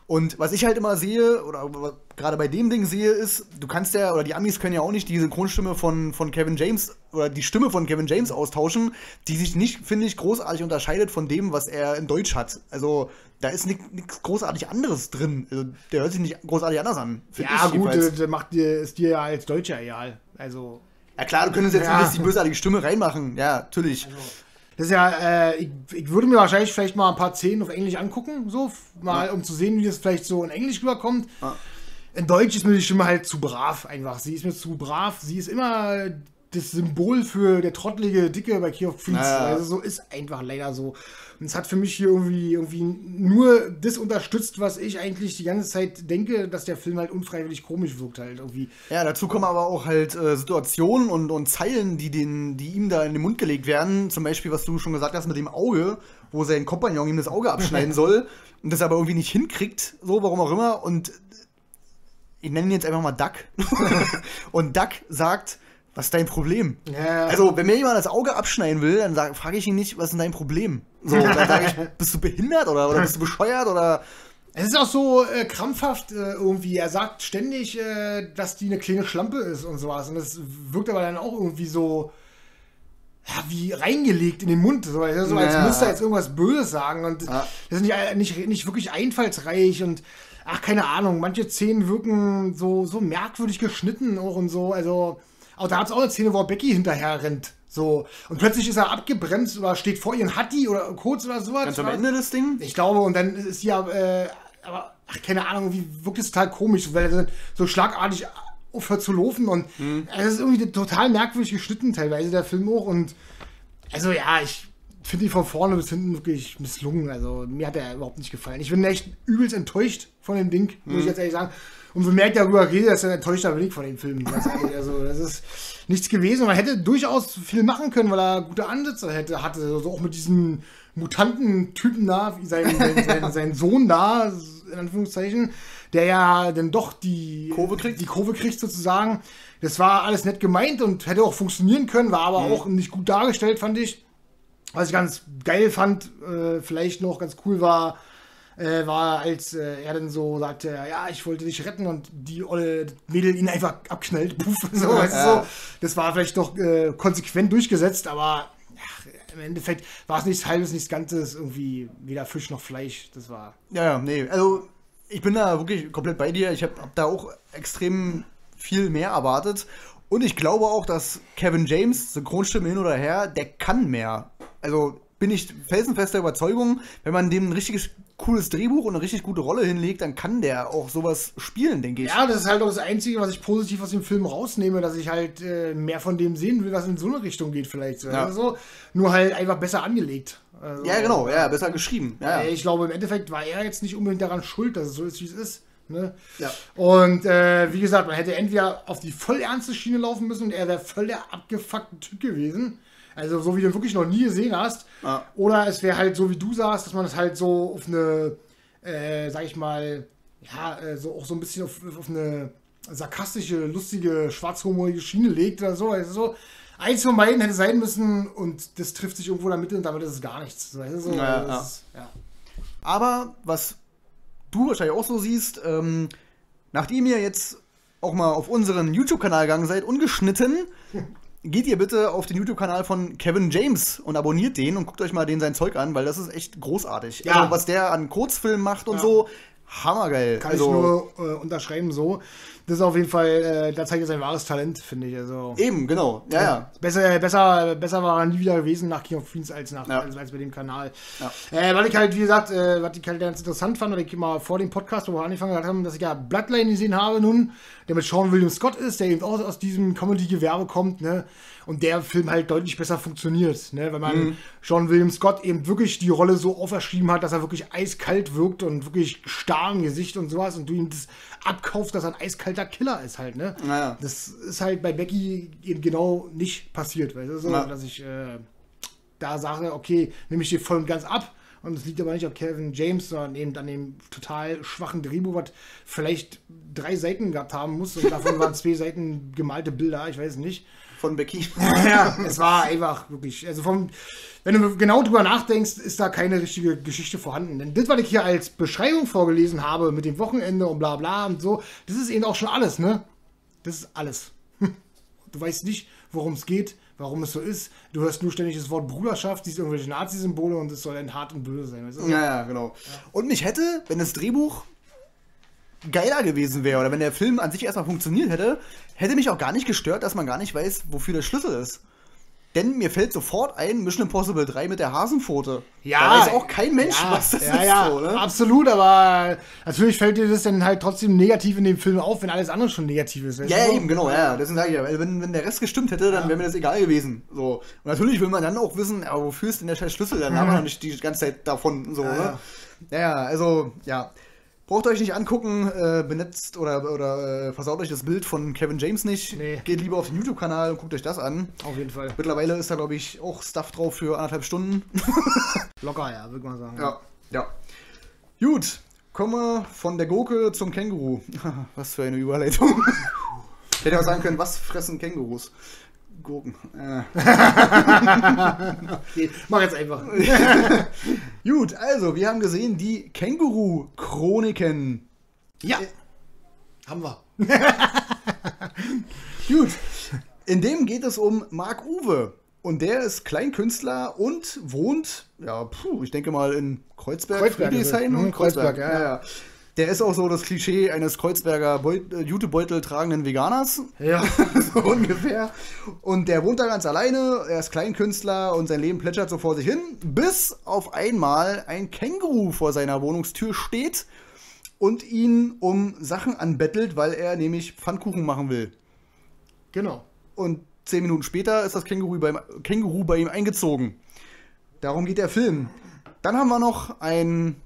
Und was ich halt immer sehe, oder gerade bei dem Ding sehe, ist, du kannst ja, oder die Amis können ja auch nicht die Synchronstimme von, von Kevin James, oder die Stimme von Kevin James austauschen, die sich nicht, finde ich, großartig unterscheidet von dem, was er in Deutsch hat. Also, da ist nichts großartig anderes drin. Also, der hört sich nicht großartig anders an. Ja, gut, der macht dir, ist dir ja als Deutscher egal. Also. Ja, klar, du könntest jetzt ja. nicht die bösartige Stimme reinmachen. Ja, natürlich. Also. Das ist ja, äh, ich, ich würde mir wahrscheinlich vielleicht mal ein paar Szenen auf Englisch angucken, so, mal, ja. um zu sehen, wie das vielleicht so in Englisch rüberkommt. Ja. In Deutsch ist mir die Stimme halt zu brav, einfach. Sie ist mir zu brav. Sie ist immer das Symbol für der trottelige Dicke bei King of Queens. Ja. Also so ist einfach leider so. Und es hat für mich hier irgendwie, irgendwie nur das unterstützt, was ich eigentlich die ganze Zeit denke, dass der Film halt unfreiwillig komisch wirkt halt irgendwie. Ja, dazu kommen aber auch halt äh, Situationen und, und Zeilen, die, den, die ihm da in den Mund gelegt werden. Zum Beispiel, was du schon gesagt hast mit dem Auge, wo sein Kompagnon ihm das Auge abschneiden soll und das aber irgendwie nicht hinkriegt, so, warum auch immer. Und ich nenne ihn jetzt einfach mal Duck. Und Duck sagt, was ist dein Problem? Ja. Also, wenn mir jemand das Auge abschneiden will, dann frage ich ihn nicht, was ist denn dein Problem? So, dann sage ich, bist du behindert oder, oder bist du bescheuert oder. Es ist auch so äh, krampfhaft äh, irgendwie. Er sagt ständig, äh, dass die eine kleine Schlampe ist und sowas. Und das wirkt aber dann auch irgendwie so, ja, wie reingelegt in den Mund. So, also, als ja. müsste er jetzt irgendwas Böses sagen. Und ja. das ist nicht, nicht, nicht wirklich einfallsreich und ach, keine Ahnung. Manche Szenen wirken so, so merkwürdig geschnitten auch und so. Also. Aber da hat es auch eine Szene, wo Becky hinterher rennt. So. Und plötzlich ist er abgebremst oder steht vor ihr ein Hatti oder kurz oder sowas. Ganz am Ende das Ding? Ich glaube, und dann ist sie ja, äh, aber, ach, keine Ahnung, wie wirkt es total komisch, weil er so schlagartig aufhört zu laufen und hm. es ist irgendwie total merkwürdig geschnitten teilweise, der Film auch. Und also ja, ich finde ihn von vorne bis hinten wirklich misslungen. Also mir hat er überhaupt nicht gefallen. Ich bin echt übelst enttäuscht von dem Ding, muss hm. ich jetzt ehrlich sagen. Und wenn man darüber redet, dass er enttäuschter bin ich von den Filmen. Ganz ehrlich. Also, das ist nichts gewesen. Man hätte durchaus viel machen können, weil er gute Ansätze hätte, hatte. Also auch mit diesen Mutanten-Typen da, wie sein, sein, sein, sein Sohn da, in Anführungszeichen, der ja dann doch die Kurve kriegt, die Kurve kriegt sozusagen. Das war alles nett gemeint und hätte auch funktionieren können, war aber mhm. auch nicht gut dargestellt, fand ich. Was ich ganz geil fand, äh, vielleicht noch ganz cool war, Äh, war, als äh, er dann so sagte, ja, ich wollte dich retten und die olle Mädel ihn einfach abknallt. Puff, so, weißt du, so. Das war vielleicht doch äh, konsequent durchgesetzt, aber ach, im Endeffekt war es nichts Halbes, nichts Ganzes, irgendwie weder Fisch noch Fleisch. Das war. Ja, ja, nee, also ich bin da wirklich komplett bei dir. Ich habe hab da auch extrem viel mehr erwartet. Und ich glaube auch, dass Kevin James, Synchronstimme hin oder her, der kann mehr. Also bin ich felsenfester Überzeugung, wenn man dem ein richtiges cooles Drehbuch und eine richtig gute Rolle hinlegt, dann kann der auch sowas spielen, denke ich. Ja, das ist halt auch das Einzige, was ich positiv aus dem Film rausnehme, dass ich halt äh, mehr von dem sehen will, was in so eine Richtung geht vielleicht. Ja. Also, nur halt einfach besser angelegt. Also, ja, genau, ja, besser geschrieben. Ja, ja. Ich glaube, im Endeffekt war er jetzt nicht unbedingt daran schuld, dass es so ist, wie es ist. Ne? Ja. Und äh, wie gesagt, man hätte entweder auf die voll ernste Schiene laufen müssen und er wäre voll der abgefuckte Typ gewesen. Also so wie du ihn wirklich noch nie gesehen hast. Ah. Oder es wäre halt so, wie du sagst, dass man das halt so auf eine, äh, sag ich mal, ja, äh, so auch so ein bisschen auf, auf eine sarkastische, lustige, schwarzhumorige Schiene legt oder so. Also so eins von beiden hätte sein müssen und das trifft sich irgendwo in der Mitte und damit ist es gar nichts. Weißt du? So, ja, also ja. Ist, ja. Aber was du wahrscheinlich auch so siehst, ähm, nachdem ihr jetzt auch mal auf unseren YouTube-Kanal gegangen seid, ungeschnitten, geht ihr bitte auf den YouTube-Kanal von Kevin James und abonniert den und guckt euch mal den sein Zeug an, weil das ist echt großartig. Ja. Also was der an Kurzfilmen macht und ja. so, hammergeil. Kann also, ich nur äh, unterschreiben so. Das ist auf jeden Fall, äh, da zeigt er sein wahres Talent, finde ich. Also, eben, genau. Ja, ja. Besser, besser, besser war er nie wieder gewesen nach King of Queens als, nach, ja. als, als bei dem Kanal. Ja. Äh, weil ich halt, wie gesagt, äh, was ich halt ganz interessant fand, weil ich mal vor dem Podcast, wo wir angefangen haben, dass ich ja Bloodline gesehen habe nun, der mit Sean William Scott ist, der eben auch aus diesem Comedy-Gewerbe kommt, ne? Und der Film halt deutlich besser funktioniert, ne? Weil man mhm. Sean William Scott eben wirklich die Rolle so auferschrieben hat, dass er wirklich eiskalt wirkt und wirklich starr im Gesicht und sowas und du ihm das abkaufst, dass er ein eiskalter Killer ist halt, ne? Naja. Das ist halt bei Becky eben genau nicht passiert, weißt du, so, ja. dass ich äh, da sage, okay, nehme ich dir voll und ganz ab Und es liegt aber nicht an Kevin James, sondern eben an dem total schwachen Drehbuch, was vielleicht drei Seiten gehabt haben muss. Und davon waren zwei Seiten gemalte Bilder, ich weiß nicht. Von Becky. Ja, es war einfach wirklich, also vom, wenn du genau drüber nachdenkst, ist da keine richtige Geschichte vorhanden. Denn das, was ich hier als Beschreibung vorgelesen habe, mit dem Wochenende und bla bla und so, das ist eben auch schon alles, ne? Das ist alles. Du weißt nicht, worum es geht, warum es so ist. Du hörst nur ständig das Wort Bruderschaft, siehst irgendwelche Nazi-Symbole und es soll dann hart und böse sein. Weißt du? Ja, ja, genau. Ja. Und mich hätte, wenn das Drehbuch geiler gewesen wäre oder wenn der Film an sich erstmal funktioniert hätte, hätte mich auch gar nicht gestört, dass man gar nicht weiß, wofür der Schlüssel ist. Denn mir fällt sofort ein Mission Impossible drei mit der Hasenpfote. Ja. Da weiß auch kein Mensch, ja, was das ja, ist. Ja, so, ne? Absolut, aber natürlich fällt dir das dann halt trotzdem negativ in dem Film auf, wenn alles andere schon negativ ist. Ja, ja, eben, genau, ja. Deswegen sage ich ja, wenn, wenn der Rest gestimmt hätte, dann ja. wäre mir das egal gewesen. So. Und natürlich will man dann auch wissen, aber wofür ist denn der scheiß Schlüssel? Dann mhm. haben wir noch nicht die ganze Zeit davon. So, ja, ne? ja. ja, ja, also, ja. Braucht euch nicht angucken, äh, benetzt oder, oder äh, versaut euch das Bild von Kevin James nicht. Nee. Geht lieber auf den YouTube-Kanal und guckt euch das an. Auf jeden Fall. Mittlerweile ist da, glaube ich, auch Stuff drauf für anderthalb Stunden. Locker, ja, würde man sagen. Ja, ja. Gut, kommen wir von der Gurke zum Känguru. Was für eine Überleitung. Ich hätte auch sagen können, was fressen Kängurus? Gurken. Äh. Okay, mach jetzt einfach. Gut, also, wir haben gesehen, die Känguru-Chroniken. Ja. Äh, haben wir. Gut. In dem geht es um Marc Uwe. Und der ist Kleinkünstler und wohnt, ja, puh, ich denke mal in Kreuzberg, Kreuzberg Friedrichshain und Kreuzberg, Kreuzberg, ja, ja. Der ist auch so das Klischee eines Kreuzberger Beut- äh, Jutebeutel tragenden Veganers. Ja. So ungefähr. Und der wohnt da ganz alleine, er ist Kleinkünstler und sein Leben plätschert so vor sich hin, bis auf einmal ein Känguru vor seiner Wohnungstür steht und ihn um Sachen anbettelt, weil er nämlich Pfannkuchen machen will. Genau. Und zehn Minuten später ist das Känguru, beim, Känguru bei ihm eingezogen. Darum geht der Film. Dann haben wir noch einen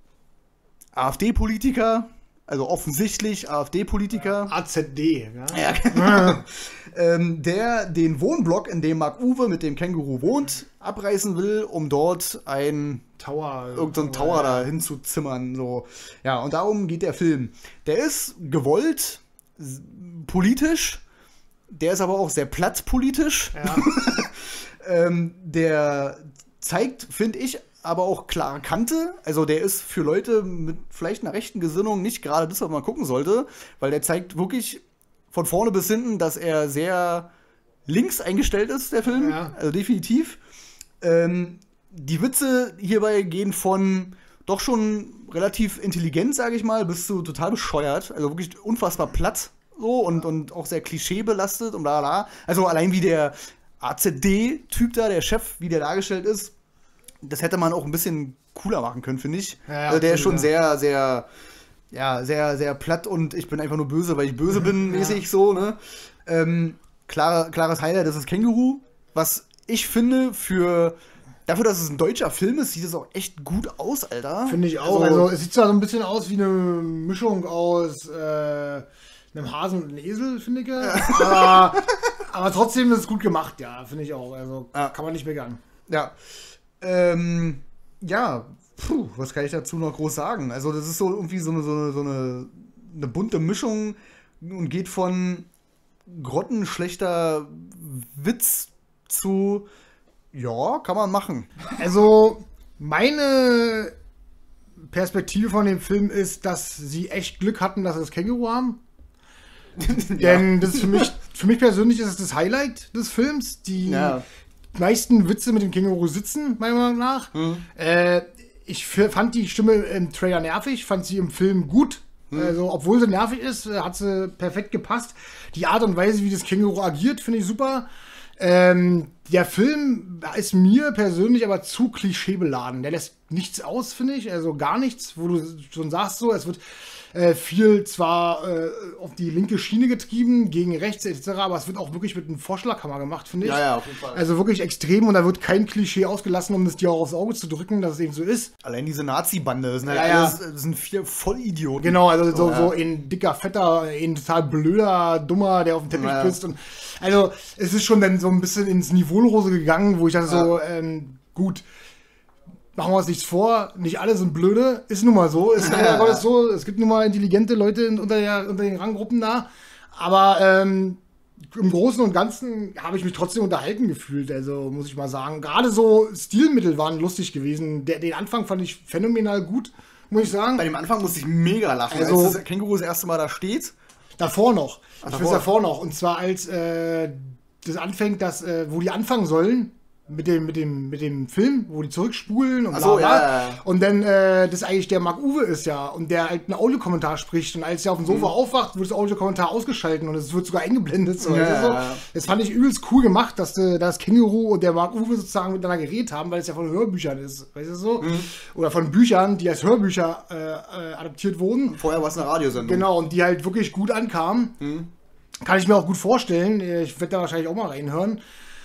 AfD-Politiker, also offensichtlich AfD-Politiker. A Z D, ja. Ja, genau. ähm, der den Wohnblock, in dem Marc Uwe mit dem Känguru wohnt, abreißen will, um dort ein Tower, irgendein Tower ja. da hinzuzimmern. So. Ja, und darum geht der Film. Der ist gewollt, politisch, der ist aber auch sehr platt politisch. Ja. ähm, der zeigt, finde ich, aber auch klare Kante. Also der ist für Leute mit vielleicht einer rechten Gesinnung nicht gerade das, was man gucken sollte, weil der zeigt wirklich von vorne bis hinten, dass er sehr links eingestellt ist, der Film. Ja. Also definitiv. Ähm, die Witze hierbei gehen von doch schon relativ intelligent, sage ich mal, bis zu total bescheuert. Also wirklich unfassbar platt so und, und auch sehr klischeebelastet und bla bla. Also allein wie der A Z D-Typ da, der Chef, wie der dargestellt ist, das hätte man auch ein bisschen cooler machen können, finde ich. Ja, also der ist schon ja. sehr, sehr, ja, sehr, sehr platt und ich bin einfach nur böse, weil ich böse bin, mäßig ja. so, ne? Ähm, klar, klares Highlight, das ist Känguru. Was ich finde, für dafür, dass es ein deutscher Film ist, sieht es auch echt gut aus, Alter. Finde ich auch. Also, also es sieht zwar so ein bisschen aus wie eine Mischung aus äh, einem Hasen und einem Esel, finde ich. aber, aber trotzdem ist es gut gemacht, ja, finde ich auch. Also ja. kann man nicht meckern. Ja. Ähm, ja, puh, was kann ich dazu noch groß sagen? Also das ist so irgendwie so eine, so eine, so eine, eine bunte Mischung und geht von grottenschlechter Witz zu, ja, kann man machen. Also meine Perspektive von dem Film ist, dass sie echt Glück hatten, dass sie das Känguru haben. Denn ja. das ist für mich, für mich persönlich ist es das Highlight des Films. Die ja. meisten Witze mit dem Känguru sitzen, meiner Meinung nach. Mhm. Äh, ich fand die Stimme im Trailer nervig, fand sie im Film gut. Mhm. Also, obwohl sie nervig ist, hat sie perfekt gepasst. Die Art und Weise, wie das Känguru agiert, finde ich super. Ähm, der Film ist mir persönlich aber zu klischeebeladen. Der lässt nichts aus, finde ich. Also gar nichts, wo du schon sagst, so, es wird äh, viel zwar äh, auf die linke Schiene getrieben, gegen rechts et cetera, aber es wird auch wirklich mit einem Vorschlaghammer gemacht, finde ich. Ja, ja, auf jeden Fall. Also wirklich extrem und da wird kein Klischee ausgelassen, um das dir auch aufs Auge zu drücken, dass es eben so ist. Allein diese Nazi-Bande, das sind, halt ja, alles, das sind vier Vollidioten. Genau, also so, oh, ja. so ein dicker, fetter, ein total blöder, dummer, der auf dem Teppich pisst. Ja. Und also es ist schon dann so ein bisschen ins Niveaulose gegangen, wo ich dachte ja. so, ähm, gut, machen wir uns nichts vor, nicht alle sind blöde, ist nun mal so, ist leider Gottes so, es gibt nun mal intelligente Leute in, unter, der, unter den Ranggruppen da, aber ähm, im Großen und Ganzen habe ich mich trotzdem unterhalten gefühlt, also muss ich mal sagen, gerade so Stilmittel waren lustig gewesen, der, den Anfang fand ich phänomenal gut, muss ich sagen. Bei dem Anfang musste ich mega lachen, also, als das Känguru das erste Mal da steht. Davor noch, Ach, ich davor. weiß davor noch, und zwar als äh, das anfängt, dass, äh, wo die anfangen sollen, mit dem, mit dem, mit dem Film, wo die zurückspulen und Ach so, bla, bla. ja, ja, ja. Und dann, äh, das eigentlich der Mark Uwe ist ja, und der halt einen Audiokommentar spricht, und als er auf dem Sofa Mhm. aufwacht, wird das Audiokommentar ausgeschalten und es wird sogar eingeblendet. So, Ja, weißt du, so. ja, ja. Das fand ich übelst cool gemacht, dass äh, das Känguru und der Mark Uwe sozusagen miteinander geredet haben, weil es ja von Hörbüchern ist, weißt du so? Mhm. Oder von Büchern, die als Hörbücher äh, äh, adaptiert wurden. Vorher war es eine Radiosendung. Genau, und die halt wirklich gut ankamen. Mhm. Kann ich mir auch gut vorstellen. Ich werde da wahrscheinlich auch mal reinhören.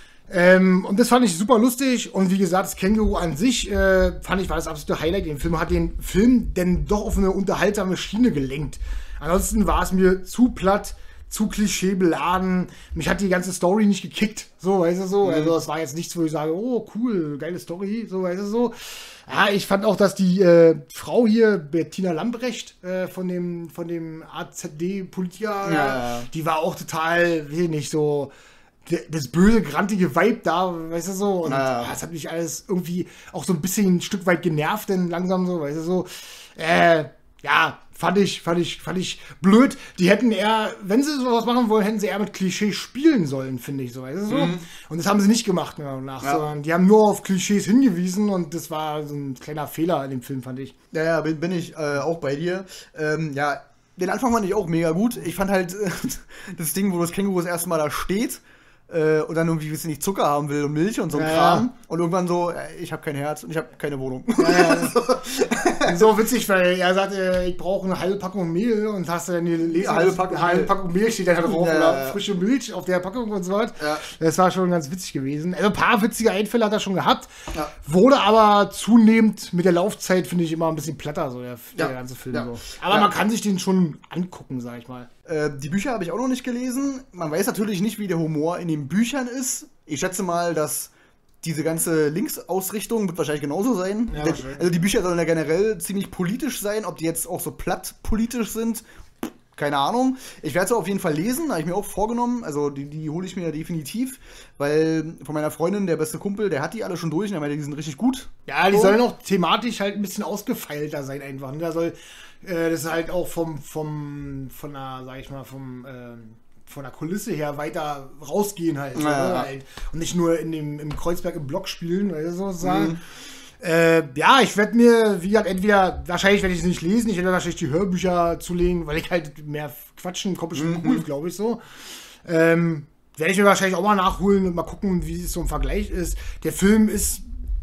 Ähm, und das fand ich super lustig. Und wie gesagt, das Känguru an sich, äh, fand ich, war das absolute Highlight im Film. Hat den Film denn doch auf eine unterhaltsame Schiene gelenkt. Ansonsten war es mir zu platt, zu klischeebeladen. Mich hat die ganze Story nicht gekickt. So, weißt du so. Mhm. Also, das war jetzt nichts, wo ich sage, oh, cool, geile Story. So, weißt du so. Ja, ich fand auch, dass die äh, Frau hier, Bettina Lambrecht, äh, von dem, von dem A Z D-Politiker, Ja, ja. die war auch total, weiß ich nicht, so das böse, grantige Vibe da, weißt du so. Und Ja. ah, das hat mich alles irgendwie auch so ein bisschen ein Stück weit genervt, denn langsam so, weißt du so. Äh, ja, fand ich, fand ich, fand ich blöd. Die hätten eher, wenn sie sowas machen wollen, hätten sie eher mit Klischee spielen sollen, finde ich so, weißt du so. Mhm. Und das haben sie nicht gemacht, meiner Meinung nach, Ja. sondern die haben nur auf Klischees hingewiesen und das war so ein kleiner Fehler in dem Film, fand ich. Ja, ja, bin, bin ich äh, auch bei dir. Ähm, ja, den Anfang fand ich auch mega gut. Ich fand halt äh, das Ding, wo das Känguru das erste Mal da steht äh, und dann irgendwie, weiß ich nicht, Zucker haben will und Milch und so ein Ja, Kram. ja. Und irgendwann so, äh, ich habe kein Herz und ich habe keine Wohnung. Ja, so witzig, weil er sagt, äh, ich brauche eine halbe Packung Mehl und hast du dann die Lese, Ja, halbe Packung halbe Mehl. Packung Mehl steht da drauf, Ja, oder ja. frische Milch auf der Packung und so was. Ja. Das war schon ganz witzig gewesen. Also ein paar witzige Einfälle hat er schon gehabt, Ja. wurde aber zunehmend mit der Laufzeit, finde ich, immer ein bisschen platter, so der, der Ja. ganze Film. Ja. So. Aber Ja. man kann sich den schon angucken, sag ich mal. Äh, die Bücher habe ich auch noch nicht gelesen. Man weiß natürlich nicht, wie der Humor in den Büchern ist. Ich schätze mal, dass diese ganze Linksausrichtung wird wahrscheinlich genauso sein. Ja, Der- wahrscheinlich. also die Bücher sollen ja generell ziemlich politisch sein. Ob die jetzt auch so platt politisch sind, keine Ahnung. Ich werde es auf jeden Fall lesen, habe ich mir auch vorgenommen. Also die, die hole ich mir definitiv, weil von meiner Freundin, der beste Kumpel, der hat die alle schon durch und er meinte, die sind richtig gut. Ja, die So. sollen auch thematisch halt ein bisschen ausgefeilter sein einfach. Ne? Da soll äh, das halt auch vom, vom, von der, sag ich mal, vom, ähm, von der Kulisse her weiter rausgehen halt. so, Ja, ne? ja. halt. Und nicht nur in dem, im Kreuzberg im Block spielen, weil so sagen. Mhm. Äh, ja, ich werde mir, wie gesagt, entweder, wahrscheinlich werde ich es nicht lesen, ich werde wahrscheinlich die Hörbücher zulegen, weil ich halt mehr quatschen, kommt bestimmt Mhm. cool, glaube ich so. Ähm, werde ich mir wahrscheinlich auch mal nachholen und mal gucken, wie es so im Vergleich ist. Der Film ist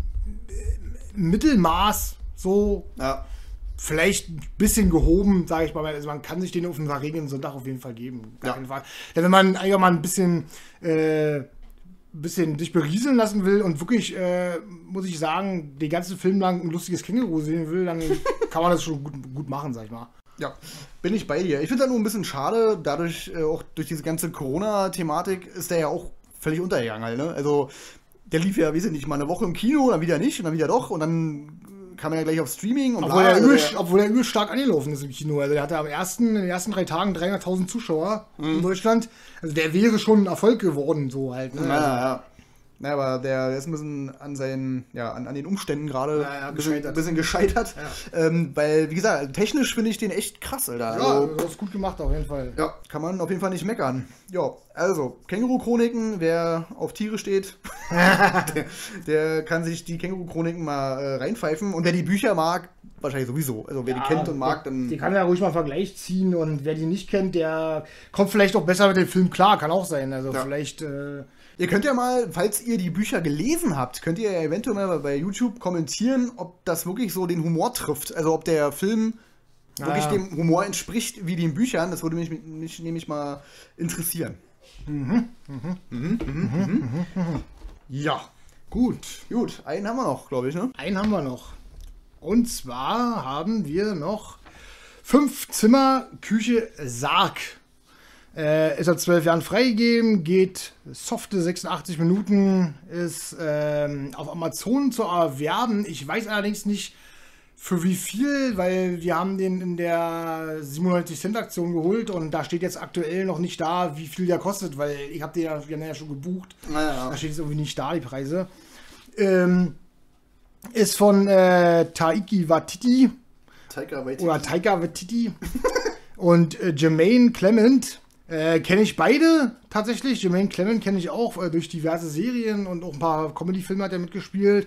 äh, Mittelmaß, so Ja. vielleicht ein bisschen gehoben, sage ich mal. Also man kann sich den auf einen verregneten Sonntag auf jeden Fall geben. Gar Ja. keinen Fall. Denn wenn man einfach mal ein bisschen, äh, bisschen sich berieseln lassen will und wirklich, äh, muss ich sagen, den ganzen Film lang ein lustiges Känguru sehen will, dann kann man das schon gut, gut machen, sag ich mal. Ja, bin ich bei dir. Ich finde das nur ein bisschen schade, dadurch, äh, auch durch diese ganze Corona-Thematik ist der ja auch völlig untergegangen halt, ne? Also, der lief ja, weiß ich nicht, mal eine Woche im Kino, dann wieder nicht und dann wieder doch und dann kam er ja gleich auf Streaming und Obwohl, bla. er Also übel, der- obwohl er übel stark angelaufen ist im Kino. Also der hatte am ersten, in den ersten drei Tagen dreihunderttausend Zuschauer Mhm. in Deutschland. Also der wäre schon ein Erfolg geworden, so halt. Ne? Ja, ja, ja. Ja, aber der, der ist ein bisschen an seinen, ja, an, an den Umständen gerade Ja, ja, ein bisschen gescheitert. bisschen gescheitert. Ja. Ähm, weil, wie gesagt, technisch finde ich den echt krass, Alter. Ja, Also, das ist gut gemacht auf jeden Fall. ja, kann man auf jeden Fall nicht meckern. Ja, also, Känguru-Chroniken, wer auf Tiere steht, der, der kann sich die Känguru-Chroniken mal äh, reinpfeifen. Und wer die Bücher mag, wahrscheinlich sowieso. Also, wer die kennt und mag, dann. Die kann ja ruhig mal einen Vergleich ziehen und wer die nicht kennt, der kommt vielleicht auch besser mit dem Film klar, kann auch sein. Also Ja. vielleicht. Äh, Ihr könnt ja mal, falls ihr die Bücher gelesen habt, könnt ihr ja eventuell mal bei YouTube kommentieren, ob das wirklich so den Humor trifft. Also ob der Film Ah, wirklich ja. dem Humor entspricht wie den Büchern. Das würde mich, mich nämlich mal interessieren. ja, gut. Gut, einen haben wir noch, glaube ich, ne? Einen haben wir noch. Und zwar haben wir noch fünf Zimmer Küche Sarg. Äh, ist seit zwölf Jahren freigegeben, geht softe sechsundachtzig Minuten, ist ähm, auf Amazon zu erwerben. Ich weiß allerdings nicht für wie viel, weil wir haben den in der siebenundneunzig Cent Aktion geholt und da steht jetzt aktuell noch nicht da, wie viel der kostet, weil ich habe den ja, ja schon gebucht. Naja. Da steht jetzt irgendwie nicht da, die Preise. Ähm, ist von äh, Taiki Waititi. Taika Waititi. Oder Taika Waititi. Und äh, Jermaine Clement. Äh, kenne ich beide tatsächlich. Jermaine Clement kenne ich auch äh, durch diverse Serien und auch ein paar Comedy-Filme hat er mitgespielt.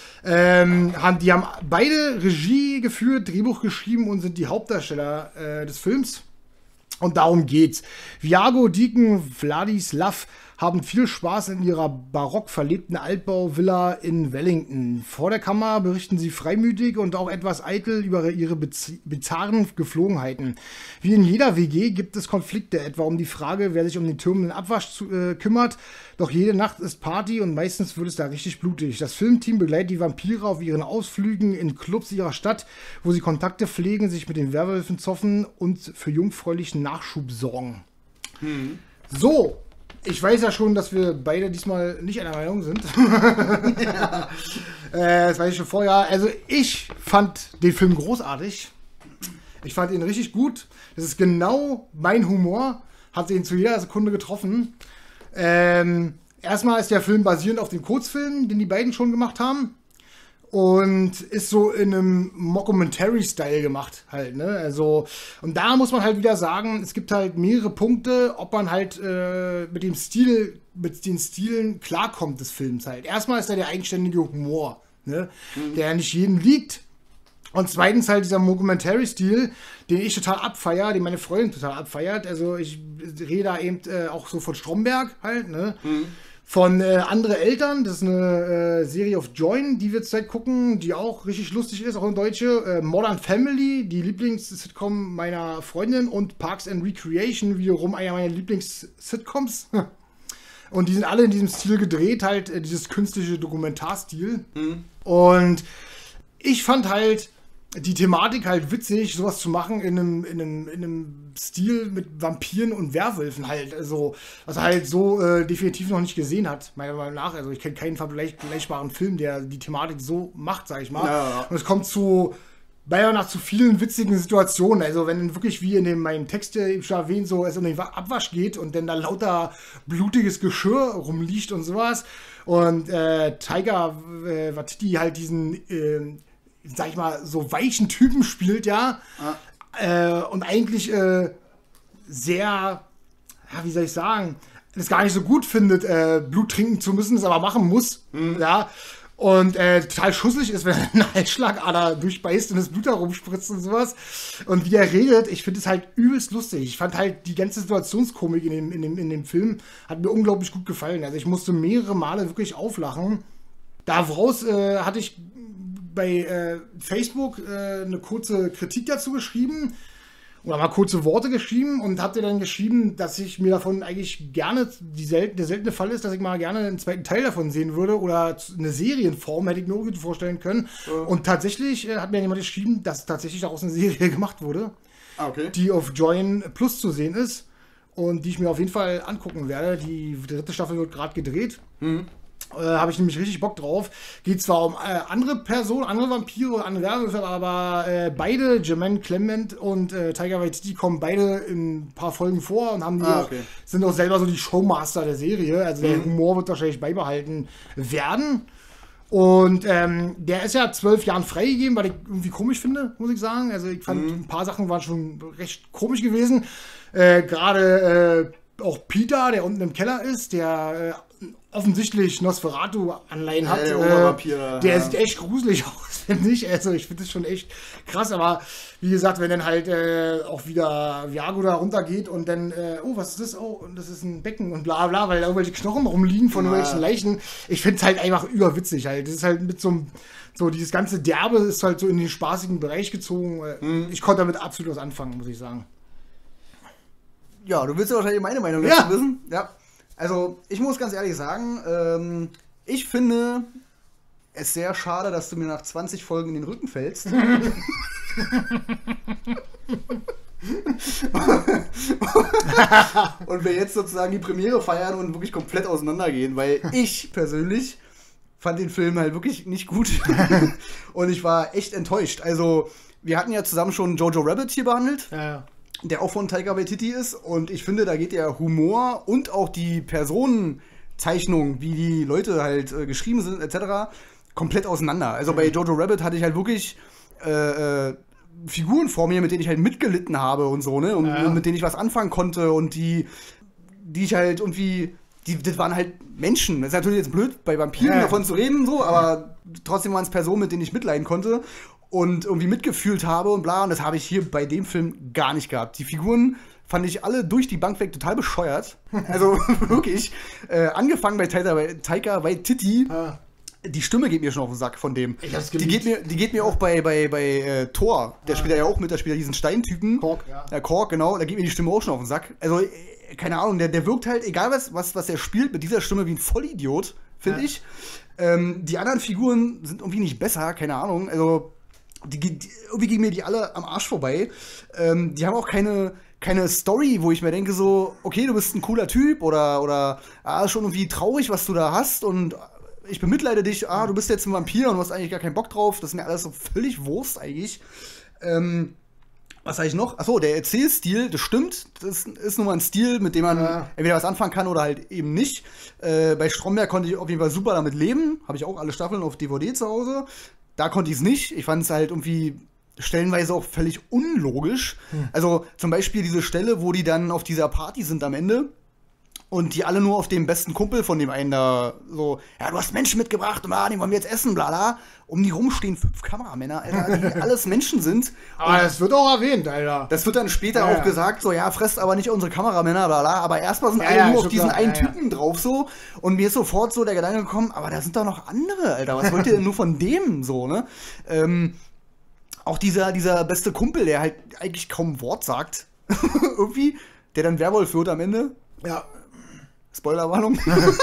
Ähm, haben, die haben beide Regie geführt, Drehbuch geschrieben und sind die Hauptdarsteller äh, des Films. Und darum geht's. Viago, Deacon, Vladislav haben viel Spaß in ihrer barock verlebten Altbau-Villa in Wellington. Vor der Kamera berichten sie freimütig und auch etwas eitel über ihre biz- bizarren Geflogenheiten. Wie in jeder W G gibt es Konflikte, etwa um die Frage, wer sich um den türmenden Abwasch zu, äh, kümmert. Doch jede Nacht ist Party und meistens wird es da richtig blutig. Das Filmteam begleitet die Vampire auf ihren Ausflügen in Clubs ihrer Stadt, wo sie Kontakte pflegen, sich mit den Werwölfen zoffen und für jungfräulichen Nachschub sorgen. Hm. So, ich weiß ja schon, dass wir beide diesmal nicht einer Meinung sind. Ja. äh, das weiß ich schon vorher. Also ich fand den Film großartig. Ich fand ihn richtig gut. Das ist genau mein Humor. Hat ihn zu jeder Sekunde getroffen. Ähm, erstmal ist der Film basierend auf dem Kurzfilm, den die beiden schon gemacht haben. Und ist so in einem Mockumentary-Style gemacht halt, ne? Also, und da muss man halt wieder sagen, es gibt halt mehrere Punkte, ob man halt äh, mit dem Stil, mit den Stilen klarkommt des Films halt. Erstmal ist da der eigenständige Humor, ne? Mhm. Der nicht jedem liegt. Und zweitens halt dieser Mockumentary-Stil, den ich total abfeier, den meine Freundin total abfeiert. Also ich rede da eben äh, auch so von Stromberg halt, ne? Mhm. Von äh, Andere Eltern, das ist eine äh, Serie auf Join, die wir zurzeit gucken, die auch richtig lustig ist, auch in Deutsche. Äh, Modern Family, die Lieblings-Sitcom meiner Freundin, und Parks and Recreation, wiederum einer meiner Lieblings-Sitcoms. Und die sind alle in diesem Stil gedreht, halt äh, dieses künstliche Dokumentarstil. Mhm. Und ich fand halt die Thematik halt witzig, sowas zu machen in einem, in einem, in einem Stil mit Vampiren und Werwölfen halt. Also, was er halt so äh, definitiv noch nicht gesehen hat, meiner Meinung nach. Also, ich kenne keinen vergleichbaren Film, der die Thematik so macht, sag ich mal. Ja, ja. Und es kommt zu, meiner Meinung nach, zu vielen witzigen Situationen. Also, wenn wirklich, wie in dem, meinem Text eben schon erwähnt, so es um den Abwasch geht und dann da lauter blutiges Geschirr rumliegt und sowas. Und äh, Taika äh, Waititi halt diesen äh, sag ich mal, so weichen Typen spielt, ja. ja. Äh, und eigentlich äh, sehr, ja, wie soll ich sagen, es gar nicht so gut findet, äh, Blut trinken zu müssen, es aber machen muss, mhm. ja. Und äh, total schusselig ist, wenn er eine Halsschlagader durchbeißt und das Blut da rumspritzt und sowas. Und wie er redet, ich finde es halt übelst lustig. Ich fand halt die ganze Situationskomik in dem, in dem, in dem Film hat mir unglaublich gut gefallen. Also ich musste mehrere Male wirklich auflachen. Daraus äh, hatte ich bei äh, Facebook äh, eine kurze Kritik dazu geschrieben oder mal kurze Worte geschrieben und habe dir dann geschrieben, dass ich mir davon eigentlich gerne, die sel- der seltene Fall ist, dass ich mal gerne einen zweiten Teil davon sehen würde oder eine Serienform, hätte ich mir gut vorstellen können. Ja. Und tatsächlich äh, hat mir jemand geschrieben, dass tatsächlich daraus eine Serie gemacht wurde, ah, okay. die auf Join Plus zu sehen ist und die ich mir auf jeden Fall angucken werde. Die dritte Staffel wird gerade gedreht. Mhm. Äh, habe ich nämlich richtig Bock drauf. Geht zwar um äh, andere Personen, andere Vampire oder andere Werwölfe, aber äh, beide, Jermaine Clement und äh, Taika Waititi, kommen beide in ein paar Folgen vor und haben die ah, okay. auch, sind auch selber so die Showmaster der Serie. Also der mhm. Humor wird wahrscheinlich beibehalten werden. Und ähm, der ist ja zwölf Jahren freigegeben, weil ich irgendwie komisch finde, muss ich sagen. Also ich fand, mhm. ein paar Sachen waren schon recht komisch gewesen. Äh, Gerade äh, auch Peter, der unten im Keller ist, der äh, offensichtlich Nosferatu-Anleihen hat. Ja, der äh, der ja. sieht echt gruselig aus, finde ich. Also ich finde das schon echt krass, aber wie gesagt, wenn dann halt äh, auch wieder Viago da runtergeht und dann, äh, oh, was ist das? Oh, und das ist ein Becken und bla bla, weil da irgendwelche Knochen rumliegen von ja. irgendwelchen Leichen. Ich finde es halt einfach überwitzig halt. Das ist halt mit so einem, so dieses ganze Derbe ist halt so in den spaßigen Bereich gezogen. Mhm. Ich konnte damit absolut was anfangen, muss ich sagen. Ja, du willst ja wahrscheinlich meine Meinung dazu ja. wissen. Ja. Also, ich muss ganz ehrlich sagen, ähm, ich finde es sehr schade, dass du mir nach zwanzig Folgen in den Rücken fällst. Und wir jetzt sozusagen die Premiere feiern und wirklich komplett auseinandergehen, weil ich persönlich fand den Film halt wirklich nicht gut. Und ich war echt enttäuscht. Also, wir hatten ja zusammen schon Jojo Rabbit hier behandelt. Ja, ja. Der auch von Taika Waititi ist. Und ich finde, da geht der Humor und auch die Personenzeichnung, wie die Leute halt äh, geschrieben sind, et cetera, komplett auseinander. Also, mhm. bei Jojo Rabbit hatte ich halt wirklich äh, äh, Figuren vor mir, mit denen ich halt mitgelitten habe und so, ne? Und ja. mit denen ich was anfangen konnte und die, die ich halt irgendwie, die, das waren halt Menschen. Das ist natürlich jetzt blöd, bei Vampiren ja. davon zu reden, so, aber trotzdem waren es Personen, mit denen ich mitleiden konnte und irgendwie mitgefühlt habe und bla. Und das habe ich hier bei dem Film gar nicht gehabt. Die Figuren fand ich alle durch die Bank weg total bescheuert. Also wirklich. Äh, angefangen bei Taika, Taika Waititi. Ah. Die Stimme geht mir schon auf den Sack von dem. Ich hab's die geht mir, die geht mir auch bei, bei, bei äh, Thor. Der ah. spielt ja auch mit, der spielt ja diesen Steintypen. Kork, ja. Der Kork, genau. Da geht mir die Stimme auch schon auf den Sack. Also, äh, keine Ahnung, der, der wirkt halt, egal was, was, was er spielt, mit dieser Stimme wie ein Vollidiot, finde ja. ich. Ähm, die anderen Figuren sind irgendwie nicht besser, keine Ahnung. Also, die, die, irgendwie gehen mir die alle am Arsch vorbei. Ähm, die haben auch keine, keine Story, wo ich mir denke so, okay, du bist ein cooler Typ oder, oder ah, schon irgendwie traurig, was du da hast und ich bemitleide dich, ah, du bist jetzt ein Vampir und du hast eigentlich gar keinen Bock drauf. Das ist mir alles so völlig Wurst eigentlich. Ähm, was sag ich noch? Achso, der Erzählstil, das stimmt. Das ist nun mal ein Stil, mit dem man ja. entweder was anfangen kann oder halt eben nicht. Äh, bei Stromberg konnte ich auf jeden Fall super damit leben. Habe ich auch alle Staffeln auf D V D zu Hause. Da konnte ich es nicht. Ich fand es halt irgendwie stellenweise auch völlig unlogisch. Hm. Also zum Beispiel diese Stelle, wo die dann auf dieser Party sind am Ende. Und die alle nur auf den besten Kumpel von dem einen da so, ja, du hast Menschen mitgebracht und ah, den wollen wir jetzt essen, bla bla. Um die rumstehen fünf Kameramänner, Alter, die alles Menschen sind. Aber und das wird auch erwähnt, Alter. Das wird dann später ja, auch ja. gesagt, so, ja, fresst aber nicht unsere Kameramänner, bla bla. Aber erstmal sind ja, alle ja, nur auf diesen klar. einen ja, Typen ja. drauf so. Und mir ist sofort so der Gedanke gekommen, aber da sind doch noch andere, Alter. Was wollt ihr denn nur von dem so, ne? Ähm, auch dieser, dieser beste Kumpel, der halt eigentlich kaum ein Wort sagt. Irgendwie, der dann Werwolf wird am Ende. Ja. Spoilerwarnung.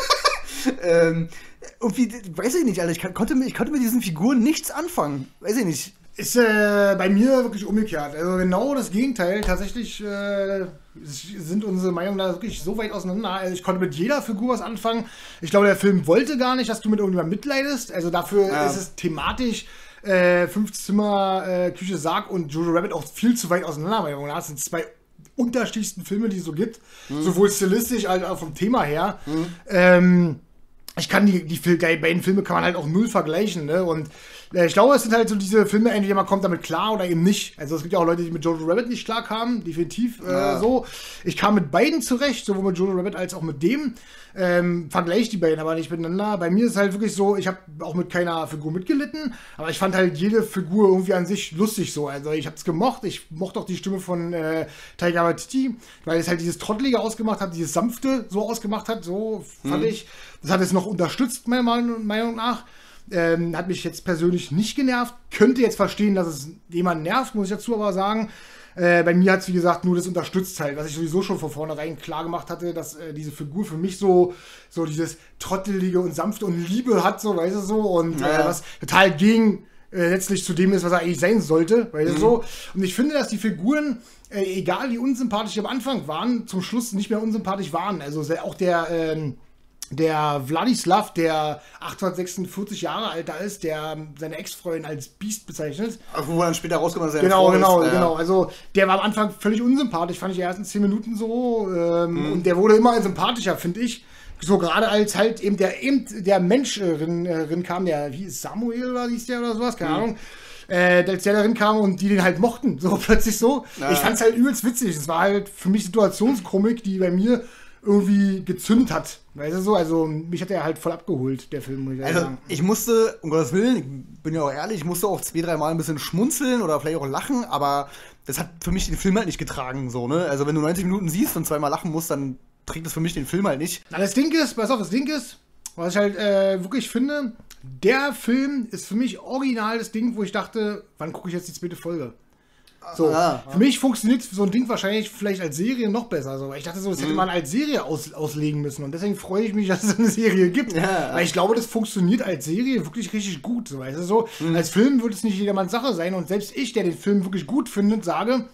ähm, irgendwie, weiß ich nicht, Alter, ich, kann, konnte, ich konnte mit diesen Figuren nichts anfangen. Weiß ich nicht. Ist äh, bei mir wirklich umgekehrt. Also genau das Gegenteil. Tatsächlich äh, sind unsere Meinungen da wirklich so weit auseinander. Also ich konnte mit jeder Figur was anfangen. Ich glaube, der Film wollte gar nicht, dass du mit irgendjemandem mitleidest. Also dafür ja. ist es thematisch äh, Fünf Zimmer, äh, Küche, Sarg und Jojo Rabbit auch viel zu weit auseinander. Weil das sind zwei unterschiedlichsten Filme, die es so gibt. Mhm. Sowohl stilistisch als auch vom Thema her. Mhm. Ähm, ich kann die, die, die beiden Filme kann man halt auch null vergleichen, ne? Und äh, ich glaube, es sind halt so diese Filme, entweder man kommt damit klar oder eben nicht. Also es gibt ja auch Leute, die mit Jojo Rabbit nicht klar kamen, definitiv äh, ja. so. Ich kam mit beiden zurecht, sowohl mit Jojo Rabbit als auch mit dem. Ähm, vergleiche die beiden aber nicht miteinander. Bei mir ist es halt wirklich so, ich habe auch mit keiner Figur mitgelitten, aber ich fand halt jede Figur irgendwie an sich lustig so. Also ich habe es gemocht, ich mochte auch die Stimme von äh, Taika Waititi, weil es halt dieses Trottelige ausgemacht hat, dieses Sanfte so ausgemacht hat, so fand hm. ich. Das hat es noch unterstützt, meiner Meinung nach. Ähm, hat mich jetzt persönlich nicht genervt. Könnte jetzt verstehen, dass es jemanden nervt, muss ich dazu aber sagen. Äh, bei mir hat es, wie gesagt, nur das unterstützt halt, was ich sowieso schon von vornherein klar gemacht hatte, dass äh, diese Figur für mich so, so dieses Trottelige und Sanfte und Liebe hat, so, weißt du, so, und ja. äh, was total gegen äh, letztlich zu dem ist, was er eigentlich sein sollte, weißt du, mhm. so. Und ich finde, dass die Figuren, äh, egal wie unsympathisch die am Anfang waren, zum Schluss nicht mehr unsympathisch waren. Also auch der, ähm, Der Vladislav, der achthundertsechsundvierzig Jahre alt da ist, der seine Ex-Freundin als Biest bezeichnet. Ach, wo er dann später rauskommt, dass er Genau, genau, ist. genau. Also der war am Anfang völlig unsympathisch, fand ich die ersten zehn Minuten so. Ähm, mhm. Und der wurde immer sympathischer, finde ich. So gerade als halt eben der, eben der Mensch äh, rin, äh, rin kam, der, wie ist Samuel oder hieß der oder sowas, keine mhm. Ahnung. Äh, als der darin kam und die den halt mochten, so plötzlich so. Ja. Ich fand's halt übelst witzig. Es war halt für mich Situationskomik, die bei mir irgendwie gezündet hat. Weißt du so? Also mich hat er halt voll abgeholt, der Film, muss ich also, sagen. Ich musste, um Gottes Willen, ich bin ja auch ehrlich, ich musste auch zwei, drei Mal ein bisschen schmunzeln oder vielleicht auch lachen, aber das hat für mich den Film halt nicht getragen, so, ne? Also wenn du neunzig Minuten siehst und zweimal lachen musst, dann trägt das für mich den Film halt nicht. Na, das Ding ist, pass auf, das Ding ist, was ich halt äh, wirklich finde, der Film ist für mich original das Ding, wo ich dachte, wann gucke ich jetzt die zweite Folge? So, ah, für mich funktioniert so ein Ding wahrscheinlich vielleicht als Serie noch besser. So. Ich dachte so, das hätte man als Serie aus, auslegen müssen. Und deswegen freue ich mich, dass es eine Serie gibt. Ja. Weil ich glaube, das funktioniert als Serie wirklich richtig gut. So. Weißt du, so, mhm. Als Film wird es nicht jedermanns Sache sein. Und selbst ich, der den Film wirklich gut findet, sage,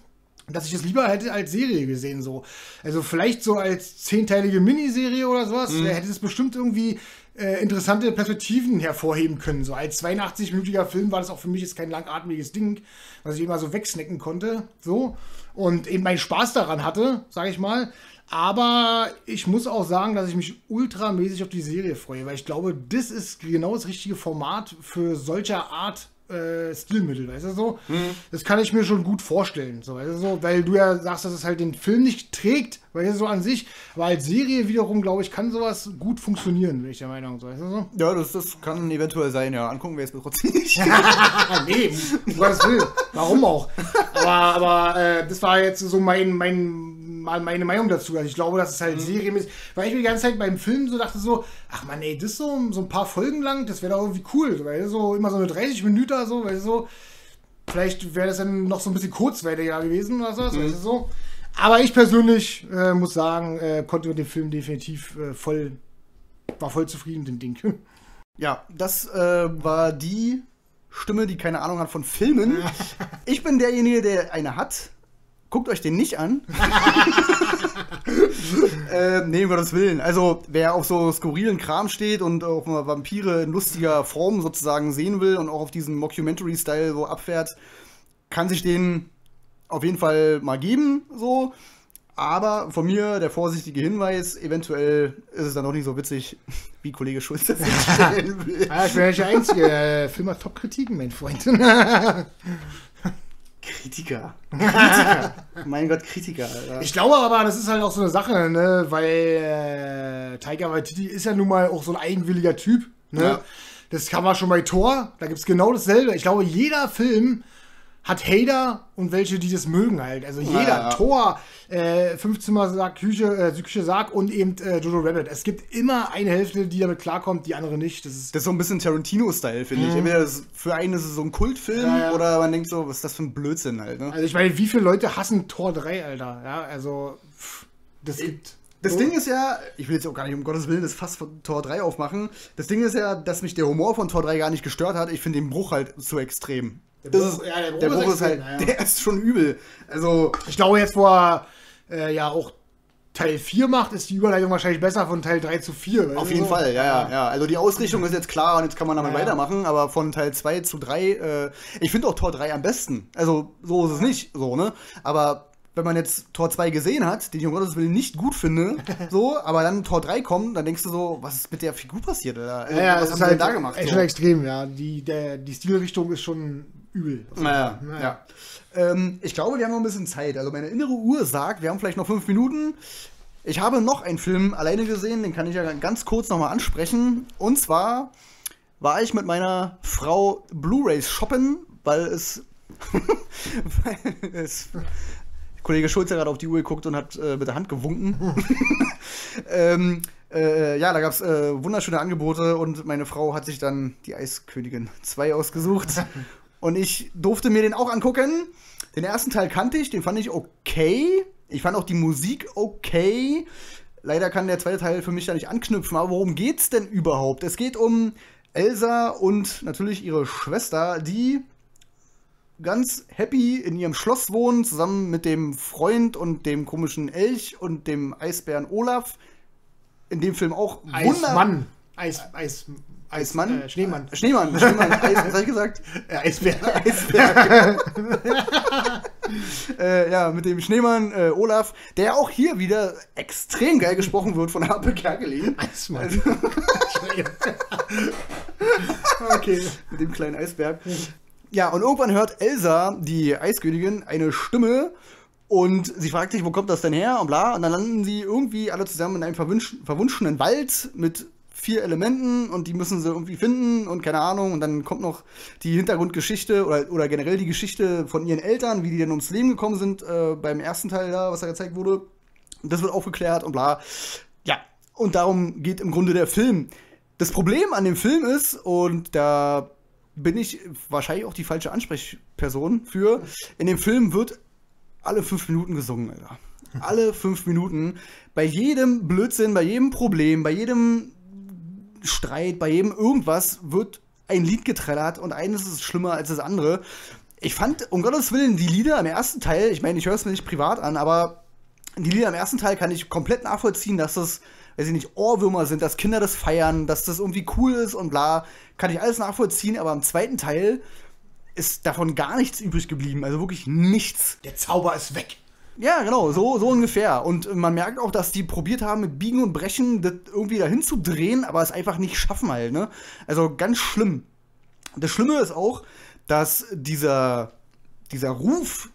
dass ich das lieber hätte als Serie gesehen, so. Also vielleicht so als zehnteilige Miniserie oder sowas, mhm. hätte es bestimmt irgendwie äh, interessante Perspektiven hervorheben können. So als zweiundachtzig-minütiger Film war das auch für mich jetzt kein langatmiges Ding, was ich immer so wegsnacken konnte, so. Und eben meinen Spaß daran hatte, sage ich mal. Aber ich muss auch sagen, dass ich mich ultramäßig auf die Serie freue, weil ich glaube, das ist genau das richtige Format für solcher Art Äh, Stilmittel, weißt du so? Mhm. Das kann ich mir schon gut vorstellen, so, weißt du so? Weil du ja sagst, dass es halt den Film nicht trägt, weißt du so an sich, aber als Serie wiederum, glaube ich, kann sowas gut funktionieren, bin ich der Meinung, so, weißt du so? Ja, das, das kann eventuell sein, ja. Angucken wir jetzt trotzdem nicht. Nee, um Gottes Willen. Warum auch? Aber, aber äh, das war jetzt so mein, mein meine Meinung dazu. Also ich glaube, dass es halt mhm. serienmäßig, weil ich mir die ganze Zeit beim Film so dachte so, ach man, ey, das so, so ein paar Folgen lang, das wäre doch irgendwie cool, weil so immer so eine dreißig Minuten so, weil so, vielleicht wäre das dann noch so ein bisschen kurzweiliger gewesen oder so, mhm. weißt du so. Aber ich persönlich äh, muss sagen, äh, konnte mit dem Film definitiv äh, voll, war voll zufrieden mit dem Ding. Ja, das äh, war die Stimme, die keine Ahnung hat von Filmen. Ich bin derjenige, der eine hat. Guckt euch den nicht an. äh, nee, um Gottes Willen. Also, wer auf so skurrilen Kram steht und auch mal Vampire in lustiger Form sozusagen sehen will und auch auf diesen Mockumentary-Style so abfährt, kann sich den auf jeden Fall mal geben, so. Aber von mir der vorsichtige Hinweis, eventuell ist es dann noch nicht so witzig, wie Kollege Schulz das stellen will. Ja, ich bin ja nicht der Einzige. Der Film hat Top-Kritiken, mein Freund. Kritiker. Kritiker. Mein Gott, Kritiker, Alter. Ich glaube aber, das ist halt auch so eine Sache, ne? Weil äh, Taika Waititi ist ja nun mal auch so ein eigenwilliger Typ. Ne? Ja. Das kann man schon bei Thor, da gibt es genau dasselbe. Ich glaube, jeder Film hat Hater und welche, die das mögen halt. Also jeder, ja, ja. Thor, äh, Fünfzimmer-Sarg, Küche, äh, Küche-Sarg und eben äh, Jojo Rabbit. Es gibt immer eine Hälfte, die damit klarkommt, die andere nicht. Das ist, das ist so ein bisschen Tarantino-Style, finde mhm. ich. Entweder das, für einen ist es so ein Kultfilm ja, ja. oder man denkt so, was ist das für ein Blödsinn halt, ne? Also ich meine, wie viele Leute hassen Thor drei, Alter? Ja, also pff, das ich, gibt... Das so. Ding ist ja, ich will jetzt auch gar nicht um Gottes Willen das Fass von Thor drei aufmachen. Das Ding ist ja, dass mich der Humor von Thor drei gar nicht gestört hat. Ich finde den Bruch halt zu extrem. Der Bruch, das ist, ja, der Bruch, der Bruch ist, ist halt, ja. der ist schon übel. Also ich glaube jetzt, wo er äh, ja auch Teil vier macht, ist die Überleitung wahrscheinlich besser von Teil drei zu vier. Auf jeden so? Fall, ja, ja, ja. Also die Ausrichtung ist jetzt klar und jetzt kann man damit ja, weitermachen, aber von Teil zwei zu drei, äh, ich finde auch Thor drei am besten. Also so ist es nicht, so, ne? Aber wenn man jetzt Thor zwei gesehen hat, den ich um Gottes Willen nicht gut finde, so, aber dann Thor drei kommt, dann denkst du so, was ist mit der Figur passiert, oder? Also, ja, was haben sie halt da gemacht? Echt so? Schon extrem, ja. Die, der, die Stilrichtung ist schon übel. Naja, naja. Ja. Ähm, ich glaube, wir haben noch ein bisschen Zeit. Also meine innere Uhr sagt, wir haben vielleicht noch fünf Minuten. Ich habe noch einen Film alleine gesehen, den kann ich ja ganz kurz nochmal ansprechen. Und zwar war ich mit meiner Frau Blu-rays shoppen, weil es... weil es Kollege Schulz hat gerade auf die Uhr geguckt und hat äh, mit der Hand gewunken. ähm, äh, ja, da gab es äh, wunderschöne Angebote und meine Frau hat sich dann die Eiskönigin zwei ausgesucht. Und ich durfte mir den auch angucken. Den ersten Teil kannte ich, den fand ich okay. Ich fand auch die Musik okay. Leider kann der zweite Teil für mich da nicht anknüpfen. Aber worum geht's denn überhaupt? Es geht um Elsa und natürlich ihre Schwester, die ganz happy in ihrem Schloss wohnen, zusammen mit dem Freund und dem komischen Elch und dem Eisbären Olaf. In dem Film auch Eismann. Eis, Eis, Eismann? Äh, Schneemann. Schneemann, Schneemann. Eis, was hab ich gesagt? Ja, Eisbär. Eisbär. äh, ja, mit dem Schneemann äh, Olaf, der auch hier wieder extrem geil gesprochen wird von Harpe Kerkeling. Eismann. Also, okay. Mit dem kleinen Eisberg. Ja, und irgendwann hört Elsa, die Eiskönigin, eine Stimme und sie fragt sich, wo kommt das denn her und bla. Und dann landen sie irgendwie alle zusammen in einem verwunsch- verwunschenen Wald mit vier Elementen und die müssen sie irgendwie finden und keine Ahnung. Und dann kommt noch die Hintergrundgeschichte oder, oder generell die Geschichte von ihren Eltern, wie die denn ums Leben gekommen sind äh, beim ersten Teil da, was da gezeigt wurde. Und das wird aufgeklärt und bla. Ja, und darum geht im Grunde der Film. Das Problem an dem Film ist, und da bin ich wahrscheinlich auch die falsche Ansprechperson für, in dem Film wird alle fünf Minuten gesungen, Alter. Alle fünf Minuten. Bei jedem Blödsinn, bei jedem Problem, bei jedem Streit, bei jedem irgendwas wird ein Lied getrellert und eines ist schlimmer als das andere. Ich fand, um Gottes Willen, die Lieder im ersten Teil, ich meine, ich höre es mir nicht privat an, aber die Lieder im ersten Teil kann ich komplett nachvollziehen, dass das, weiß ich nicht, Ohrwürmer sind, dass Kinder das feiern, dass das irgendwie cool ist und bla. Kann ich alles nachvollziehen, aber im zweiten Teil ist davon gar nichts übrig geblieben. Also wirklich nichts. Der Zauber ist weg. Ja, genau, so, so ungefähr. Und man merkt auch, dass die probiert haben, mit Biegen und Brechen das irgendwie dahin zu drehen, aber es einfach nicht schaffen halt, ne? Also ganz schlimm. Das Schlimme ist auch, dass dieser, dieser Ruf,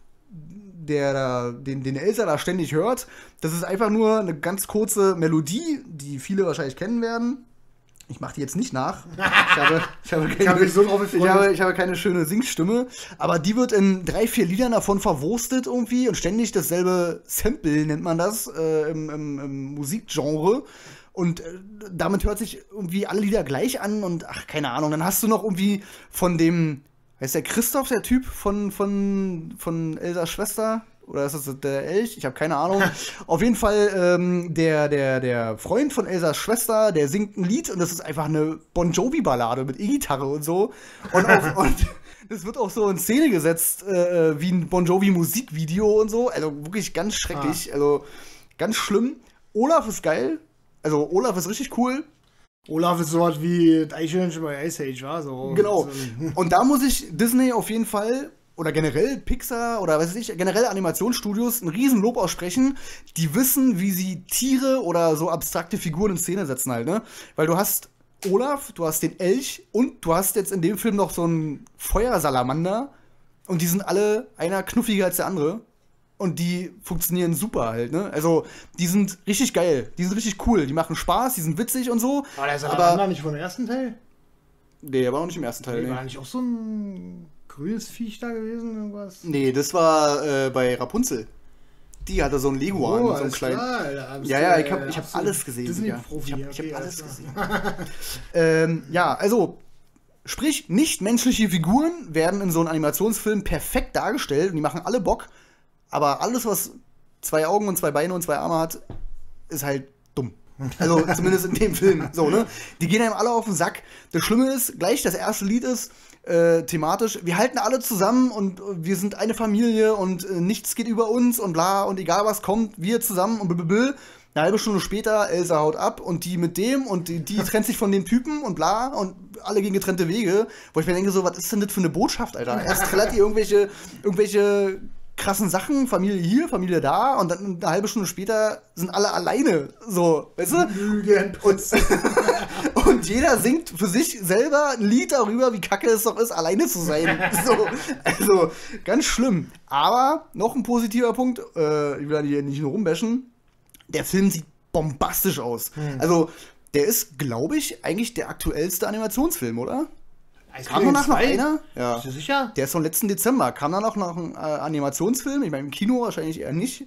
der da, den, den Elsa da ständig hört, das ist einfach nur eine ganz kurze Melodie, die viele wahrscheinlich kennen werden. Ich mache die jetzt nicht nach. Ich habe, ich habe, keine, ich habe, so drauf ich habe, ich habe keine schöne Singstimme. Aber die wird in drei, vier Liedern davon verwurstet irgendwie und ständig dasselbe Sample, nennt man das, äh, im, im, im Musikgenre. Und äh, damit hört sich irgendwie alle Lieder gleich an und ach, keine Ahnung. Dann hast du noch irgendwie von dem, heißt der Christoph, der Typ von, von, von Elsas Schwester? Oder ist das der Elch? Ich habe keine Ahnung. Auf jeden Fall ähm, der, der, der Freund von Elsas Schwester, der singt ein Lied und das ist einfach eine Bon Jovi-Ballade mit E-Gitarre und so. Und, auch, und das wird auch so in Szene gesetzt äh, wie ein Bon Jovi-Musikvideo und so. Also wirklich ganz schrecklich. Ah. Also ganz schlimm. Olaf ist geil. Also Olaf ist richtig cool. Olaf ist so was wie Eichhörnchen bei Ice Age, war so. Genau. Und da muss ich Disney auf jeden Fall oder generell Pixar oder was weiß ich, generell Animationsstudios ein Riesenlob aussprechen, die wissen, wie sie Tiere oder so abstrakte Figuren in Szene setzen halt, ne? Weil du hast Olaf, du hast den Elch und du hast jetzt in dem Film noch so einen Feuersalamander und die sind alle einer knuffiger als der andere und die funktionieren super halt, ne? Also, die sind richtig geil, die sind richtig cool, die machen Spaß, die sind witzig und so. War der Salamander nicht vom ersten Teil? Nee, der war noch nicht im ersten Teil. Nee, war nicht auch so ein grünes Viech da gewesen, irgendwas? Nee, das war äh, bei Rapunzel. Die hatte so ein Leguan, oh, so einen kleinen. Klar, ja, ja, ich habe ich hab alles gesehen. Disney-Profi. Ich habe okay, hab alles gesehen. ähm, ja, also, sprich, nicht-menschliche Figuren werden in so einem Animationsfilm perfekt dargestellt und die machen alle Bock, aber alles, was zwei Augen und zwei Beine und zwei Arme hat, ist halt dumm. Also zumindest in dem Film. So, ne? Die gehen einem alle auf den Sack. Das Schlimme ist, gleich das erste Lied ist äh, thematisch, wir halten alle zusammen und wir sind eine Familie und äh, nichts geht über uns und bla und egal was kommt, wir zusammen und blablabla. Eine halbe Stunde später, Elsa haut ab und die mit dem und die, die trennt sich von dem Typen und bla und alle gehen getrennte Wege. Wo ich mir denke, so, was ist denn das für eine Botschaft, Alter? Erst trällert ihr irgendwelche, irgendwelche krassen Sachen, Familie hier, Familie da und dann eine halbe Stunde später sind alle alleine, so, weißt du? Und, und jeder singt für sich selber ein Lied darüber, wie kacke es doch ist, alleine zu sein. So, also, ganz schlimm. Aber noch ein positiver Punkt, äh, ich will hier nicht nur rumbashen, der Film sieht bombastisch aus. Hm. Also, der ist, glaube ich, eigentlich der aktuellste Animationsfilm, oder? Kam danach noch einer? Ja. Bist du sicher? Der ist vom letzten Dezember. Kam danach noch ein äh, Animationsfilm? Ich meine, im Kino wahrscheinlich eher nicht.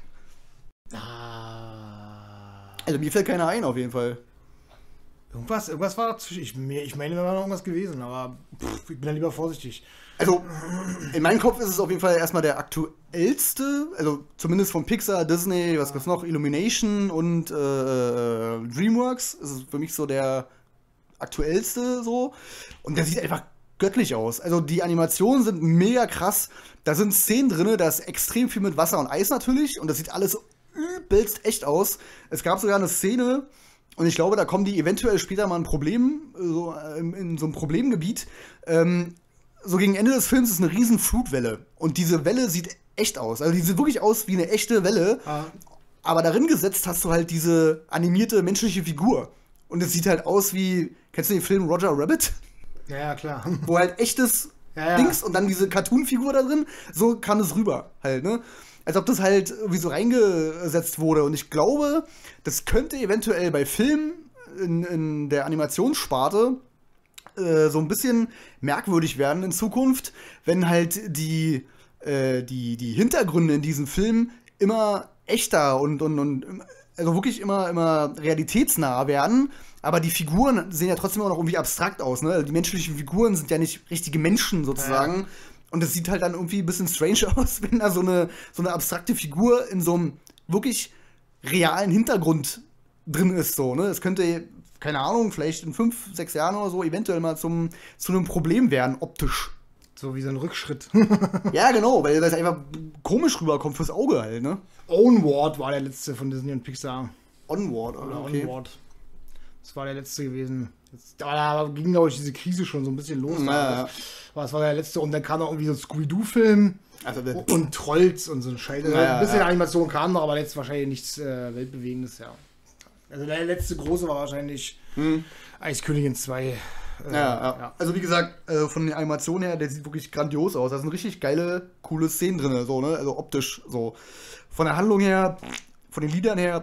Ah. Also mir fällt keiner ein, auf jeden Fall. Irgendwas, irgendwas war dazwischen. Ich, ich meine, da war noch irgendwas gewesen, aber pff, ich bin da lieber vorsichtig. Also, in meinem Kopf ist es auf jeden Fall erstmal der aktuellste, also zumindest von Pixar, Disney, was gibt's noch, Illumination und äh, Dreamworks. Das ist für mich so der aktuellste so. Und der sieht einfach göttlich aus. Also die Animationen sind mega krass. Da sind Szenen drin, da ist extrem viel mit Wasser und Eis natürlich. Und das sieht alles übelst echt aus. Es gab sogar eine Szene, und ich glaube, da kommen die eventuell später mal ein Problem, so in, in so einem Problemgebiet. Ähm, so gegen Ende des Films ist eine riesen Flutwelle. Und diese Welle sieht echt aus. Also die sieht wirklich aus wie eine echte Welle. Ah. Aber darin gesetzt hast du halt diese animierte menschliche Figur. Und es sieht halt aus wie, kennst du den Film Roger Rabbit? Ja, ja, klar. Wo halt echtes ja, ja. Dings und dann diese Cartoon-Figur da drin, so kam es rüber halt, ne? Als ob das halt irgendwie so reingesetzt wurde. Und ich glaube, das könnte eventuell bei Filmen in, in der Animationssparte äh, so ein bisschen merkwürdig werden in Zukunft, wenn halt die, äh, die, die Hintergründe in diesen Filmen immer echter und, und, und also wirklich immer, immer realitätsnah werden, aber die Figuren sehen ja trotzdem auch noch irgendwie abstrakt aus, ne? Die menschlichen Figuren sind ja nicht richtige Menschen sozusagen. Ja. Und das sieht halt dann irgendwie ein bisschen strange aus, wenn da so eine, so eine abstrakte Figur in so einem wirklich realen Hintergrund drin ist, so, ne? Es könnte, keine Ahnung, vielleicht in fünf, sechs Jahren oder so eventuell mal zum, zu einem Problem werden, optisch. So wie so ein Rückschritt. Ja, genau, weil das einfach komisch rüberkommt fürs Auge halt, ne? Onward war der letzte von Disney und Pixar. Onward, Oder okay. Onward. Das war der letzte gewesen. Jetzt, aber da ging, glaube ich, diese Krise schon so ein bisschen los. Ja, ja. Das war der letzte. Und dann kam noch irgendwie so ein Scooby-Doo-Film. Also, der- Und Trolls und so ein Scheiß. Ja, ja, ein bisschen ja. Animation kam noch, aber jetzt wahrscheinlich nichts äh, Weltbewegendes, ja. Also der letzte große war wahrscheinlich Hm. Eiskönigin zwei. Äh, Ja, ja. Also wie gesagt, äh, von der Animation her, der sieht wirklich grandios aus. Da sind richtig geile, coole Szenen drin, so, ne? Also optisch so. Von der Handlung her, von den Liedern her,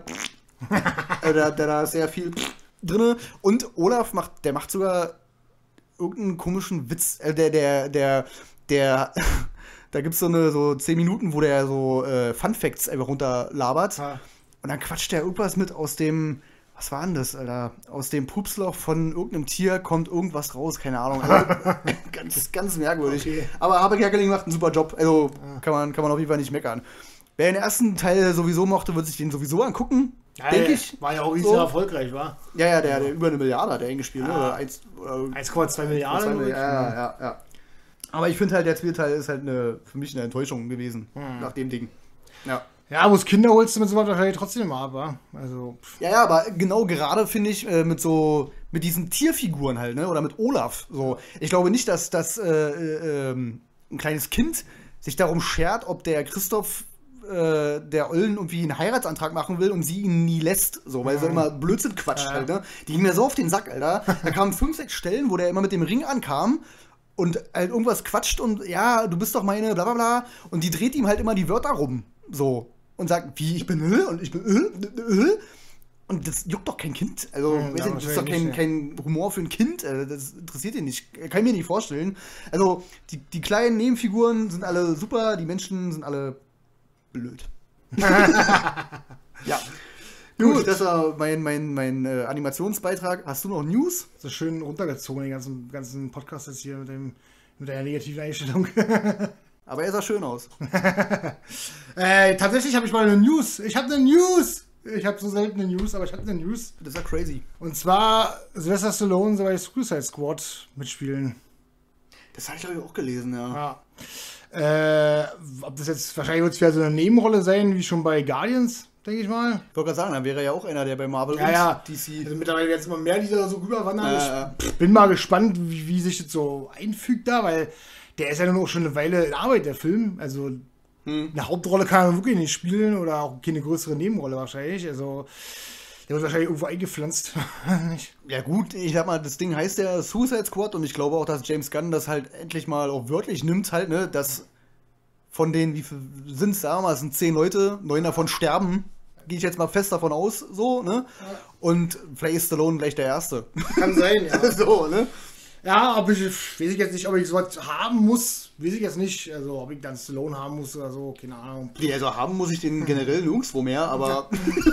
äh, da, da, da ist sehr viel drin. Und Olaf macht, der macht sogar irgendeinen komischen Witz. Äh, der, der, der, der, da gibt's so eine so zehn Minuten, wo der so äh, Fun Facts einfach runterlabert. Ja. Und dann quatscht der irgendwas mit aus dem, was war denn das, Alter? Aus dem Pupsloch von irgendeinem Tier kommt irgendwas raus, keine Ahnung. Also, ganz, ganz merkwürdig. Okay. Aber Habe Kerkeling macht einen super Job, also kann man, kann man auf jeden Fall nicht meckern. Wer den ersten Teil sowieso mochte, wird sich den sowieso angucken, Ja, denke ja, ich. War ja auch riesig So. erfolgreich, war. Ja, ja, der, der über eine Milliarde hat der eingespielt, ne? Ja. Oder eins, oder eins Komma zwei Milliarden. zwei glaub ich. ja, ja, ja. Aber ich finde halt, der zweite Teil ist halt eine, für mich eine Enttäuschung gewesen, Hm. nach dem Ding. Ja. Ja, wo es Kinder holst du mit sowas wahrscheinlich trotzdem immer ab, wa? Also, pff. Ja, ja, aber genau gerade finde ich äh, mit so mit diesen Tierfiguren halt, ne, oder mit Olaf so. Ich glaube nicht, dass das äh, äh, ähm, ein kleines Kind sich darum schert, ob der Christoph äh, der Ollen irgendwie einen Heiratsantrag machen will und sie ihn nie lässt, so, weil sie immer Blödsinn quatscht Ja. halt, ne? Die ging mir so auf den Sack, Alter. Da kamen fünf, sechs Stellen, wo der immer mit dem Ring ankam und halt irgendwas quatscht und ja, du bist doch meine, bla bla bla. Und die dreht ihm halt immer die Wörter rum, so. Und sagt, wie, ich bin äh, und ich bin äh, äh. Und das juckt doch kein Kind. Also, Hm, weißt ja, du, das ist doch kein, wahrscheinlich kein Humor für ein Kind. äh, Das interessiert ihn nicht. Kann ich mir nicht vorstellen. Also, die, die kleinen Nebenfiguren sind alle super, die Menschen sind alle blöd. Ja. Gut, Gut. das war mein, mein, mein äh, Animationsbeitrag. Hast du noch News? So schön runtergezogen, den ganzen, ganzen Podcast jetzt hier mit, dem, mit der negativen Einstellung. Aber er sah schön aus. äh, tatsächlich habe ich mal eine News. Ich habe eine News. Ich habe so selten eine News, aber ich habe eine News. Das ist ja crazy. Und zwar Sylvester Stallone soll bei Suicide Squad mitspielen. Das habe ich, glaube ich, auch gelesen, ja. Ja. Äh, ob das jetzt, wahrscheinlich wird es wieder so eine Nebenrolle sein, wie schon bei Guardians, denke ich mal. Ich wollte gerade sagen, dann wäre er ja auch einer, der bei Marvel Ja, und ja. D C. Also mittlerweile jetzt immer mehr, die da so rüberwandern. Ja, ja. Ich bin mal gespannt, wie, wie sich das so einfügt da, weil der ist ja nun auch schon eine Weile in Arbeit, der Film. Also Hm. eine Hauptrolle kann er wirklich nicht spielen oder auch keine größere Nebenrolle wahrscheinlich. Also der wird wahrscheinlich irgendwo eingepflanzt. Ja gut, ich sag mal, das Ding heißt ja Suicide Squad und ich glaube auch, dass James Gunn das halt endlich mal auch wörtlich nimmt halt, ne, dass von denen, wie viel sind es da mal, es sind zehn Leute, neun davon sterben, gehe ich jetzt mal fest davon aus, so, ne, und vielleicht ist Stallone gleich der Erste. Kann sein, ja. So, ne. Ja, ob ich, weiß ich jetzt nicht, ob ich sowas haben muss, weiß ich jetzt nicht. Also ob ich dann Stallone haben muss oder so, keine Ahnung. Nee, also haben muss ich den generell nirgendwo mehr, aber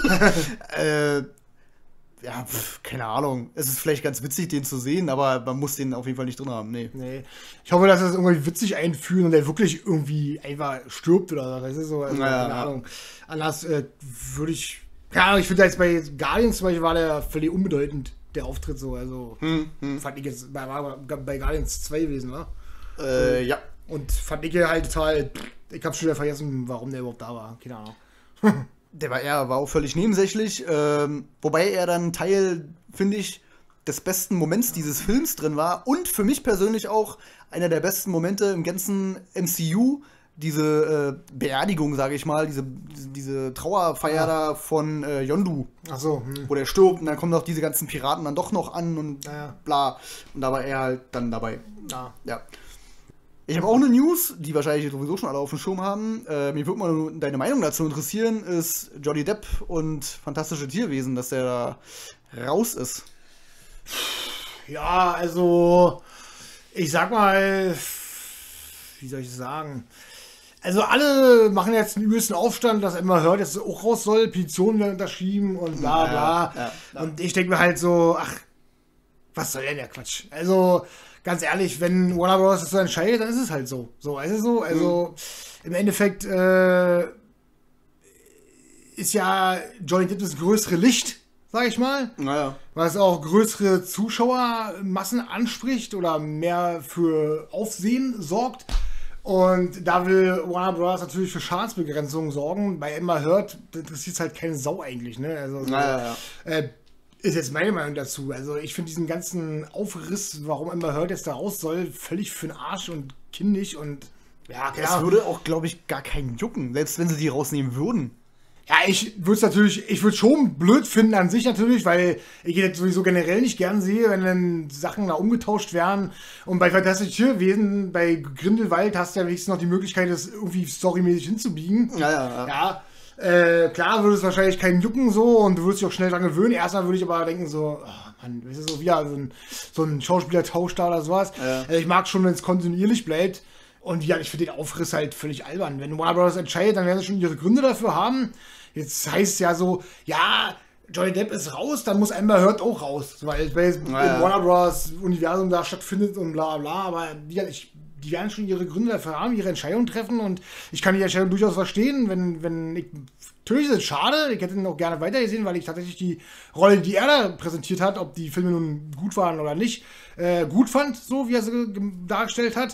äh, ja, pf, keine Ahnung. Es ist vielleicht ganz witzig, den zu sehen, aber man muss den auf jeden Fall nicht drin haben, nee. Nee. Ich hoffe, dass sie das irgendwie witzig einführen und der wirklich irgendwie einfach stirbt oder so. Das ist so, also, Ja, keine ja. Ahnung. Anders äh, würde ich. Ja, ich finde jetzt bei Guardians zum Beispiel war der völlig unbedeutend, der Auftritt so. Also Hm, hm. fand ich jetzt bei, war bei Guardians zwei gewesen, ne? Äh, ja. Und fand ich halt total. Ich habe schon wieder vergessen, warum der überhaupt da war. Keine Ahnung. Der war, er war auch völlig nebensächlich, ähm, wobei er dann Teil, finde ich, des besten Moments dieses Films drin war und für mich persönlich auch einer der besten Momente im ganzen M C U, diese äh, Beerdigung, sage ich mal, diese, diese, diese Trauerfeier Ja. da von äh, Yondu, Ach so. Hm. wo der stirbt und dann kommen doch diese ganzen Piraten dann doch noch an und Ja, ja. bla. Und da war er halt dann dabei. Ja. Ja. Ich habe auch eine News, die wahrscheinlich sowieso schon alle auf dem Schirm haben. Äh, mir würde mal nur deine Meinung dazu interessieren, ist Johnny Depp und Fantastische Tierwesen, dass der da raus ist. Ja, also, ich sag mal, wie soll ich das sagen? Also alle machen jetzt einen übelsten Aufstand, dass immer hört, dass es auch raus soll, Petitionen werden unterschrieben und bla bla. Ja, ja, ja. Und ich denke mir halt so, ach, was soll denn der Quatsch? Also, ganz ehrlich, wenn Warner Bros. Das so entscheidet, dann ist es halt so. So, also so, also im Endeffekt äh, ist ja Johnny Depp das größere Licht. sag ich mal. Naja. Was auch größere Zuschauermassen anspricht oder mehr für Aufsehen sorgt. Und da will Warner Bros. Natürlich für Schadensbegrenzung sorgen. Bei Amber Heard interessiert es halt keine Sau eigentlich. Ne? Also, so, naja, ja. äh, ist jetzt meine Meinung dazu. Also ich finde diesen ganzen Aufriss, warum Amber Heard jetzt da raus soll, völlig für den Arsch und kindisch und ja, klar. Es würde auch, glaube ich, gar keinen jucken, selbst wenn sie die rausnehmen würden. Ja, ich würde es natürlich, ich würde schon blöd finden an sich natürlich, weil ich das sowieso generell nicht gern sehe, wenn dann Sachen da umgetauscht werden. Und bei Fantastische Tierwesen, bei Grindelwald hast du ja wenigstens noch die Möglichkeit, das irgendwie storymäßig hinzubiegen. Ja, ja, ja. Ja, äh, klar würde es wahrscheinlich keinen jucken so und du würdest dich auch schnell dran gewöhnen. Erstmal würde ich aber denken so, oh Mann, das ist so wieder so ein, so ein Schauspielertausch da oder sowas. Ja. Also ich mag schon, wenn es kontinuierlich bleibt. Und ja, ich finde den Aufriss halt völlig albern. Wenn Warner Bros. Entscheidet, dann werden sie schon ihre Gründe dafür haben. Jetzt heißt es ja so, ja, Johnny Depp ist raus, dann muss Amber Heard auch raus. Weil es im ja. Warner Bros. Universum da stattfindet und bla bla. Aber die, ich, die werden schon ihre Gründe dafür haben, ihre Entscheidung treffen. Und ich kann die Entscheidung durchaus verstehen, wenn, wenn ich, natürlich ist es schade, ich hätte ihn auch gerne weitergesehen, weil ich tatsächlich die Rolle, die er da präsentiert hat, ob die Filme nun gut waren oder nicht, äh, gut fand, so wie er sie dargestellt hat.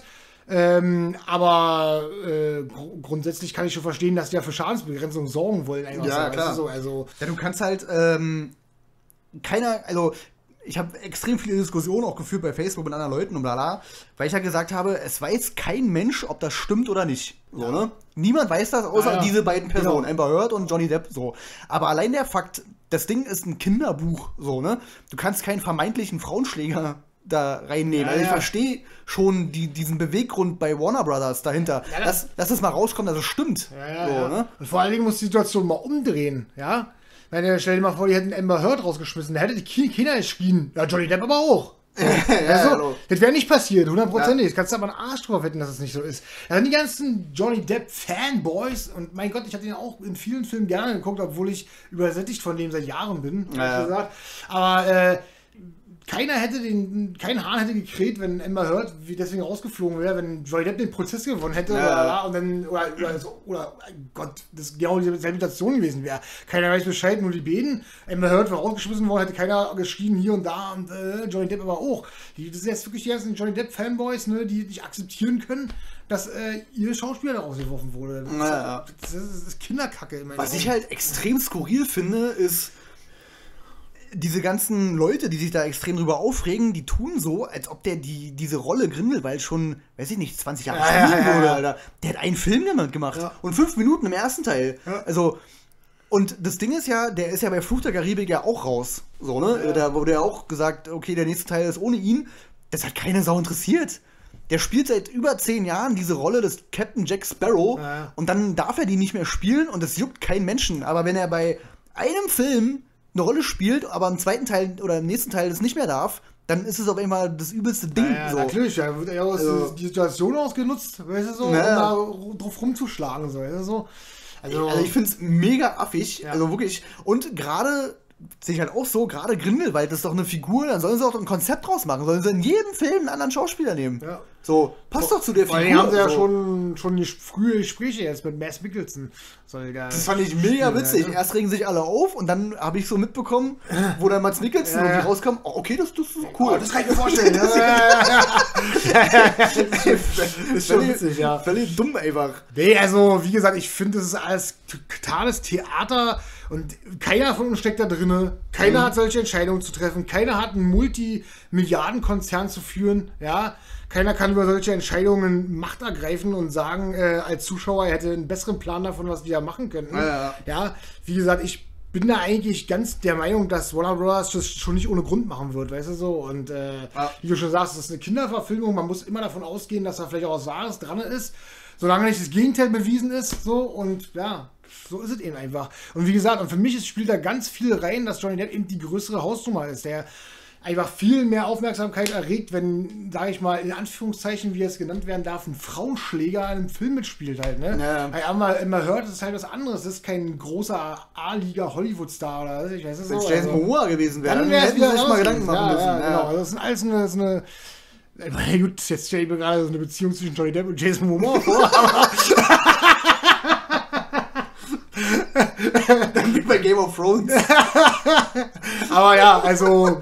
Ähm, aber äh, gr grundsätzlich kann ich schon verstehen, dass die ja für Schadensbegrenzung sorgen wollen. Ja, so, klar. So, also ja, du kannst halt ähm, keiner, also ich habe extrem viele Diskussionen auch geführt bei Facebook mit anderen Leuten und bla, weil ich ja gesagt habe, es weiß kein Mensch, ob das stimmt oder nicht. So, ja. ne? Niemand weiß das, außer ja, ja. diese beiden Personen, genau. Amber Heard und Johnny Depp. So. Aber allein der Fakt, das Ding ist ein Kinderbuch. So, ne? Du kannst keinen vermeintlichen Frauenschläger da reinnehmen. Ja, also ich ja. verstehe schon die, diesen Beweggrund bei Warner Brothers dahinter. Ja, das, dass es mal rauskommt, dass es stimmt. Ja, ja, so, ja. Ne? Und vor allen Dingen muss die Situation mal umdrehen, ja. Wenn, stell dir mal vor, die hätten Amber Heard rausgeschmissen, da hätte die Kinder nicht spielen. Ja, Johnny Depp aber auch. ja, also, das wäre nicht passiert, hundertprozentig. Ja. Das kannst du aber einen Arsch drauf wetten, dass es nicht so ist. Ja, die ganzen Johnny Depp Fanboys, und mein Gott, ich hatte ihn auch in vielen Filmen gerne geguckt, obwohl ich übersättigt von dem seit Jahren bin, ja. gesagt. Aber, äh, keiner hätte den, kein Hahn hätte gekräht, wenn Amber Heard wie deswegen rausgeflogen wäre, wenn Johnny Depp den Prozess gewonnen hätte ja. oder, und dann, oder, oder, so, oder Gott, das genau dieselbe Situation gewesen wäre. Keiner weiß Bescheid, nur die Beden. Amber Heard war rausgeschmissen worden, hätte keiner geschrien hier und da und äh, Johnny Depp aber auch. Die, das sind jetzt wirklich die ganzen Johnny Depp Fanboys, ne, die nicht akzeptieren können, dass äh, ihr Schauspieler da rausgeworfen wurde. Das, ja. das, das, das ist Kinderkacke. In Was Augen. Ich halt extrem skurril finde, ist, diese ganzen Leute, die sich da extrem drüber aufregen, die tun so, als ob der die, diese Rolle Grindelwald schon, weiß ich nicht, zwanzig Jahre ja, spielen ja, würde, ja. Alter. Der hat einen Film damit gemacht. Ja. Und fünf Minuten im ersten Teil. Ja. Also, und das Ding ist ja, der ist ja bei Fluch der Karibik ja auch raus. So, ne? Ja. Da wurde ja auch gesagt, okay, der nächste Teil ist ohne ihn. Das hat keine Sau interessiert. Der spielt seit über zehn Jahren diese Rolle des Captain Jack Sparrow. Ja. Und dann darf er die nicht mehr spielen und das juckt keinen Menschen. Aber wenn er bei einem Film eine Rolle spielt, aber im zweiten Teil oder im nächsten Teil das nicht mehr darf, dann ist es auf einmal das übelste Ding. Ja, ja, so. Natürlich, ja, wird ja aus also, die Situation ausgenutzt, weißt du so, ja. um da drauf rumzuschlagen, so, weißt du so. Also, also ich finde es mega affig, ja. also wirklich. Und gerade, sehe ich halt auch so, gerade Grindelwald ist doch eine Figur, dann sollen sie auch ein Konzept draus machen, sollen sie in jedem Film einen anderen Schauspieler nehmen. Ja. So, passt doch zu der Figur. Figur. Haben sie ja so. schon, schon die frühe Gespräche jetzt mit Mads Mikkelsen. Soll der das fand ich mega witzig. Ja, ne? Erst regen sich alle auf und dann habe ich so mitbekommen, wo dann Mads Mikkelsen ja, ja. irgendwie rauskam, oh, okay, das, das ist cool. Oh, das kann ich mir vorstellen. ja, ja, ja. Das ist schon witzig, ja. Völlig dumm einfach. Nee, also, wie gesagt, ich finde, das ist alles totales Theater und keiner von uns steckt da drin. Keiner mhm. hat solche Entscheidungen zu treffen. Keiner hat einen Multimilliardenkonzern zu führen, ja. Keiner kann über solche Entscheidungen Macht ergreifen und sagen, äh, als Zuschauer, er hätte einen besseren Plan davon, was die da machen könnten. Ja, ja. ja, wie gesagt, ich bin da eigentlich ganz der Meinung, dass Warner Bros. Das schon nicht ohne Grund machen wird, weißt du so. Und äh, ja. wie du schon sagst, das ist eine Kinderverfilmung, man muss immer davon ausgehen, dass da vielleicht auch was Wahres dran ist, solange nicht das Gegenteil bewiesen ist, so, und ja, so ist es eben einfach. Und wie gesagt, und für mich ist, spielt da ganz viel rein, dass Johnny Depp eben die größere Hausnummer ist, der einfach viel mehr Aufmerksamkeit erregt, wenn, sage ich mal, in Anführungszeichen, wie es genannt werden darf, ein Frauenschläger in einem Film mitspielt halt, ne? Ja. Weil immer, immer hört, es ist halt was anderes, das ist kein großer A-Liga-Hollywood-Star oder was, ich weiß es so. Wenn es Jason also, Momoa gewesen wäre, dann, dann dann hätten sie sich mal Gedanken machen ja, müssen. Ja, ja. genau, das ist alles eine, das ist eine ich meine, gut, jetzt stelle ich mir gerade so eine Beziehung zwischen Johnny Depp und Jason Momoa vor, aber Dann wie bei Game of Thrones. Aber ja, also,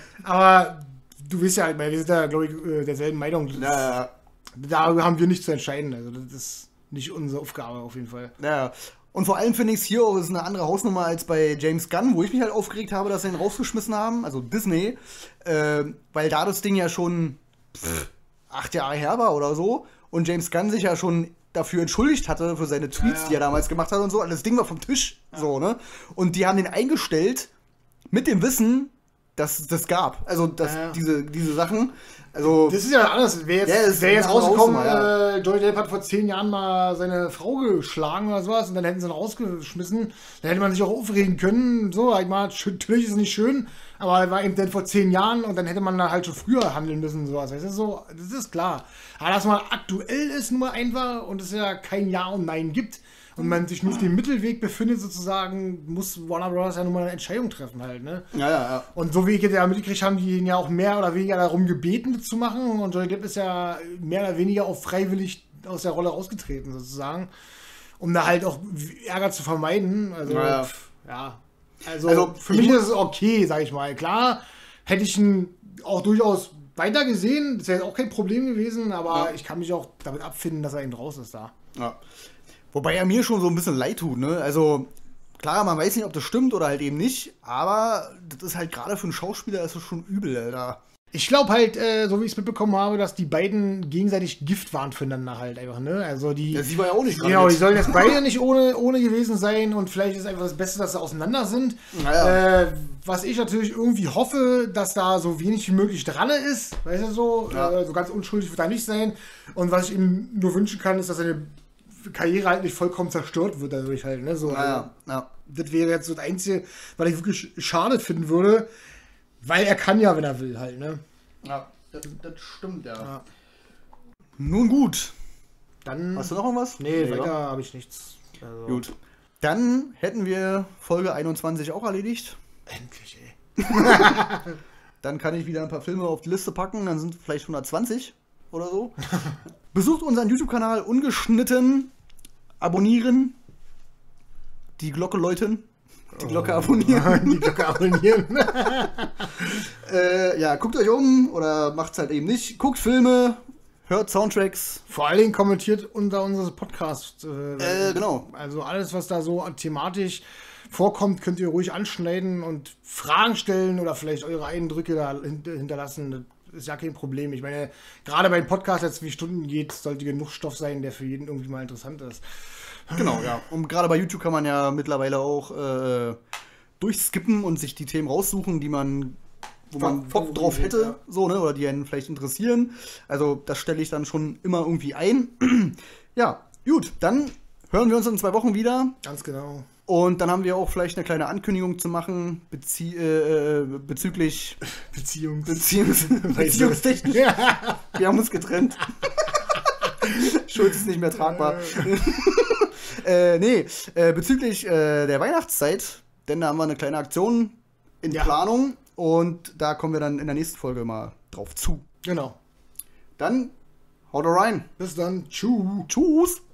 aber du weißt ja, wir sind ja, glaube ich, derselben Meinung. Ja, ja. Da haben wir nichts zu entscheiden. Also das ist nicht unsere Aufgabe auf jeden Fall. Ja. Und vor allem finde ich es hier auch ist eine andere Hausnummer als bei James Gunn, wo ich mich halt aufgeregt habe, dass sie ihn rausgeschmissen haben, also Disney, äh, weil da das Ding ja schon pff, acht Jahre her war oder so und James Gunn sich ja schon dafür entschuldigt hatte für seine Tweets, ja, ja. die er damals gemacht hat und so. Und das Ding war vom Tisch, ja. so, ne? Und die haben den eingestellt mit dem Wissen, dass es das gab. Also, dass ja, ja. diese, diese Sachen. Also, das ist ja anders. Wer jetzt, ja, wär jetzt rausgekommen, ja. äh, Johnny Depp hat vor zehn Jahren mal seine Frau geschlagen oder sowas und dann hätten sie ihn rausgeschmissen. Dann hätte man sich auch aufregen können. So, ich mal, natürlich ist es nicht schön, aber er war eben dann vor zehn Jahren und dann hätte man da halt schon früher handeln müssen. Sowas. Weißt du, so, das ist klar. Aber dass man aktuell ist, nur einfach und es ja kein Ja und Nein gibt und man sich nur auf dem Mittelweg befindet, sozusagen, muss Warner Bros. Ja nun mal eine Entscheidung treffen halt, ne? Ja, ja, ja. Und so wie ich ja mitgekriegt haben, die ihn ja auch mehr oder weniger darum gebeten, das zu machen. Und Johnny Depp ist ja mehr oder weniger auch freiwillig aus der Rolle rausgetreten, sozusagen. Um da halt auch Ärger zu vermeiden. Also, ja. ja. Pf, ja. Also, also für mich ist es okay, sag ich mal. Klar, hätte ich ihn auch durchaus weiter gesehen, das wäre auch kein Problem gewesen, aber ja. ich kann mich auch damit abfinden, dass er eben raus ist da. Ja. Wobei er mir schon so ein bisschen leid tut, ne? Also, klar, man weiß nicht, ob das stimmt oder halt eben nicht, aber das ist halt gerade für einen Schauspieler ist das schon übel, Alter. Ich glaube halt, äh, so wie ich es mitbekommen habe, dass die beiden gegenseitig Gift waren füreinander halt einfach, ne? Also die. Ja, sie war ja auch nicht Genau, die sollen jetzt beide nicht ohne, ohne gewesen sein und vielleicht ist einfach das Beste, dass sie auseinander sind. Naja. Äh, was ich natürlich irgendwie hoffe, dass da so wenig wie möglich dran ist, weißt du so, ja. äh, so ganz unschuldig wird er nicht sein. Und was ich ihm nur wünschen kann, ist, dass seine Karriere halt nicht vollkommen zerstört wird dadurch halt, ne? So, ja, also, ja. Das wäre jetzt so das Einzige, was ich wirklich schade finden würde, weil er kann ja, wenn er will halt, ne? Ja, das, das stimmt, ja. ja. Nun gut. Dann. Hast du noch irgendwas? Nee, nee weiter habe ich nichts. Also. Gut. Dann hätten wir Folge einundzwanzig auch erledigt. Endlich, ey. Dann kann ich wieder ein paar Filme auf die Liste packen, dann sind vielleicht hundertzwanzig oder so. Besucht unseren YouTube-Kanal ungeschnitten, abonnieren, die Glocke läuten, die Glocke abonnieren. Die Glocke abonnieren. äh, ja, guckt euch um oder macht's halt eben nicht. Guckt Filme, hört Soundtracks. Vor allen Dingen kommentiert unter unseres Podcasts. Äh, äh, genau. Also alles, was da so thematisch vorkommt, könnt ihr ruhig anschneiden und Fragen stellen oder vielleicht eure Eindrücke da hinterlassen. Das ist ja kein Problem. Ich meine, gerade bei einem Podcast, der zwei Stunden geht, sollte genug Stoff sein, der für jeden irgendwie mal interessant ist. Genau, ja. Und gerade bei YouTube kann man ja mittlerweile auch äh, durchskippen und sich die Themen raussuchen, die man, wo man Bock drauf hätte, ja. so, ne, oder die einen vielleicht interessieren. Also das stelle ich dann schon immer irgendwie ein. Ja, gut, dann hören wir uns in zwei Wochen wieder. Ganz genau. Und dann haben wir auch vielleicht eine kleine Ankündigung zu machen bezie äh, bezüglich Beziehungs Beziehungs Beziehungstechnisch. Ja. Wir haben uns getrennt. Schuld ist nicht mehr tragbar. äh, nee, äh, bezüglich äh, der Weihnachtszeit, denn da haben wir eine kleine Aktion in ja. Planung und da kommen wir dann in der nächsten Folge mal drauf zu. Genau. Dann haut rein. Bis dann. Tschüss. Tschüss.